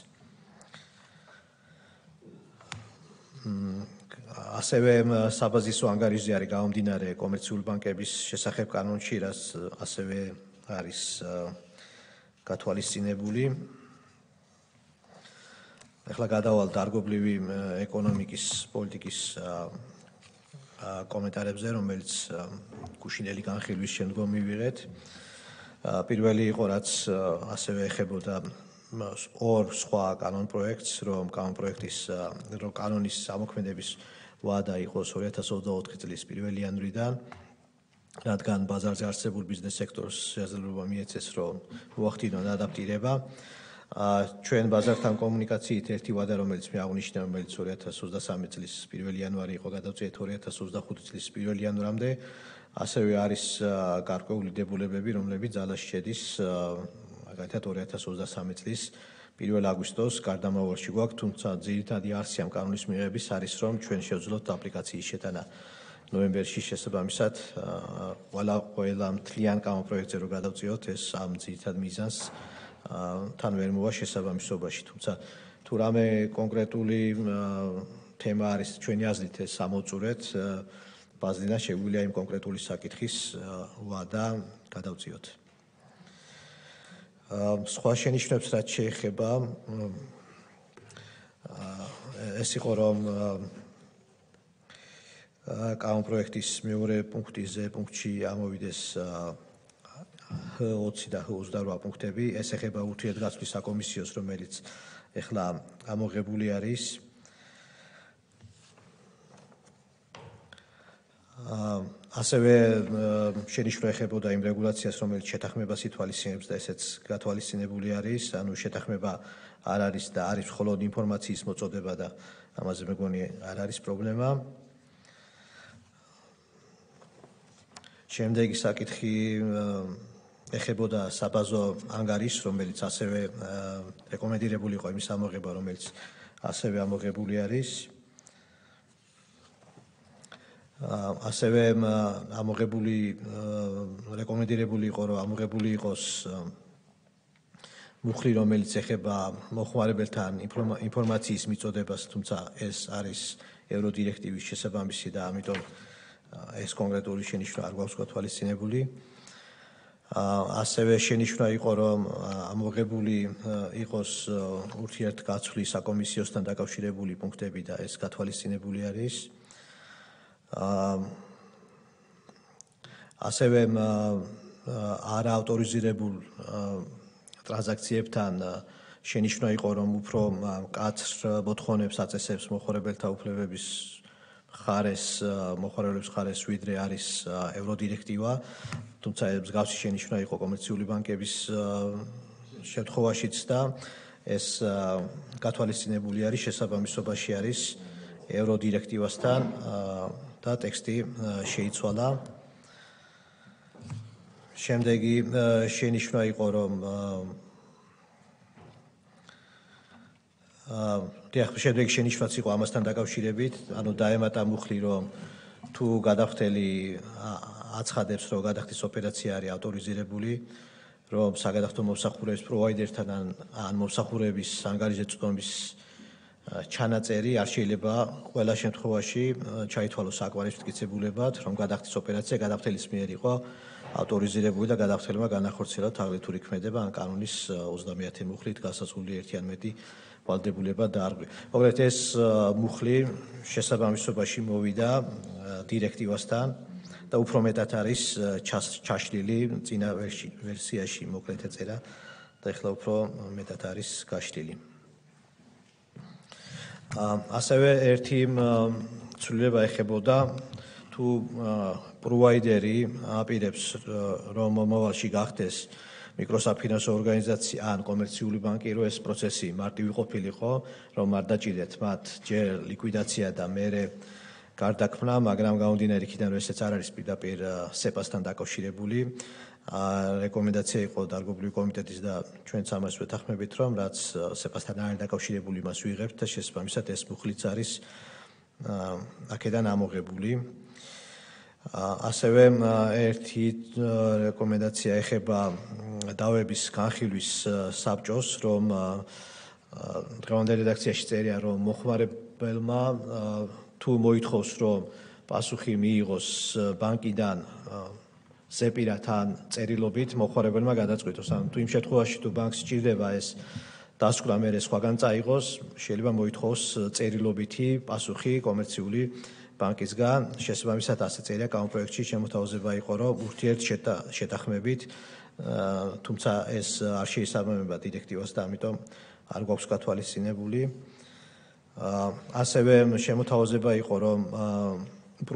ასევე საბაზისო ანგარიშზე არის გამომდინარე კომერციული ბანკების შესახებ კანონში, რაც ასევე არის გათვალისწინებული. ეხლა გადავალ დარგობლივი ეკონომიკის პოლიტიკის კომენტარებზე, რომელიც გუშინელი განხილვის შემდგომ მივიღეთ. პირველი იყო, რაც ასევე ეხებოდა ორ სხვა კანონპროექტს, რომ კანონის ამოქმედების ვადა იყოს 2024 წლის 1 იანვრიდან, რადგან ბაზარზე არსებულ ბიზნეს სექტორს შესაძლებლობა მიეცეს, რომ მოახდინონ ადაპტირება. ჩვენ ბაზართან კომუნიკაციით ერთი ვადა, რომელიც მე აღნიშნე, რომელიც 2023 წლის 1 იანვარი იყო გადავწყვეტ 2025 წლის 1 იანვრამდე, ასევე არის გარკვეული დებულებები, რომლებიც ძალაში შედის მაგალითად 2023 წლის 1 აგვისტოს გარდამავალში გვაქვს, თუმცა ძირითადი არსი ამ კანონის მიღების არის, რომ ჩვენ შევძლოთ აპლიკაციის შეტანა ნოემბერში შესაბამისად ყველა მთლიან კანონპროექტზე რომ გადავწიოთ, ეს ამ ძირითად მიზანს თან ვერ მოვა შესაბამისობაში, თუმცა თუ რამე კონკრეტული თემა არის ჩვენი აზრით ეს ამოვწურეთ, ბაზლინა შეგვიძლია იმ კონკრეტული საკითხის ვადა გადავწიოთ. სხვა შენიშვნებს რაც შეეხება ეს იყო რომ კანონპროექტის მეორე პუნქტის პუნქტში ამოვიდეს H20 და H28 პუნქტები, ეს ეხება ურთიერთგაცვლის საკომისიოს, რომელიც ეხლა ამოღებული არის. ასევე შენიშვნა ეხებოდა იმ რეგულაციას, რომელიც შეთანხმებას ითვალისწინებს და ესეც გათვალისწინებული არის, ანუ შეთანხმება არ არის და არის მხოლოდ ინფორმაციის მოწოდება და ამაზე მეგონი არ არის პრობლემა. შემდეგი საკითხი ეხებოდა საბაზო ანგარიშს, რომელიც ასევე რეკომენდირებული იყო იმის ამოღება, რომელიც ასევე ამოღებული არის. ასევე ამოღებული რეკომენდირებული იყო, რომ ამოღებული იყოს მუხლი, რომელიც ეხება მოხმარებელთან ინფორმაციის მიწოდებას, თუმცა ეს არის ევროდირექტივის შესაბამისი და ამიტომ ეს კონკრეტული შენიშვნა არ გვაქვს გათვალისწინებული. ასევე შენიშვნა იყო, რომ ამოღებული იყოს ურთიერთგაცვლის საკომისიოსთან დაკავშირებული პუნქტები და ეს გათვალისწინებული არის. ასევე არაავტორიზირებულ ტრანზაქციებთან შენიშვნა იყო, რომ უფრო მკაცრ მოთხოვნებს აწესებს მოხმარებელთა უფლებების მოხმარებლების ხარეს, ვიდრე არის ევროდირექტივა, თუმცა მსგავსი შენიშვნა იყო კომერციული ბანკების შემთხვევაშიც და ეს გათვალისწინებული არის, შესაბამისობაში არის ევროდირექტივასთან და ტექსტი შეიცვალა. შემდეგი შენიშვნა იყო, რომ შემდეგი შენიშვნაც იყო ამასთან დაკავშირებით, ანუ დაემატა მუხლი, რომ თუ გადახდელი აცხადებს, რომ გადახდის ოპერაცია არის ავტორიზირებული, რომ საგადახდო მომსახურების პროვაიდერთან ან მომსახურების ანგარიშზე წვდომის ჩანაწერი არ შეიძლება ყველა შემთხვევაში ჩაითვალოს საკვარის მტკიცებულებად, რომ გადახდის ოპერაცია გადახდელის მიერ იყო ავტორიზირებული და გადახდელმა განახორციელა თაღლითური ქმედება ან კანონის 30 მუხლით გასაზღვრული ერთი ან მეტი ვალდებულება დაარღვია. მოკლედ ეს მუხლი შესაბამისობაში მოვიდა დირექტივასთან და უფრო მეტად არის ჩაშლილი წინა ვერსიაში მოკლედ ეწერა და ეხლა უფრო მეტად არის გაშლილი. ასევე ერთი ცვლილება ეხებოდა თუ პროვაიდერი აპირებს რომ მომავალში გახდეს მიკროსაფინანსო ორგანიზაცია ან კომერციული ბანკი, რომ ეს პროცესი მარტივი ყოფილიყო, რომ არ დაჭირდეთ მათ ჯერ ლიკვიდაცია და მერე გარდაქმნა, მაგრამ გამომდინარე იქიდან, რომ ესეც არ არის პირდაპირ სეპასთან დაკავშირებული, რეკომენდაცია იყო დარგობრივი კომიტეტის და ჩვენც ამას ვეთანხმებით, რომ რაც სეპასთან არ არის დაკავშირებული, იმას ვიღებთ და შესაბამისად ეს მუხლიც არის აქედან ამოღებული. ასევე ერთი რეკომენდაცია ეხება დავების განხილვის საბჭოს, რომ დღევანდელ რედაქციაში წერია, რომ მოხმარებელმა თუ მოითხოვს, რომ პასუხი მიიღოს ბანკიდან ზეპირად ან წერილობით, მოხმარებელმა გადაწყვიტოს. ანუ თუ იმ შემთხვევაში თუ ბანკს სჭირდება ეს დასკვნა მერე სხვაგან წაიღოს, შეიძლება მოითხოვს წერილობითი პასუხი კომერციული ბანკისგან. შესაბამისად ასე წერია კანონპროექტში, შემოთავაზება იყო, რომ ურთიერთ შეთანხმებით, თუმცა ეს არ შეისაბამება დირექტივას და ამიტომ არ გვაქვს გათვალისწინებული. ასევე შემოთავაზება იყო, რომ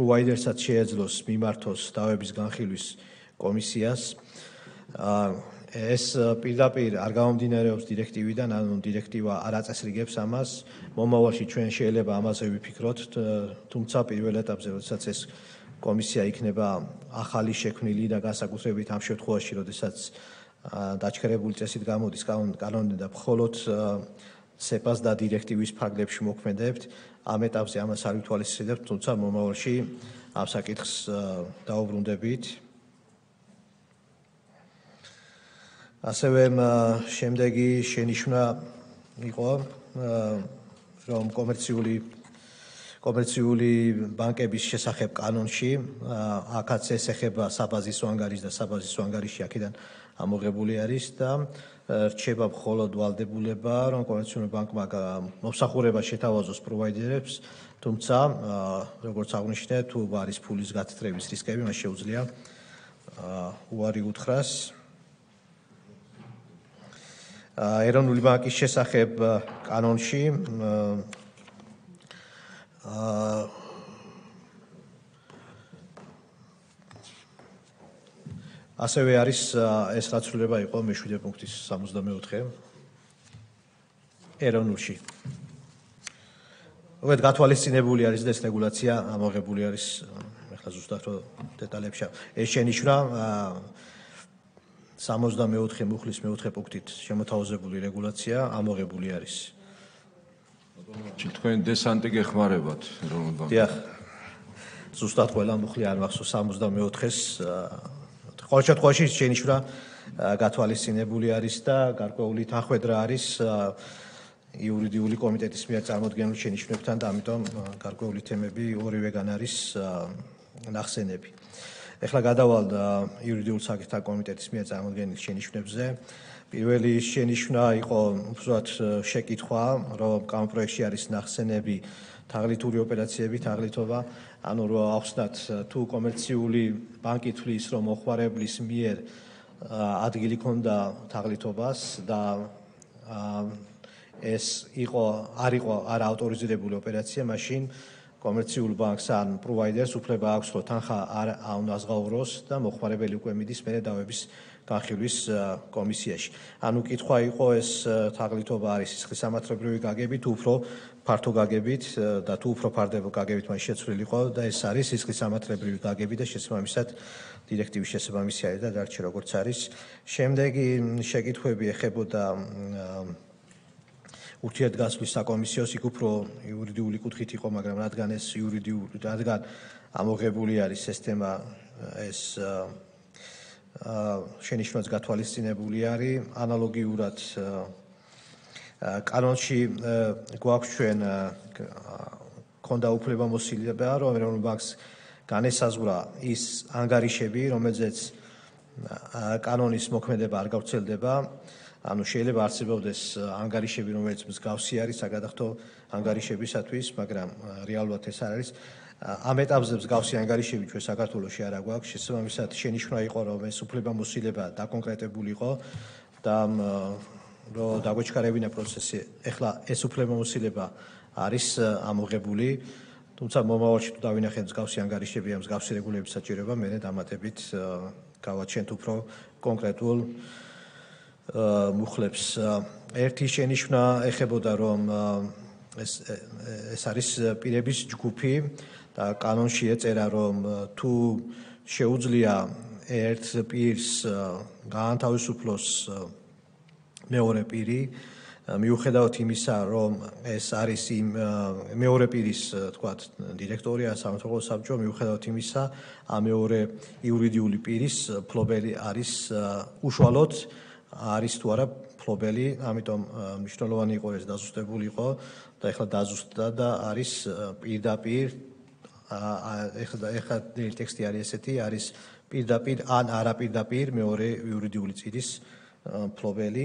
პროვაიდერსაც შეეძლოს მიმართოს დავების განხილვის კომისიას. ეს პირდაპირ არ გამომდინარეობს დირექტივიდან, ანუ დირექტივა არ აწესრიგებს ამას. მომავალში ჩვენ შეიძლება ამაზე ვიფიქროთ, თუმცა პირველ ეტაპზე, როდესაც ეს კომისია იქნება ახალი შექმნილი და განსაკუთრებით ამ შემთხვევაში, როდესაც დაჩქერებული წესით გამოდის კანონი და მხოლოდ CEPA-ს და დირექტივის ფარგლებში მოქმედებთ, ამ ეტაპზე ამას არ ვითვალისწინებთ, თუმცა მომავალში ამ საკითხს დაუბრუნდებით. ასევე შემდეგი შენიშვნა იყო, რომ კომერციული ბანკების შესახებ კანონში აქაც ეს ეხება საბაზისო ანგარიშს და საბაზისო ანგარიში აქედან ამოღებული არის და რჩება მხოლოდ ვალდებულება, რომ კომერციული ბანკმა მომსახურება შეთავაზოს პროვაიდერებს, თუმცა როგორც აღნიშნე, თუ არის ფულის გათხრების რისკები, მას შეუძლია უარი უთხრას. ეროვნული ბანკის შესახებ კანონში ასევე არის ეს რაცვლება იყო მე-7 პუნქტის 64 ეროვნულში. უბრალოდ გათვალისწინებული არის და ეს რეგულაცია ამოღებული არის, ახლა ზუსტად რო დეტალებში. ეს შენიშვნა 64 მუხლის მე-4 პუნქტით შემოთავაზებული რეგულაცია ამოღებული არის. თქვენ დესანტი გეხმარებათ ეროვნულ ბანკს? დიახ. ზუსტად ყველა მუხლი არ მახსოვს 64-ს. ყოველ შემთხვევაში შენიშვნა გათვალისწინებული არის და გარკვეული თანხმედრა არის იურიდიული კომიტეტის მიერ წარმოდგენილ შენიშვნებთან და ამიტომ გარკვეული თემები ორივეგან არის ნახსენები. ეხლა გადავალ იურიდიულ საკითხთა კომიტეტის მიერ წარმოდგენილ შენიშვნებზე. პირველი შენიშვნა იყო უბრალოდ შეკითხვა, რომ კანონპროექტში არის ნახსენები თაღლითური ოპერაციები, თაღლითობა, ანუ რომ ახსნათ თუ კომერციული ბანკი თვლის, რომ მოხმარებლის მიერ ადგილი ჰქონდა თაღლითობას და ეს არ იყო არაავტორიზირებული ოპერაცია, მაშინ კომერციულ ბანკს ან პროვაიდერს უფლება აქვს, რომ თანხა არ უნდა ზღაუროს და მოხმარებელი უკვე მიდის მერე დავების განხილვის კომისიაში. ანუ კითხვა იყო ეს თაღლითობა არის სისხლისამართლებრივი გაგებით, უფრო ფართო გაგებით და თუ უფრო ფარდებ გაგებით მას შეცვლილიყო და ეს არის სისხლისამართლებრივი გაგები და შესაბამისად დირექტივის შესაბამისი არის და დარჩე როგორც არის. შემდეგი შეკითხვები ეხებოდა ურთიერთგაცვლის საკომისიოს, იქ უფრო იურიდიული კუთხით იყო, მაგრამ რადგან ამოღებული არის სისტემა ეს შენიშვნაც გათვალისწინებული არის. ანალოგიურად კანონში გვაქვს ჩვენ ქონდა უფლებამოსილება, რომ ეროვნულ ბანკს განესაზღვრა ის ანგარიშები, რომელზეც კანონის მოქმედება არ გავრცელდება. ანუ შეიძლება არსებობდეს ანგარიშები, რომელიც მსგავსი არის საგადახდო ანგარიშებისათვის, მაგრამ რეალურად ეს არ არის. ამ ეტაპზე მსგავსი ანგარიშები ჩვენ საქართველოში არ აგვაქვს. შესაბამისად შენიშვნა იყო, რომ ეს უფლებამოსილება დაკონკრეტებულიყო და რომ დაგვეჩქარებინა პროცესი. ეხლა ეს უფლებამოსილება არის ამოღებული, თუმცა მომავალში თუ დავინახეთ მსგავსი ანგარიშები ან მსგავსი რეგულების საჭიროება, მე დამატებით გავაჩენთ უფრო კონკრეტულ მუხლებს. ერთი შენიშვნა ეხებოდა, რომ ეს არის პირების ჯგუფი და კანონში ეწერა, რომ თუ შეუძლია ერთ პირს გაანთავისუფლოს მეორე პირი, მიუხედავად იმისა, რომ ეს არის იმ მეორე პირის, თქვათ, დირექტორი ან სამმართველო საბჭო, მიუხედავად იმისა, ამ მეორე იურიდიული პირის ფლობელი არის უშუალოდ არის თუ არა ფლობელი, ამიტომ მნიშვნელოვანი იყო ეს დაზუსტებული იყო და ეხლა დაზუსტდა და არის პირდაპირ ეხლა ტექსტი არის ესეთი, არის პირდაპირ ან არაპირდაპირ მეორე იურიდიული წიდის ფლობელი.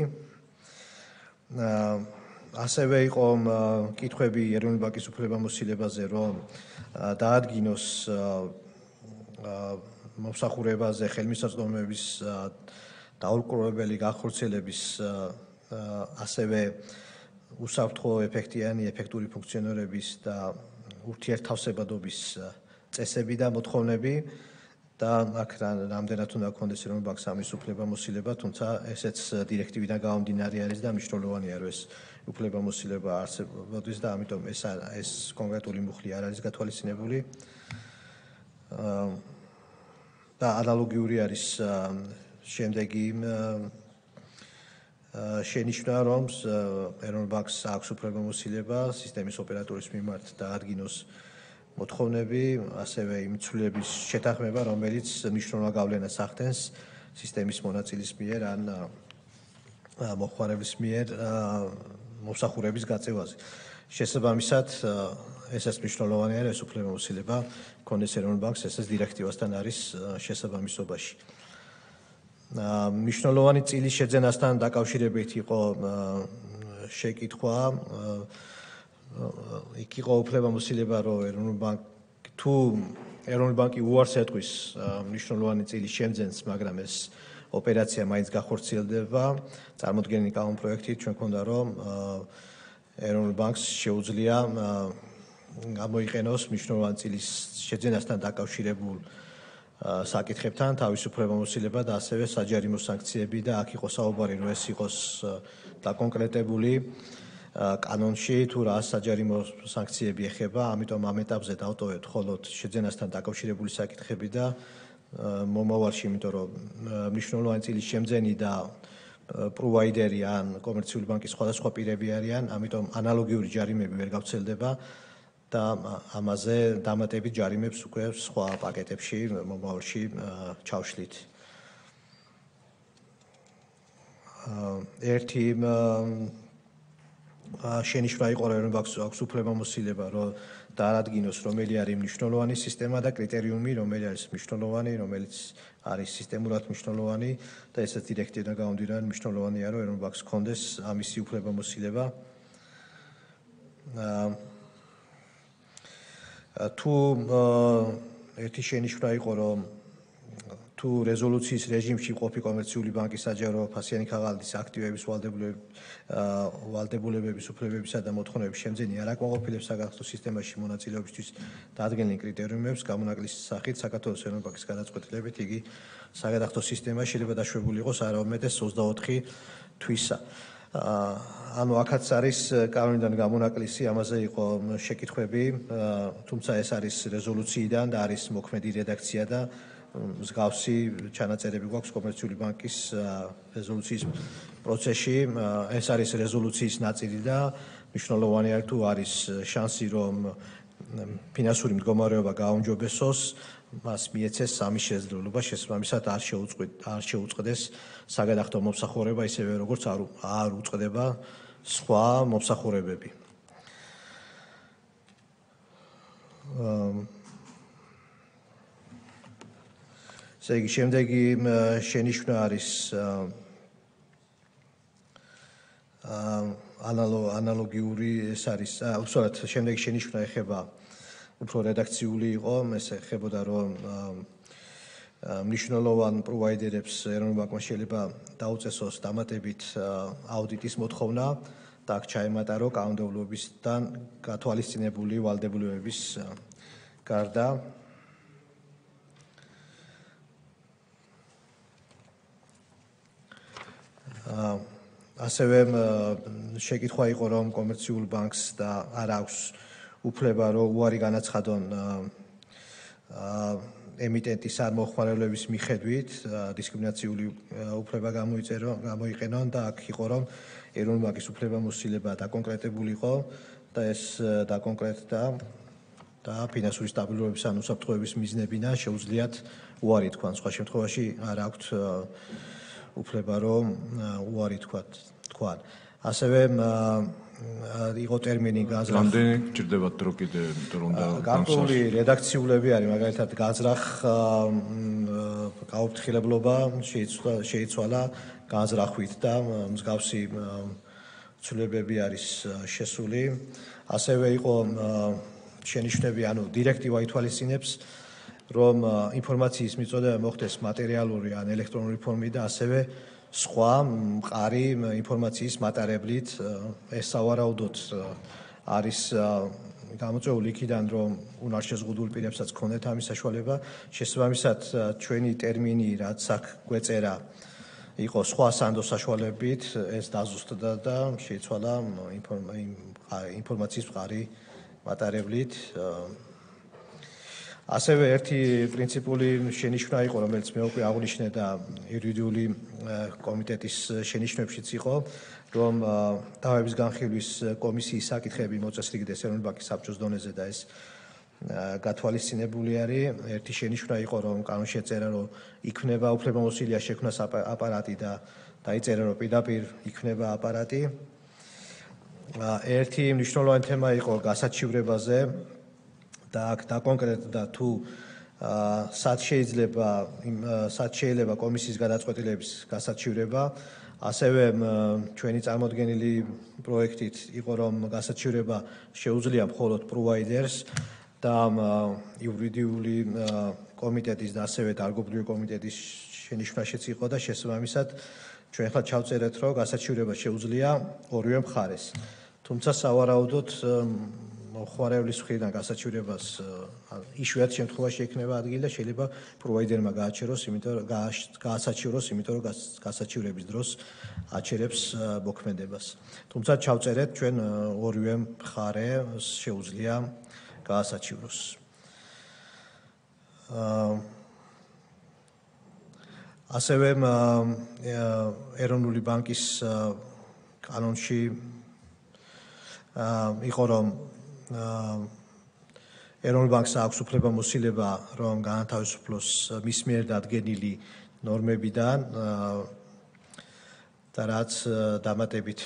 ასევე იყო კითხვები ეროვნული ბანკის უფლებამოსილებაზე, რომ დაადგინოს მომსახურებაზე ხელმისაწვდომების დაურკვეველი განხორციელების ასევე უსაფრთხო ეფექტიანი ეფექტური ფუნქციონირების და ურთიერთთავსებადობის წესები და მოთხოვნები და აქ რამდენად უნდა გქონდეს ეროვნულ ბანკს ამის უფლებამოსილება, თუმცა ესეც დირექტივიდან გამომდინარე არის და მნიშვნელოვანია რომ ეს უფლებამოსილება არსებობდეს და ამიტომ ეს კონკრეტული მუხლი არ არის გათვალისწინებული. და ანალოგიური არის შემდეგი შენიშვნა, რომ ეროვნულ ბანკს აქვს უფლებამოსილება სისტემის ოპერატორის მიმართ დაადგინოს მოთხოვნები, ასევე იმ ცვლილების შეთანხმება, რომელიც მნიშვნელოვან გავლენას ახდენს სისტემის მონაწილის მიერ ან მოხმარებლის მიერ მომსახურების გაწევაზე. შესაბამისად, ესეც მნიშვნელოვანია, ეს უფლებამოსილება ქონდეს ეროვნულ ბანკს, ესეც დირექტივასთან არის შესაბამისობაში. მნიშვნელოვანი წილის შეძენასთან დაკავშირებით იყო შეკითხვა, იქ იყო უფლებამოსილება, რომ ეროვნული ბანკი უარს ეტყვის მნიშვნელოვანი წილის შემძენს, მაგრამ ეს ოპერაცია მაინც გახორციელდება. წარმოდგენილი კანონპროექტით ჩვენ გვქონდა, რომ ეროვნულ ბანკს შეუძლია გამოიყენოს მნიშვნელოვანი წილის შეძენასთან დაკავშირებულ საკითხებთან თავის უფლებამოსილება და ასევე საჯარიმო სანქციები და აქ იყო საუბარი, რომ ეს იყოს დაკონკრეტებული კანონში თუ რა საჯარიმო სანქციები ეხება, ამიტომ ამ ეტაპზე დავტოვებთ მხოლოდ შეძენასთან დაკავშირებული საკითხები და მომავალში, იმიტომ რომ მნიშვნელოვანი წილის შემძენი და პროვაიდერი ან კომერციული ბანკის სხვადასხვა პირები არიან, ამიტომ ანალოგიური ჯარიმები ვერ გავრცელდება და ამაზე დამატებით ჯარიმებს უკვე სხვა პაკეტებში მომავალში ჩავშლით. ერთი შენიშვნა იყო, რომ ეროვნულ ბანკს აქვს უფლებამოსილება, რომ დაადგინოს, რომელი არის მნიშვნელოვანი სისტემა და კრიტერიუმი, რომელი არის მნიშვნელოვანი, რომელიც არის სისტემურად მნიშვნელოვანი და ესეც დირექტივიდან გამომდინარე მნიშვნელოვანია, რომ ეროვნულ ბანკს ჰქონდეს ამისი უფლებამოსილება. თუ ერთი შენიშვნა იყო, რომ თუ რეზოლუციის რეჟიმში ყოფი კომერციული ბანკის საჯარო ფასიანი ქაღალდის აქტივების ვალდებულებების უფლებებისა და მოთხოვნების შემძენი არ აკმაყოფილებს საგადახდო სისტემაში მონაწილეობისთვის დადგენილ კრიტერიუმებს, გამონაკლისის სახით საქართველოს ეროვნული ბანკის გადაწყვეტილებით იგი საგადახდო სისტემა შეიძლება დაშვებული იყოს არაუმეტეს 24 თვისა. ანუ აქაც არის კანონიდან გამონაკლისი, ამაზე იყო შეკითხვები, თუმცა ეს არის რეზოლუციიდან და არის მოქმედი რედაქცია და მსგავსი ჩანაწერები გვაქვს კომერციული ბანკის რეზოლუციის პროცესში. ეს არის რეზოლუციის ნაწილი და მნიშვნელოვანია თუ არის შანსი, რომ ფინანსური მდგომარეობა გააუმჯობესოს, მას მიეცეს ამის შესაძლებლობა, შესაბამისად არ შეუწყდეს საგადახდო მომსახურება, ისევე როგორც არ უწყდება სხვა მომსახურებები. ესე იგი, შემდეგი შენიშვნა არის ანალოგიური, ეს არის, უსწორად, შემდეგი შენიშვნა ეხება უფრო რედაქციული იყო, ეს ეხებოდა, რომ მნიშვნელოვან პროვაიდერებს ეროვნულ ბანკმა შეიძლება დაუწესოს დამატებით აუდიტის მოთხოვნა და აქ ჩაემატა, რომ კანონმდებლობისგან გათვალისწინებული ვალდებულებების გარდა ასევე შეკითხვა იყო, რომ კომერციულ ბანკს და არ აქვს უფლება, რომ უარი განაცხადონ ემიტენტის არ მოხმარებლების მიხედვით დისკრიმინაციული უფლება გამოიყენონ და აქ იყო, რომ ეროვნული ბანკის უფლებამოსილება დაკონკრეტებული იყო და ეს დაკონკრეტდა და ფინანსური სტაბილურობის ან უსაფრთხოების მიზნებიდან შეუძლიათ უარი თქვან. სხვა შემთხვევაში არ აქვთ უფლება, რომ უარი თქვან. ასევე იყო ტერმინი განზრახ. რამდენი გჭირდება დრო კიდე, იმიტომ რომ გარკვეული რედაქციულები არის, მაგალითად განზრახ გაუფრთხილებლობა შეიცვალა განზრახვით და მსგავსი ცვლილებები არის შესული. ასევე იყო შენიშვნები, ანუ დირექტივა ითვალისწინებს, რომ ინფორმაციის მიწოდება მოხდეს მატერიალური ან ელექტრონული ფორმით და ასევე სხვა მყარი ინფორმაციის მატარებლით. ეს სავარაუდოდ არის გამოწვეული იქიდან, რომ უნარშეზღუდულ პირებსაც ქონდეთ ამის საშუალება, შესაბამისად ჩვენი ტერმინი, რაც აქ გვეწერა, იყო სხვა სანდო საშუალებით, ეს დაზუსტდა და შეიცვალა ინფორმაციის მყარი მატარებლით. ასევე ერთი პრინციპული შენიშვნა იყო, რომელიც მე უკვე აღვნიშნე და იურიდიული კომიტეტის შენიშვნებშიც იყო, რომ დავების განხილვის კომისიის საკითხები მოწესრიგდეს ეროვნული ბანკის საბჭოს დონეზე და ეს გათვალისწინებული არის. ერთი შენიშვნა იყო, რომ კანონში ეწერა, რომ იქმნება უფლებამოსილია შექმნას აპარატი და დაიწერა, რომ პირდაპირ იქმნება აპარატი. ერთი მნიშვნელოვანი თემა იყო გასაჩივრებაზე და აქ დაკონკრეტდა თუ სად შეიძლება კომისიის გადაწყვეტილების გასაჩივრება. ასევე ჩვენი წარმოდგენილი პროექტით იყო, რომ გასაჩივრება შეუძლია მხოლოდ პროვაიდერს და იურიდიული კომიტეტის და ასევე დარგობრივი კომიტეტის შენიშვნაშიც იყო და შესაბამისად ჩვენ ხლა ჩავწერეთ, რომ გასაჩივრება შეუძლია ორივე მხარეს. თუმცა სავარაუდოდ მოხმარებლის მხრიდან გასაჩივრებას იშვიათ შემთხვევაში ექნება ადგილი და შეიძლება პროვაიდერმა გააჩეროს, გაასაჩივროს, იმიტომ რომ გასაჩივრების დროს აჩერებს მოქმედებას. თუმცა ჩავწერეთ ჩვენ ორივე მხარე შეუძლია გაასაჩივროს. ასევე ეროვნული ბანკის კანონში იყო, რომ ეროვნულ ბანკს აქვს უფლებამოსილება, რომ გაანთავისუფლოს მის მიერ დადგენილი ნორმებიდან და რაც დამატებით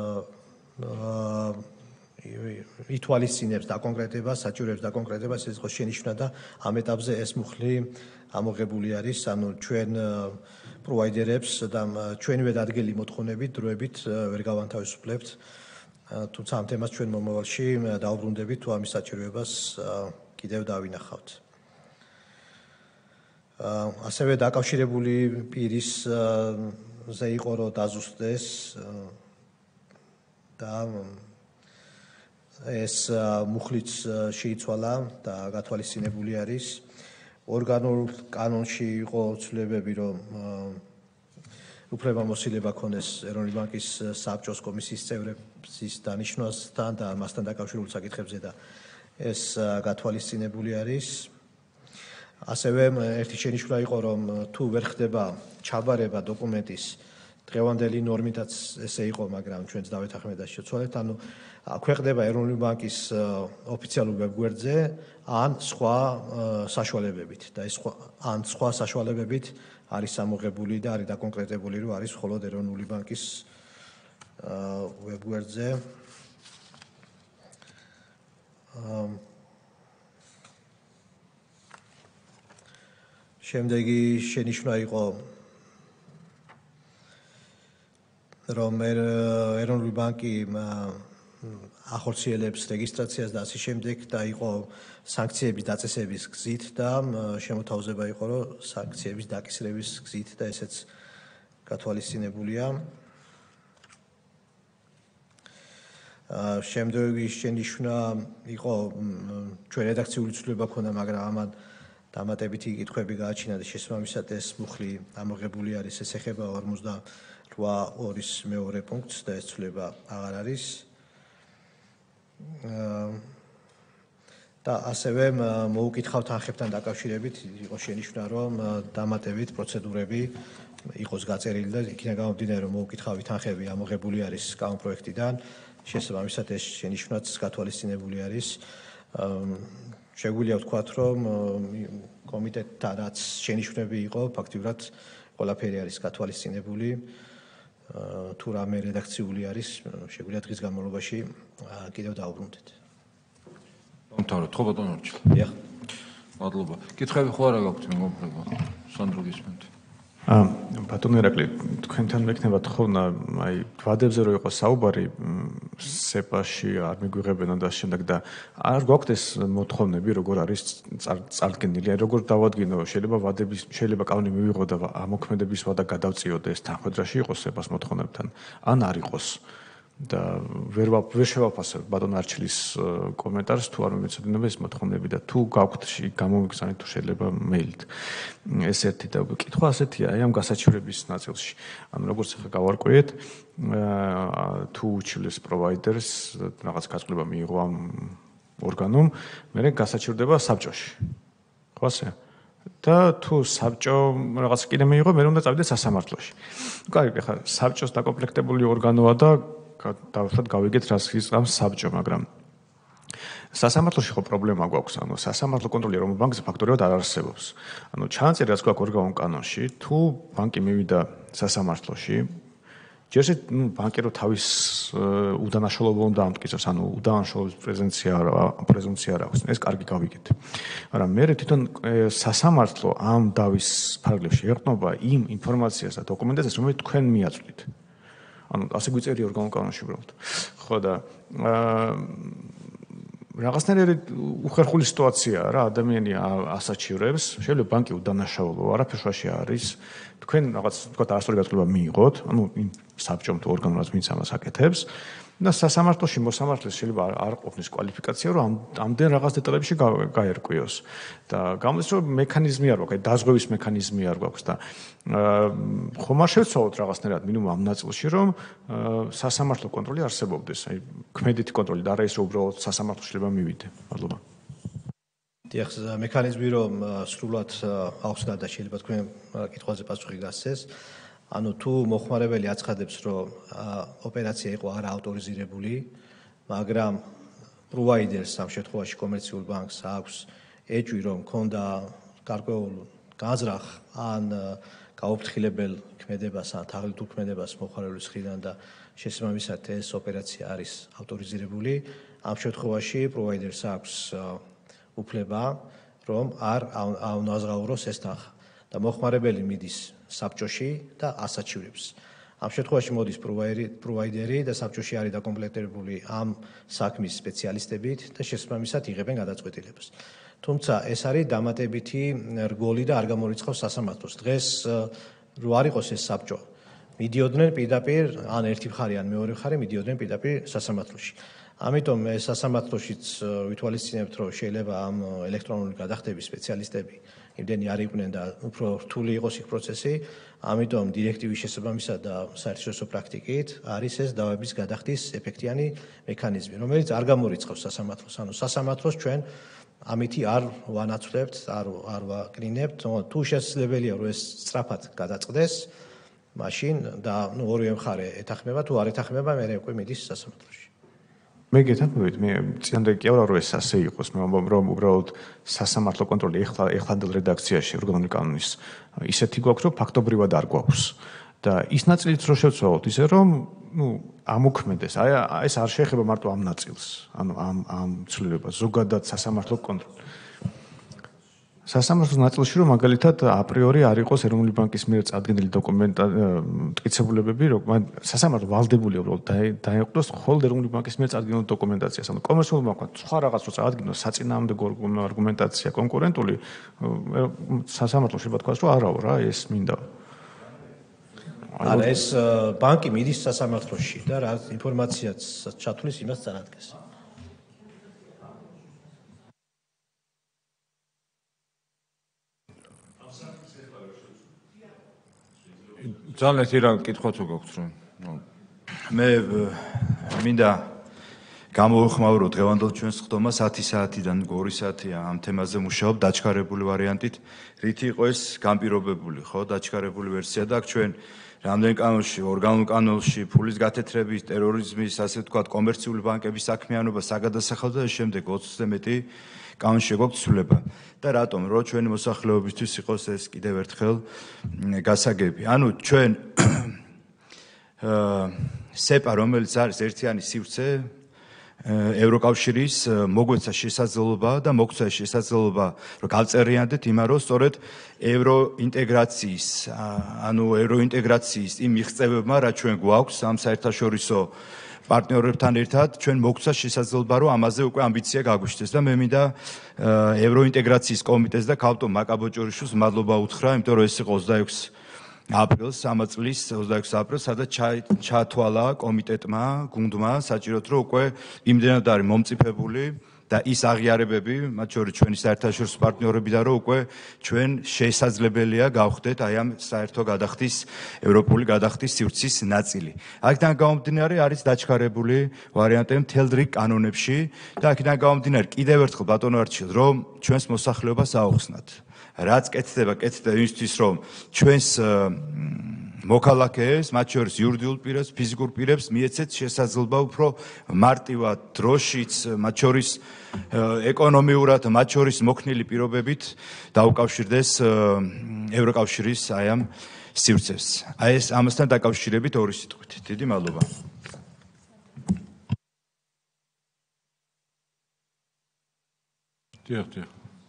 ითვალისწინებს დაკონკრეტებას, საჩივრებს დაკონკრეტებას, ეს იყო შენიშვნა და ამ ეტაპზე ეს მუხლი ამოღებული არის, ანუ ჩვენ პროვაიდერებს და ჩვენივე დადგენილი მოთხოვნებით დროებით ვერ გავანთავისუფლებთ. თუმცა ამ თემას ჩვენ მომავალში დავუბრუნდებით, თუ ამის საჩივრებას კიდევ დავინახავთ. ასევე დაკავშირებული პირის ზე იყო, რომ დაზუსტდეს და ეს მუხლიც შეიცვალა და გათვალისწინებული არის. ორგანულ კანონში იყო ცვლილებები, რომ უფლებამოსილება ქონდეს ეროვნული ბანკის საბჭოს კომისიის წევრების დანიშვნასთან და მასთან დაკავშირებულ საკითხებზე და ეს გათვალისწინებული არის. ასევე ერთი შენიშვნა იყო, რომ თუ ვერ ხდება ჩაბარება დოკუმენტის დღევანდელი ნორმითაც ესე იყო, მაგრამ ჩვენც დავეთანხმეთ და შევცვალეთ, ანუ ქვეყნდება ეროვნული ბანკის ოფიციალურ ვებგვერდზე ან სხვა საშუალებებით და ეს სხვა საშუალებებით არის ამოღებული და არის დაკონკრეტებული, რომ არის მხოლოდ ეროვნული ბანკის ვებგვერდზე. შემდეგი შენიშვნა იყო, რომ ეროვნული ბანკი ახორციელებს რეგისტრაციას და ასე შემდეგ და იყო სანქციების დაწესების გზით და შემოთავაზება იყო, რომ სანქციების დაკისრების გზით და ესეც გათვალისწინებულია. შემდეგი შენიშვნა იყო, ჩვენ რედაქციული ცვლილება ქონდა, მაგრამ ამან დამატებითი კითხვები გააჩინა და შესაბამისად ეს მუხლი ამოღებული არის, ეს ეხება 48.2-ის მეორე პუნქტს და ეს ცვლილება აღარ არის. და ასევე მოუკითხავთ თანხებთან დაკავშირებით, იყო შენიშვნა, რომ დამატებით პროცედურები იყოს გაწერილი და იქიდან გამომდინარე, რომ მოუკითხავი თანხები ამოღებული არის კანონპროექტიდან, შესაბამისად ეს შენიშვნაც გათვალისწინებული არის. შეგვიძლია ვთქვათ, რომ კომიტეტთან რაც შენიშვნები იყო, ფაქტიურად ყველაფერი არის გათვალისწინებული. თუ რამე რედაქციული არის, შეგვიძლია დღის განმავლობაში კიდევ დავუბრუნდეთ. მომთავროთ, ხო ბატონო ორჩილ. დიახ. მადლობა. კითხვები ხო არა გაქვთ მეგობრებო? სანდრო გისმენთ. ბატონო ირაკლი, თქვენთან მექნებათ ხოლმე აი ვადებზე რო იყო საუბარი სეპაში არ მიგვიღებენ და შემდეგ და არ გვაქვთ ეს მოთხოვნები როგორ არის წარდგენილი, აი როგორ დავადგინო, შეიძლება კანონი მივიღო და ამოქმედების ვადა გადავწიოდე ეს თანხმედრაში იყოს სეპას მოთხოვნებთან, ან არ იყოს. და ვერ შევაფასებ ბატონ არჩილის კომენტარს თუ არ მომეცოდინება ეს მოთხოვნები და თუ გაქვთ გამომიგზავნეთ თუ შეიძლება მეილით. ეს ერთი და კითხვა ასეთია, აი ამ გასაჩივრების ნაწილში. ანუ როგორც ახლა გავარკვიეთ, თუ უჩილეს პროვაიდერს რაღაც გაწყვეტილება მიიღო ამ ორგანომ, მერე გასაჩივრდება საბჭოში. ხო ასე? და თუ საბჭო რაღაც კიდე მიიღო, მერე უნდა წავიდე სასამართლოში. კარგი, ახლა საბჭოს დაკომპლექტებული ორგანოა და დავუშვათ გავიგეთ რას ხიზავს საბჭო, მაგრამ სასამართლოში ხო პრობლემა გვაქვს, ანუ სასამართლო კონტროლი რომ ბანკზე ფაქტობრივად არ არსებობს. ანუ ჩანაწერი რაც გვაქვს ორგანულ კანონში, თუ ბანკი მივიდა სასამართლოში, ჯერში ბანკი რო თავის უდანაშაულობა უნდა ამტკიცოს, ანუ უდანაშაულობის პრეზუმპცია არ აქვს. ეს კარგი გავიგეთ. მაგრამ მე თვითონ სასამართლო ამ დავის ფარგლებში ეყრდნობა იმ ინფორმაციას და დოკუმენტაციას, რომელიც თქვენ მიაწვდით. ანუ ასე გვიწერია ორგანულ კანონში უბრალოდ. ხო და რაღაცნაირი უხერხული სიტუაციაა რა, ადამიანი ასაჩივრებს, შეიძლება ბანკი უდანაშაულო, არაფერშუაში არის. თქვენ რაღაც თქვა არასწორი გაწყვეტილება მიიღოთ, ანუ იმ საბჭომ თუ ორგანოსაც ვინც ამას აკეთებს და სასამართლოში მოსამართლეს შეიძლება არ ყოფნის კვალიფიკაცია, რომ ამდენ რაღაც დეტალებში გაერკვიოს. და გამოდის რომ მექანიზმი არ გვაქვს, აი დაზღვევის მექანიზმი არ გვაქვს და ხომ არ შევცვალოთ რაღაცნაირად მინიმუმ ამ ნაწილში, რომ სასამართლო კონტროლი არსებობდეს, აი ქმედითი კონტროლი და არა ის რომ უბრალოდ სასამართლო შეიძლება მივიდე. მადლობა. დიახ, მექანიზმი რომ სრულად აღსნა და შეიძლება თქვენ კითხვაზე პასუხი გასცეს. ანუ თუ მოხმარებელი აცხადებს, რომ ოპერაცია იყო არ ავტორიზირებული, მაგრამ პროვაიდერს ამ შემთხვევაში კომერციულ ბანკს აქვს ეჭვი, რომ ქონდა გარკვეულ განზრახ ან გაუფრთხილებელ ქმედებას ან თაღლითურ ქმედებას მოხმარებლის მხრიდან და შესაბამისად ეს ოპერაცია არის ავტორიზირებული, ამ შემთხვევაში პროვაიდერს აქვს უფლება, რომ არ აუნაზღაუროს ეს თანხა და მოხმარებელი მიდის საბჭოში და ასაჩივრებს. ამ შემთხვევაში მოდის პროვაიდერი და საბჭოში არის დაკომპლექტებული ამ საქმის სპეციალისტებით და შესაბამისად იღებენ გადაწყვეტილებას. თუმცა ეს არის დამატებითი რგოლი და არ გამორიცხავს სასამართლოს. დღეს რო არ იყოს ეს საბჭო, მიდიოდნენ პირდაპირ ან ერთი მხარე ან მეორე მხარე მიდიოდნენ პირდაპირ სასამართლოში. ამიტომ ეს სასამართლოშიც ვითვალისწინებთ, რომ შეიძლება ამ ელექტრონული გადახდების სპეციალისტები იმდენი არ იყვნენ და უფრო რთული იყოს იქ პროცესი, ამიტომ დირექტივის შესაბამისად და საერთაშორისო პრაქტიკით არის ეს დავების გადახდის ეფექტიანი მექანიზმი, რომელიც არ გამორიცხავს სასამართლოს. ანუ სასამართლოს ჩვენ ამითი არ ვანაცვლებთ, არ ვაკნინებთ, თუ შესაძლებელია რომ ეს სწრაფად გადაწყდეს, მაშინ და ორივე მხარე ეთანხმება, თუ არ ეთანხმება, მე უკვე მიდის სასამართლოში. მე გეთანხმებით, მე წინამდე კი არა რომ ეს ასე იყოს, მე ვამბობ რომ უბრალოდ სასამართლო კონტროლი ეხლანდელ რედაქციაში ორგანული კანონის ისეთი გვაქვს, რომ ფაქტობრივად არ გვაქვს. და ის ნაწილიც რო შევცვალოთ, ისე რომ ამოქმედეს, აი ეს არ შეეხება მარტო ამ ნაწილს, ანუ ამ ცვლილებას, ზოგადად სასამართლო კონტროლი. სასამართლოს ნაწილში რომ მაგალითად აპრიორი არ იყოს ეროვნული ბანკის მიერ წარდგენილი მტკიცებულებები, რომ სასამართლო ვალდებულია უბრალოდ დაეყრდნოს მხოლოდ ეროვნული ბანკის მიერ წარდგენილ დოკუმენტაციას. ანუ კომერციულ ბანკმა სხვა რაღაც რო წარადგინოს საწინააღმდეგო არგუმენტაცია კონკურენტული, სასამართლო შეიძლება თქვას, რომ არაო რა, ეს მინდა. არა, ეს ბანკი მიდის სასამართლოში და რა ინფორმაციაც ჩათვლის, იმას წარადგენს. ძალიან თირა კითხვა თუ გაქვთ რომ მე მინდა გამოვხმაურო დღევანდელ ჩვენს ხდომას 10 საათიდან 2 საათია ამ თემაზე მუშაობ დაჩქარებული ვარიანტით, რითი იყო ეს განპირობებული, ხო, დაჩქარებული ვერსია და აქ ჩვენ რამდენ კანონში, ორგანულ კანონში, ფულის გათეთრების, ტერორიზმის, ასე ვთქვათ, კომერციული ბანკების საქმიანობა საგადასახადო და შემდეგ 20-ზე მეტი კანონში გვაქვს ცვლილება. და რატომ? რომ ჩვენი მოსახლეობისთვის იყოს ეს კიდევ ერთხელ გასაგები. ანუ ჩვენ სეპა, რომელიც არის ერთიანი სივრცე ევროკავშირის, მოგვეცა შესაძლებლობა და მოგცა შესაძლებლობა, რომ გავწერიანდეთ იმას, რომ სწორედ ევროინტეგრაციის, ანუ ევროინტეგრაციის იმ მიღწევებმა, რაც ჩვენ გვაქვს ამ საერთაშორისო პარტნიორებთან ერთად, ჩვენ მოგცა შესაძლებლობა, რომ ამაზე უკვე ამბიცია გაგვიშთეს და მე მინდა ევროინტეგრაციის კომიტეტს და ქალბატონ მაკაბოჭორიშვილს მადლობა უთხრა, იმიტომ რომ ეს იყო 26 აპრილს, ამ წლის 26 აპრილს, სადაც ჩათვალა კომიტეტმა, გუნდმა, საჭიროდ რომ უკვე იმდენად არის მომწიფებული და ის აღიარებები, მათ შორის ჩვენი საერთაშორისო პარტნიორებიდან, რომ უკვე ჩვენ შესაძლებელია გავხდეთ აი ამ საერთო გადახდის, ევროპული გადახდის სივრცის ნაწილი. აქედან გამომდინარე არის დაჩქარებული ვარიანტები მთელ რიგ კანონებში და აქედან გამომდინარე კიდევ ერთხელ ბატონო არჩილ, რომ ჩვენს მოსახლეობას აუხსნათ. რაც კეთდება იმისთვის, რომ ჩვენს მოქალაქეებს, მათ შორის იურიდიულ პირებს, ფიზიკურ პირებს მიეცეთ შესაძლებლობა უფრო მარტივად, დროშიც, მათ შორის ეკონომიურად, მათ შორის მოქნილი პირობებით დაუკავშირდეს ევროკავშირის აი ამ სივრცეს. აი ეს ამასთან დაკავშირებით ორი სიტყვით. დიდი მადლობა. დიახ.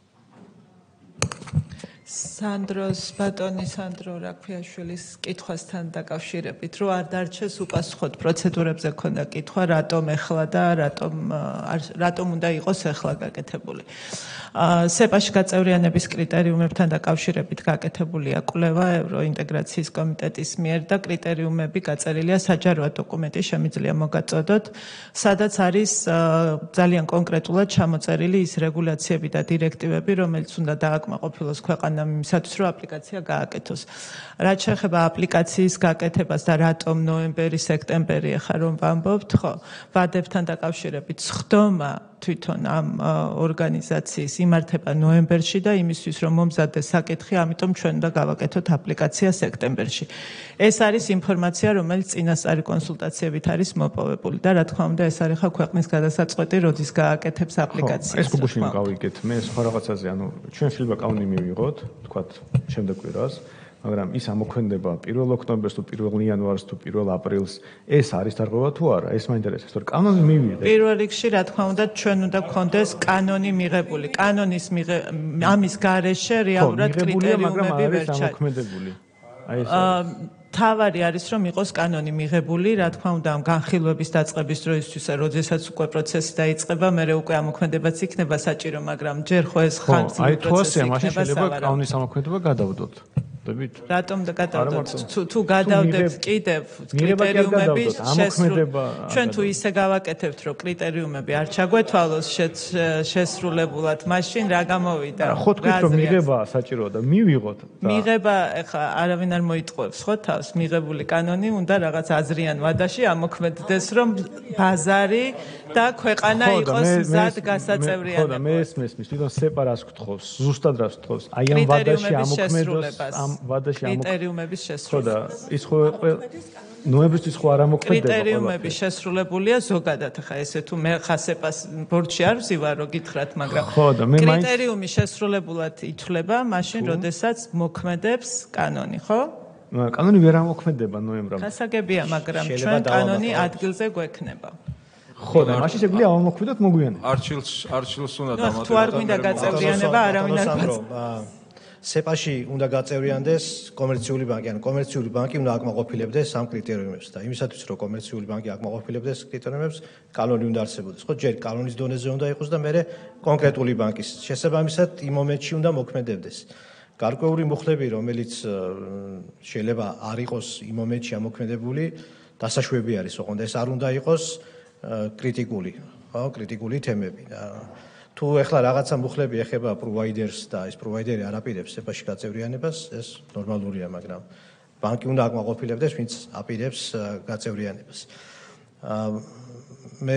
ბატონი სანდრო რაქფიაშვილის კითხვასთან დაკავშირებით, რომ არ დარჩეს უპასუხოდ პროცედურებზე ქონდა კითხვა, რატომ ეხლა და რატომ უნდა იყოს ეხლა გაკეთებული. სეპაში გაწევრიანების კრიტერიუმებთან დაკავშირებით გაკეთებულია კვლევა ევროინტეგრაციის კომიტეტის მიერ და კრიტერიუმები გაწერილია საჯაროა დოკუმენტი, შემიძლია მოგაწოდოთ, სადაც არის ძალიან კონკრეტულად ჩამოწერილი ის რეგულაციები და დირექტივები, რომელიც უნდა დააკმაყოფილოს ქვეყანამ იმისათვის, რომ აპლიკაცია გააკეთოს. რაც შეეხება აპლიკაციის გაკეთებას და რატომ ნოემბერი, სექტემბერი ახლა რომ ვამბობთ, ხო, ვადებთან დაკავშირებით სხდომა თვითონ ამ ორგანიზაციის იმართება ნოემბერში და იმისთვის რომ მომზადდეს საკითხი, ამიტომ ჩვენ უნდა გავაკეთოთ აპლიკაცია სექტემბერში. ეს არის ინფორმაცია, რომელიც წინასწარი კონსულტაციებით არის მოპოვებული და რა თქმა უნდა ეს არის ხა ქვეყნის გადასაწყვეტი, როდის გააკეთებს აპლიკაციას. ეს გუგუშინ გავიგეთ. მე სხვა რაღაცაზე, ჩვენ შეიძლება კანონი მივიღოთ, თქვათ, შემდეგ კვირას. მაგრამ ის ამოქმედება 1 ოქტომბერს თუ 1 იანვარს თუ 1 აპრილს ეს არის დარღვევა თუ არა? ეს მაინტერესებს, რომ კანონი მივიღეთ. პირველ რიგში, რა თქმა უნდა, ჩვენ უნდა გქონდეს კანონი მიღებული. კანონის ამის გარეშე რეალურად კრიტერიუმები ვერ ჩაიმოქმედებული. აი ეს თავარი არის რომ იყოს კანონი მიღებული, რა თქმა უნდა, ამ განხილვების დაწყების დროისთვის, როდესაც უკვე პროცესი დაიწყება, მერე უკვე ამოქმედებაც იქნება საჭირო, მაგრამ ჯერ ხო ეს ხანგრძლივი პროცესი იქნება. აი თუ ასე, შეიძლება კანონის ამოქმედება გადავდოთ. რატომ და გადავდოთ? თუ გადავდებთ კიდევ კრიტერიუმების შესრულება. ჩვენ თუ ისე გავაკეთებთ, რომ კრიტერიუმები არ ჩაგვეთვალოს შესრულებულად, მაშინ რა გამოვიდა? ხო თქვით რომ მიღება საჭიროა და მივიღოთ. მიღება, ეხლა არავინ არ მოიტყუებს ხო თავს, მიღებული კანონი უნდა რაღაც აზრიან ვადაში ამოქმედდეს, რომ ბაზარი და ქვეყანა იყოს მზად გასაწევრიანებულად. ხო და მე ეს მესმის, თვითონ სეპარას გთხოვს, ზუსტად რას გთხოვს? აი ამ ვადაში ამოქმედოს ვადაში კრიტერიუმების შესრულება. ხო და ის ხო ნოემბრისთვის ხო არ ამოქმედება. კრიტერიუმები შესრულებულია ზოგადად, ხა ესე თუ მე ხასეპას ბორდში არ ვზივარ, რო გითხრათ, მაგრამ კრიტერიუმი შესრულებულად ითვლება მაშინ, როდესაც მოქმედებს კანონი, ხო? კანონი ვერ ამოქმედება ნოემბრამდე. გასაგებია, მაგრამ ჩვენ კანონი ადგილზე გვექნება. ხო და მაშინ შეგვიძლია ამოქმედოთ მოგვიანებით. არჩილს უნდა დამატებოდა. თუ არ გვინდა გაწევრიანება, არავინ არ სეპაში უნდა გაწევრიანდეს კომერციული ბანკი, ანუ კომერციული ბანკი უნდა აკმაყოფილებდეს ამ კრიტერიუმებს და იმისათვის რომ კომერციული ბანკი აკმაყოფილებდეს კრიტერიუმებს, კანონი უნდა არსებობდეს. ხო, ჯერ კანონის დონეზე უნდა იყოს და მერე კონკრეტული ბანკის შესაბამისად იმ მომენტში უნდა მოქმედებდეს. გარკვეული მუხლები, რომელიც შეიძლება არ იყოს იმ მომენტში ამოქმედებული, დასაშვები არის, ოღონდ ეს არ უნდა იყოს კრიტიკული, ხო, კრიტიკული თემები და თუ ეხლა რაღაცა მუხლები ეხება პროვაიდერს და ეს პროვაიდერი არ აპირებს სეპაში გაწევრიანებას, ეს ნორმალურია, მაგრამ ბანკი უნდა აკმაყოფილებდეს, ვინც აპირებს გაწევრიანებას. მე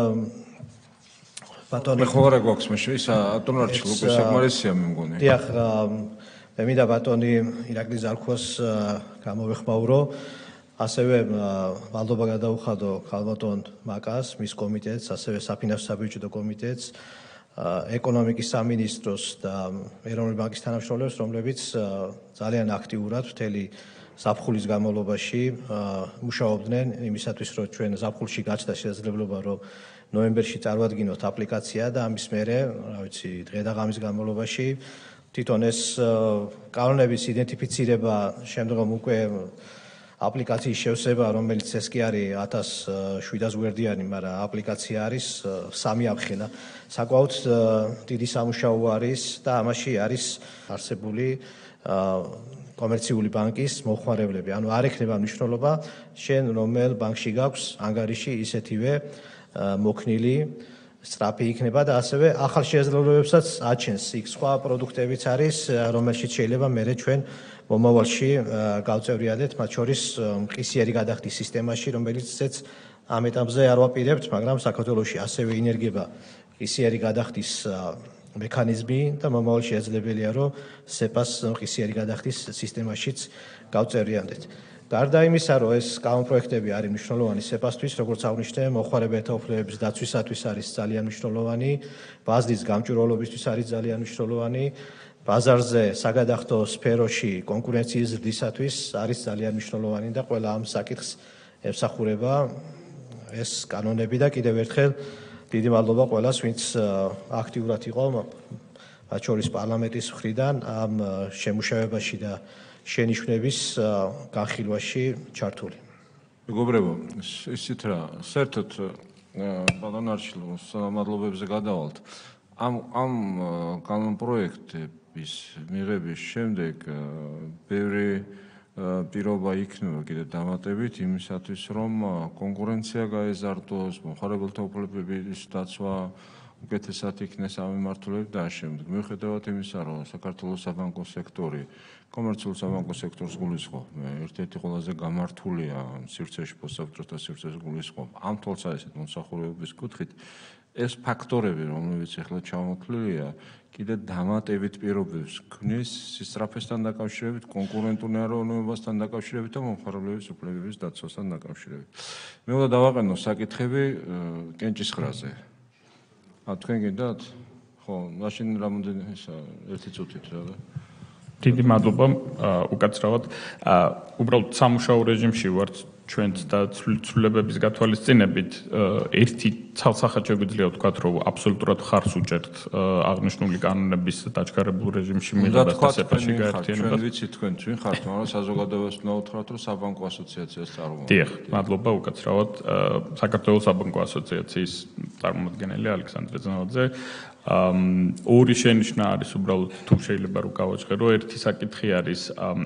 ბატონი ხო რა გვაქვს მაშინ ის ატონარჩი უკვე საკმარისია მე მგონი. დიახ, მე მინდა ბატონი ირაკლი ზარქოს გამოვეხმაურო. ასევე ვალდობა გადაუხადო ქალბატონ მაკას, მის კომიტეტს, ასევე საფინანსო საბიუჯეტო კომიტეტს, ეკონომიკის სამინისტროს და ეროვნული ბანკის თანამშრომლებს, რომლებიც ძალიან აქტიურად მთელი ზაფხულის განმავლობაში მუშაობდნენ იმისათვის, რომ ჩვენ ზაფხულში გაჩნდა შესაძლებლობა, რომ ნოემბერში წარვადგინოთ აპლიკაცია და ამის მერე, რა ვიცი, დღე და ღამის განმავლობაში თვითონ ეს კანონების იდენტიფიცირება, შემდგომ უკვე აპლიკაციის შევსება, რომელიც ეს კი არის 1700 გვერდიანი, მაგრამ აპლიკაცია არის 3 ამხელა. საკმაოდ დიდი სამუშაო არის და ამაში არის არსებული კომერციული ბანკის მომხმარებლები. ანუ არ ექნება მნიშვნელობა შენ რომელ ბანკში გაქვს ანგარიში ისეთივე მოქნილი სწრაფი იქნება და ასევე ახალ შესაძლებლობებსაც აჩენს იქ სხვა პროდუქტებიც არის რომელშიც შეიძლება მერე ჩვენ მომავალში გავწევრიადეთ მათ შორის მყისიერი გადახდის სისტემაში რომელიცაც ამ ეტაპზე არ ვაპირებთ მაგრამ საქართველოში ასევე ინერგება მყისიერი გადახდის მექანიზმი და მომავალში შეძლებელია რომ SEPA-ს მყისიერი გადახდის სისტემაშიც გავწევრიანდეთ. გარდა იმისა, რომ ეს კანონპროექტები არის მნიშვნელოვანი SEPA-სთვის, როგორც აღნიშნე, მოხმარებელთა უფლებების დაცვისათვის არის ძალიან მნიშვნელოვანი, ბაზრის გამჭვირვალობისთვის არის ძალიან მნიშვნელოვანი, ბაზარზე საგადახდო სფეროში კონკურენციის ზრდისათვის არის ძალიან მნიშვნელოვანი და ყველა ამ საკითხს ემსახურება ეს კანონები და კიდევ ერთხელ დიდი მადლობა ყველას, ვინც აქტიურად იყო მათ შორის პარლამენტის მხრიდან ამ შემუშავებაში და შენიშვნების განხილვაში ჩართული. მეგობრებო, ისიც რა, საერთოდ ბატონ არჩილოვს მადლობებზე გადავალთ. ამ კანონპროექტების მიღების შემდეგ ბევრი პირობა იქნება კიდე დამატებით იმისათვის, რომ კონკურენცია გაეზარდოს, მომხმარებელთა უფლებების დაცვა უკეთესად იქნეს ამ მიმართულებით და შემდეგ. მიუხედავად იმისა, რომ საქართველოს საბანკო სექტორი კომერციულ საბანკო სექტორს გულისხმობ, ერთ-ერთი ყველაზე გამართულია სივრცეში პოსტსაბჭოთა სივრცეს გულისხმობ. ამ თვალსაზრისით მომსახურებების კუთხით ეს ფაქტორები, რომლებიც ახლა ჩამოთვლილია, კიდე დამატებით პირობებს ქმნის სისწრაფესთან დაკავშირებით, კონკურენტულ ნეარღვევასთან დაკავშირებით და მომხმარებლების უფლებების დაცვასთან დაკავშირებით. მე უნდა დავაყენო საკითხები კენჭისყრაზე. თქვენ გინდათ? ხო, მაშინ რამოდენი ისა ერთი წუთით რა. დიდი მადლობა უკაცრავად. უბრალოდ სამუშაო რეჟიმში ვართ ჩვენც და ცვლილებების გათვალისწინებით ერთი ცალსახად შეგვიძლია ვთქვათ, რომ აბსოლუტურად ხარს უჭერთ აღნიშნული კანონების დაჩქარებულ რეჟიმში მიღებას და SEPA-ში გაერთიანებას. ჩვენ ვიცით თქვენ წინ ხართ, მაგრამ საზოგადოებას უნდა უთხრათ, რომ საბანკო ასოციაციას წარმომადგენელი. დიახ, მადლობა უკაცრავად. საქართველოს საბანკო ასოციაციის წარმომადგენელი ალექსანდრე ზნაუძე. ორი შენიშვნა არის უბრალოდ თუ შეიძლება რომ გავაჩღერო. ერთი საკითხი არის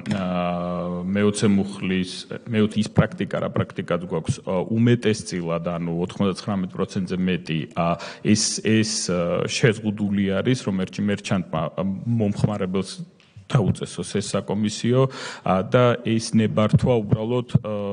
მეოცე მუხლის მეოთი ის პრაქტიკა რა პრაქტიკაც გვაქვს უმეტესწილად ანუ 99%-ზე მეტი ეს შეზღუდული არის რომ მერჩანტმა მომხმარებელს დაუწესოს ეს საკომისიო და ეს ნებართვა უბრალოდ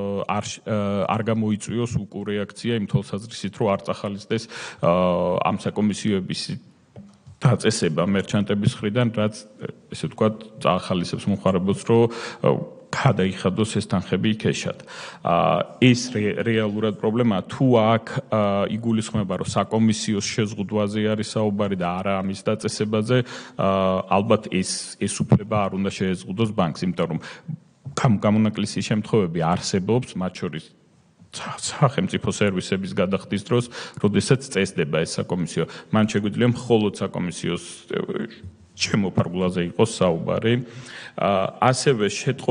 არ გამოიწვიოს უკურეაქცია იმ თვალსაზრისით რომ არ წახალისდეს ამ საკომისიოების დაწესება მერჩანტების მხრიდან, რაც ესე ვთქვათ, წახალისებს მომხმარებელს, რომ გადაიხადოს ეს თანხები იქეშად. ეს რეალურად პრობლემაა, თუ აქ იგულისხმება, რომ საკომისიოს შეზღუდვაზე არის საუბარი და არა ამის დაწესებაზე, ალბათ ეს უფლება არ უნდა შეეზღუდოს ბანკს, იმიტომ რომ გამონაკლისი შემთხვევები არსებობს, მათ შორის სახელმწიფო სერვისების გადახდის დროს, როდესაც წესდება ეს საკომისიო. მან შეგვიძლია მხოლოდ საკომისიოს შემოფარგვლაზე იყოს საუბარი. ასევე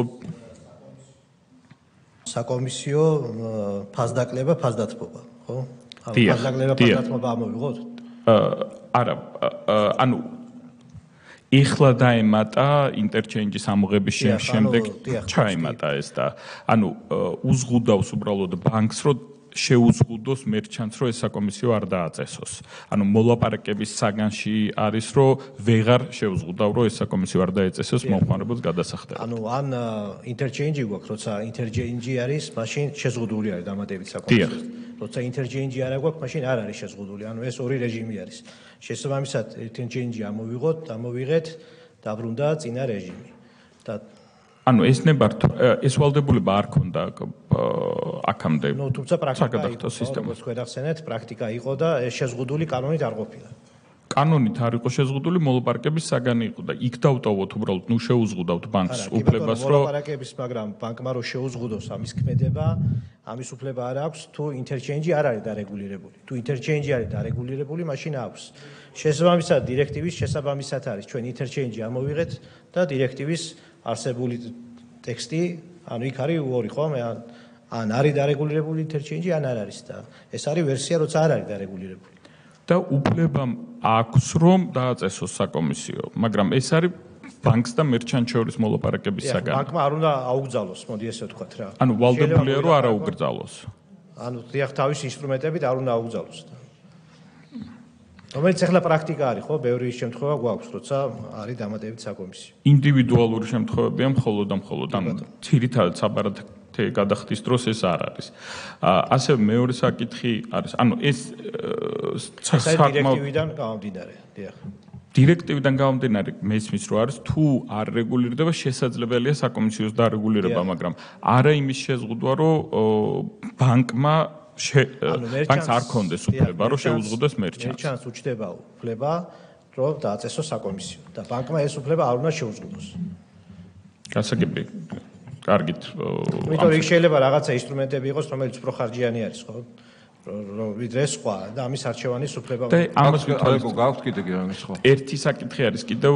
საკომისიო ფასდაკლება, ფასდათმობა, ხო? ფასდაკლება, ფასდათმობა ამოვიღოთ? არა, ანუ ეხლა დაემატა ინტერჩეინჯის ამოღების შემდეგ ჩაემატა ეს და ანუ უზღუდავს უბრალოდ ბანკს რომ შეუზღუდოს მერჩანტს რომ ეს საკომისიო არ დააწესოს. ანუ მოლაპარაკების საგანში არის რომ ვეღარ შეუზღუდავ რომ ეს საკომისიო არ დაეწესოს მომხმარებელს გადასახდებით. ანუ ან ინტერჩეინჯი გვაქვს, როცა ინტერჩეინჯი არის, მაშინ შეზღუდული არის დამატებით საკომისიო. როცა ინტერჩეინჯი არ გვაქვს, მაშინ არ არის შეზღუდული. ანუ ეს ორი რეჟიმი არის. შესაბამისად, ინტერჩეინჯი ამოვიღეთ, დაბრუნდა წინა რეჟიმი. და ანუ ეს ნებართვა, ეს ვალდებულება არ ქონდა აქამდე. ნუ თუმცა პრაქტიკა იყო, როგორც გვედახსენეთ, პრაქტიკა იყო და ეს შეზღუდული კანონით არ ყოფილა. კანონით არ იყო შეზღუდული, მოლაპარაკების საგანი იყო და იქ დავტოვოთ უბრალოდ, ნუ შეუზღუდავთ ბანკს უფლებას, რომ მოლაპარაკების, მაგრამ ბანკმა რომ შეუზღუდოს ამის ქმედება, ამის უფლება არ აქვს, თუ ინტერჩეინჯი არ არის დარეგულირებული. თუ ინტერჩეინჯი არის დარეგულირებული, მაშინ აქვს. შესაბამისად, დირექტივის შესაბამისად არის, ჩვენ ინტერჩეინჯი ამოვიღეთ და დირექტივის არსებული ტექსტი, ანუ იქ არის ორი, ხო? ან არის დარეგულირებული ინტერჩეინჯი, ან არ არის და ეს არის ვერსია, როცა არ არის დარეგულირებული. და უფლება აქვს რომ დააწესოს საკომისიო, მაგრამ ეს არის ბანკს და მერჩანტს შორის მოლაპარაკების საგანი. ბანკმა არ უნდა აუგზავნოს, მოდი ესე ვთქვათ რა. ანუ ვალდებულია რომ არ აუგრძალოს. ანუ დიახ, თავის ინსტრუმენტებით არ უნდა აუგზავნოს. რომელიც ახლა პრაქტიკა არის, ხო, ბევრი შემთხვევა გვაქვს, როცა არის დამატებით საკომისიო. ინდივიდუალური შემთხვევებია მხოლოდ და მხოლოდ ამ ძირითადად საბარათე გადახდის დროს ეს არ არის. ასევე მეორე საკითხი არის, ანუ ეს დირექტივიდან გამომდინარე, დიახ. დირექტივიდან გამომდინარე მესმის რომ არის თუ არ რეგულირდება შესაძლებელია საკომისიოს დარეგულირება, მაგრამ არა იმის შეზღუდვა რომ ბანკმა ბანკს არ კონდეს უფლება რომ შეუზღუდოს მერჩანტს. მერჩანტს უჩდება უფლება რომ დააწესოს საკომისიო და ბანკმა ეს უფლება არ უნდა შეუზღუდოს. გასაგები. კარგით. იმიტომ იქ შეიძლება რაღაცა ინსტრუმენტები იყოს, რომელიც უფრო ხარჯიანი არის, ხო? ვიდრე სხვა და ამის არჩევანის უფლება ამას გაქვთ კიდე რამე სხვა. ერთი საკითხი არის კიდევ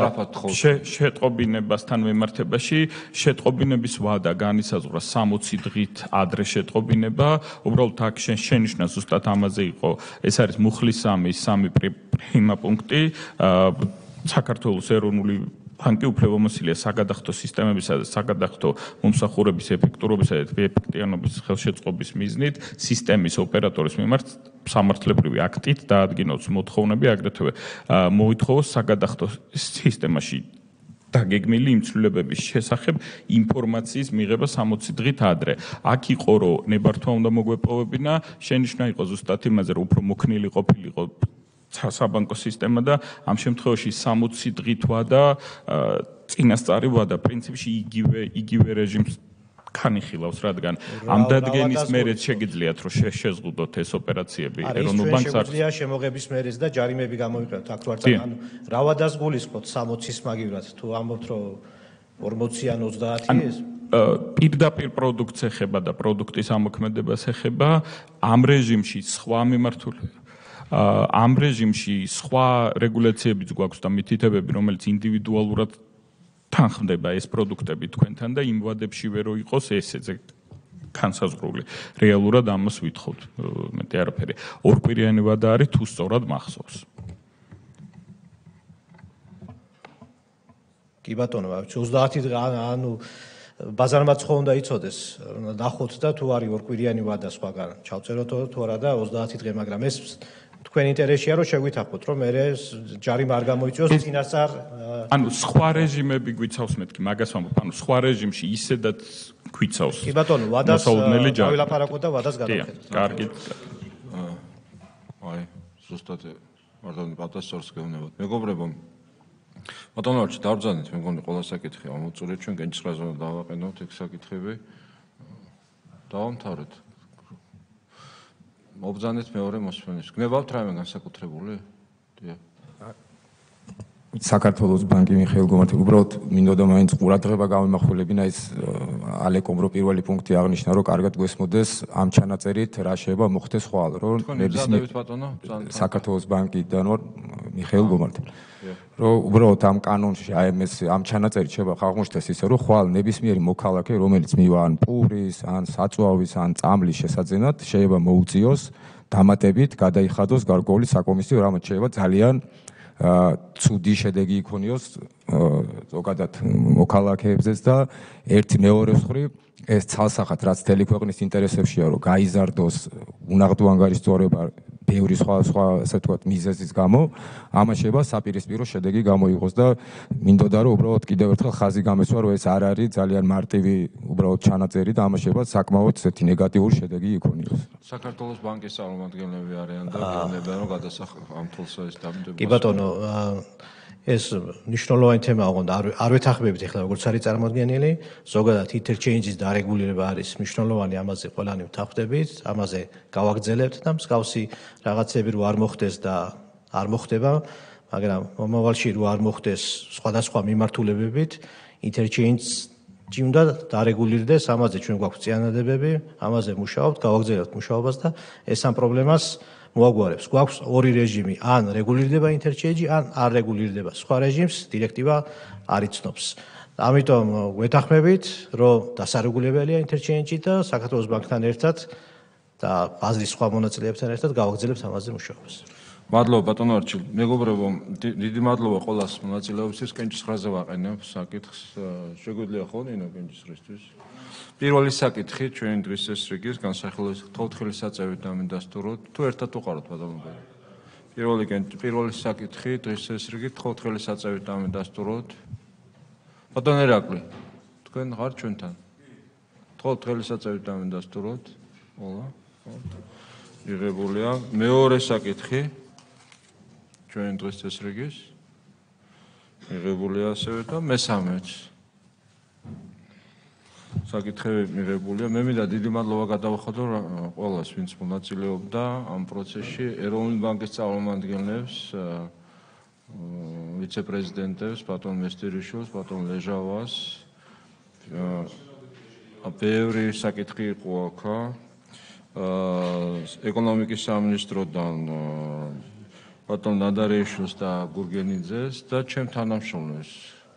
შეტყობინებასთან მიმართებაში, შეტყობინების ვადა განისაზღვრა 60 დღით ადრე შეტყობინება, უბრალოდ აქ შენიშნა ზუსტად ამაზე იყო. ეს არის მუხლის 3 პრიმა პუნქტი, საქართველოს ეროვნული ბანკი უფლებამოსილია საგადახდო სისტემებისა და საგადახდო მომსახურების ეფექტურობისა და ეფექტიანობის ხელშეწყობის მიზნით სისტემის ოპერატორის მიმართ სამართლებრივი აქტით დაადგინოს მოთხოვნები, აგრეთვე მოითხოვოს საგადახდო სისტემაში დაგეგმილი იმ ცვლილებების შესახებ ინფორმაციის მიღება 60 დღით ადრე. აქ იყო რომ ნებართვა უნდა მოგვეპოვებინა, შენიშნა იყო ზუსტად იმაზე რომ უფრო მოქნილი ყოფილიყო საბანკო სისტემა და ამ შემთხვევაში 60 დღით ვადა წინასწარი ვადა პრინციპში იგივე რეჟიმს განიხილავს, რადგან ამ დადგენის მერე შეგიძლიათ რომ შეზღუდოთ ეს ოპერაციები ეროვნულ ბანკს არ შეგვიძლია შემოღების მერეც და ჯარიმები გამოვიყენოთ აქ თუ არ წამო ანუ რა ვადას გულისხმობთ 60-ის მაგივრად თუ ამბობთ რომ 40 ან 30 ეს პირდაპირ პროდუქტს ეხება და პროდუქტის ამოქმედებას ეხება ამ რეჟიმში სხვა მიმართულება ამ რეჟიმში სხვა რეგულაციებიც გვაქვს და მითითებები, რომელიც ინდივიდუალურად თანხმდება ეს პროდუქტები თქვენთან და იმ ვადებშივე რო იყოს ესეზე განსაზღვრული. რეალურად ამას ვითხოვთ, მეტი არაფერი. ორკვირიანი ვადა არის თუ სწორად მახსოვს. კი ბატონო, 30 დღე ანუ ბაზარმაც ხო უნდა იცოდეს, ნახოთ და თუ არის ორკვირიანი ვადა სხვაგან. ჩავწეროთ თუ არა და 30 დღე, მაგრამ ეს თქვენ ინტერესია რომ შეგვითახოთ რომ მე ჯარიმა არ გამოიწვიოს წინასწარ ანუ სხვა რეჟიმები გვიცავს მეთქი მაგას ვამბობ ანუ სხვა რეჟიმში ისედაც გვიცავს კი ბატონო ვადას ავილაპარაკოთ და ვადას გადავხედოთ კარგით აი ზუსტად მარტო პატასორს გეუბნებოდ მეგობრებო ბატონო დავბრძანეთ მე მგონი ყველა საკითხი ამოწურეთ ჩვენ კენჭისყრაზე უნდა დავაყენოთ ეგ საკითხები დავამთავრეთ მობრძანეთ მეორე მოსვენის. გნებავთ რამე განსაკუთრებული? დიახ. საქართველოს ბანკი მიხეილ გომართელი უბრალოდ მინდოდა მაინც ყურადღება გამიმახვილებინა ის ალეკომ რო პირველი პუნქტი აღნიშნა რომ კარგად გვესმოდეს ამ ჩანაწერით რა შეიძლება მოხდეს ხვალ რომ ნებისმიერ ბატონო საქართველოს ბანკიდან ვარ მიხეილ გომართელი რომ უბრალოდ ამ კანონში აი ამ ჩანაწერით შეიძლება ხაღმოჩნდეს ისე რომ ხვალ ნებისმიერი მოქალაქე რომელიც მივა ან პურის ან საწვავის ან წამლის შესაძენად შეიძლება მოუწიოს დამატებით გადაიხადოს გარკვეული საკომისიო რამაც შეიძლება ძალიან ცუდი შედეგი იქონიოს ზოგადად მოქალაქეებზეც და ერთი მეორეს მხრივ ეს ცალსახად რაც მთელი ქვეყნის ინტერესებშია რომ გაიზარდოს უნაღდო ანგარიშწორება ბევრი სხვა ასე ვთქვათ მიზეზის გამო ამას შეიძლება საპირისპირო შედეგი გამოიღოს და მინდოდა რომ უბრალოდ კიდევ ერთხელ ხაზი გამესვა რომ ეს არ არის ძალიან მარტივი უბრალოდ ჩანაწერი და ამას შეიძლება საკმაოდ ესეთი ნეგატიური შედეგი იქონიოს საქართველოს ბანკის წარმომადგენლები არიან და გეუბნებიან რომ გადასახადო ამ თულს ეს დამდებოდა კი ბატონო ეს მნიშვნელოვანი თემაა ოღონდ არ ვეთანხმებით ახლა როგორც არის წარმოადგენელი ზოგადად interchange-ის დარეგულირება არის მნიშვნელოვანი ამაზე ყველანი ვთანხმდებით ამაზე გავაგრძელებთ და მსგავსი რაღაცები რო არ მოხდეს და არ მოხდება მაგრამ მომავალში რო არ მოხდეს სხვადასხვა მიმართულებებით interchange-ი უნდა დარეგულირდეს ამაზე ჩვენ გვაქვს წინადადებები ამაზე მუშაობთ გავაგრძელებთ მუშაობას და ეს ამ პრობლემას მოაგვარებს. გვაქვს ორი რეჟიმი, ან რეგულირდება interchange-ი, ან არ რეგულირდება. სხვა რეჟიმს დირექტივა არ იცნობს. ამიტომ ვეთანხმებით, რომ დასარეგულირებელია interchange-ი და საქართველოს ბანკთან ერთად და ბაზრის სხვა მონაწილეებთან ერთად გავაგრძელებთ ამაზე მუშაობას. მადლობა ბატონო არჩილ. მეგობრებო, დიდი მადლობა ყველას მონაწილეობისთვის. კენჭისყრაზე ვაყენებ საკითხს. შეგვიძლია ხო ნინო კენჭისყრისთვის? პირველი საკითხი ჩვენი დღის ეს რიგის განსახილველი თოთხელი საწევით დამიდასტუროთ. თუ ერთად უყაროთ ბატონო. პირველი საკითხი დღის ეს რიგით თოთხელი საწევით დამიდასტუროთ. ბატონო ერაკლი, თქვენ ხართ ჩვენთან? თოთხელი საწევით დამიდასტუროთ. ოლა. მიღებულია. მეორე საკითხი ჩვენ დღეს ეს რიგის მიღებულია ასევე და მესამეც საკითხები მიღებულია. მე მინდა დიდი მადლობა გადავხადო ყველას, ვინც მონაწილეობდა ამ პროცესში, ეროვნული ბანკის წარმომადგენლებს, ვიცე-პრეზიდენტებს, ბატონ მესტირიშვილს, ბატონ ლეჟავას. ბევრი საკითხი იყო აქ. ეკონომიკის სამინისტროდან ბატონ ნადარეიშვილს და გურგენიძეს და ჩემ თანამშრომლებს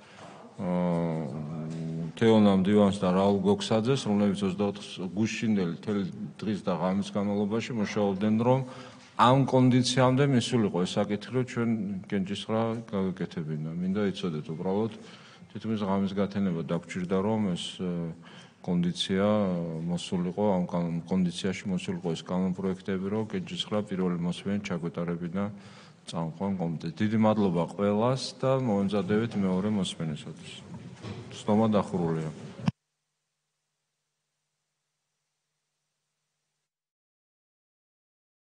თეონამ დივანს და რაულ გოქსაძეს, რომლებიც 24 გუშინდელი მთელი დღის და ღამის განმავლობაში მუშაობდნენ, რომ ამ კონდიციამდე მისულიყო ეს საკითხი, რომ ჩვენ კენჭისყრა გავეკეთებინა. მინდა იცოდეთ უბრალოდ თითქმის ღამის გათენება დაგჭირდა, რომ ეს კონდიცია მოსულიყო, ამ კონდიციაში მოსულიყო ეს კანონპროექტები, რომ კენჭისყრა პირველი მოსმენით ჩაგვეტარებინა წამყვან კომიტეტს. დიდი მადლობა ყველას და მომემზადებით მეორე მოსმენისათვის. სტომა დახურულია.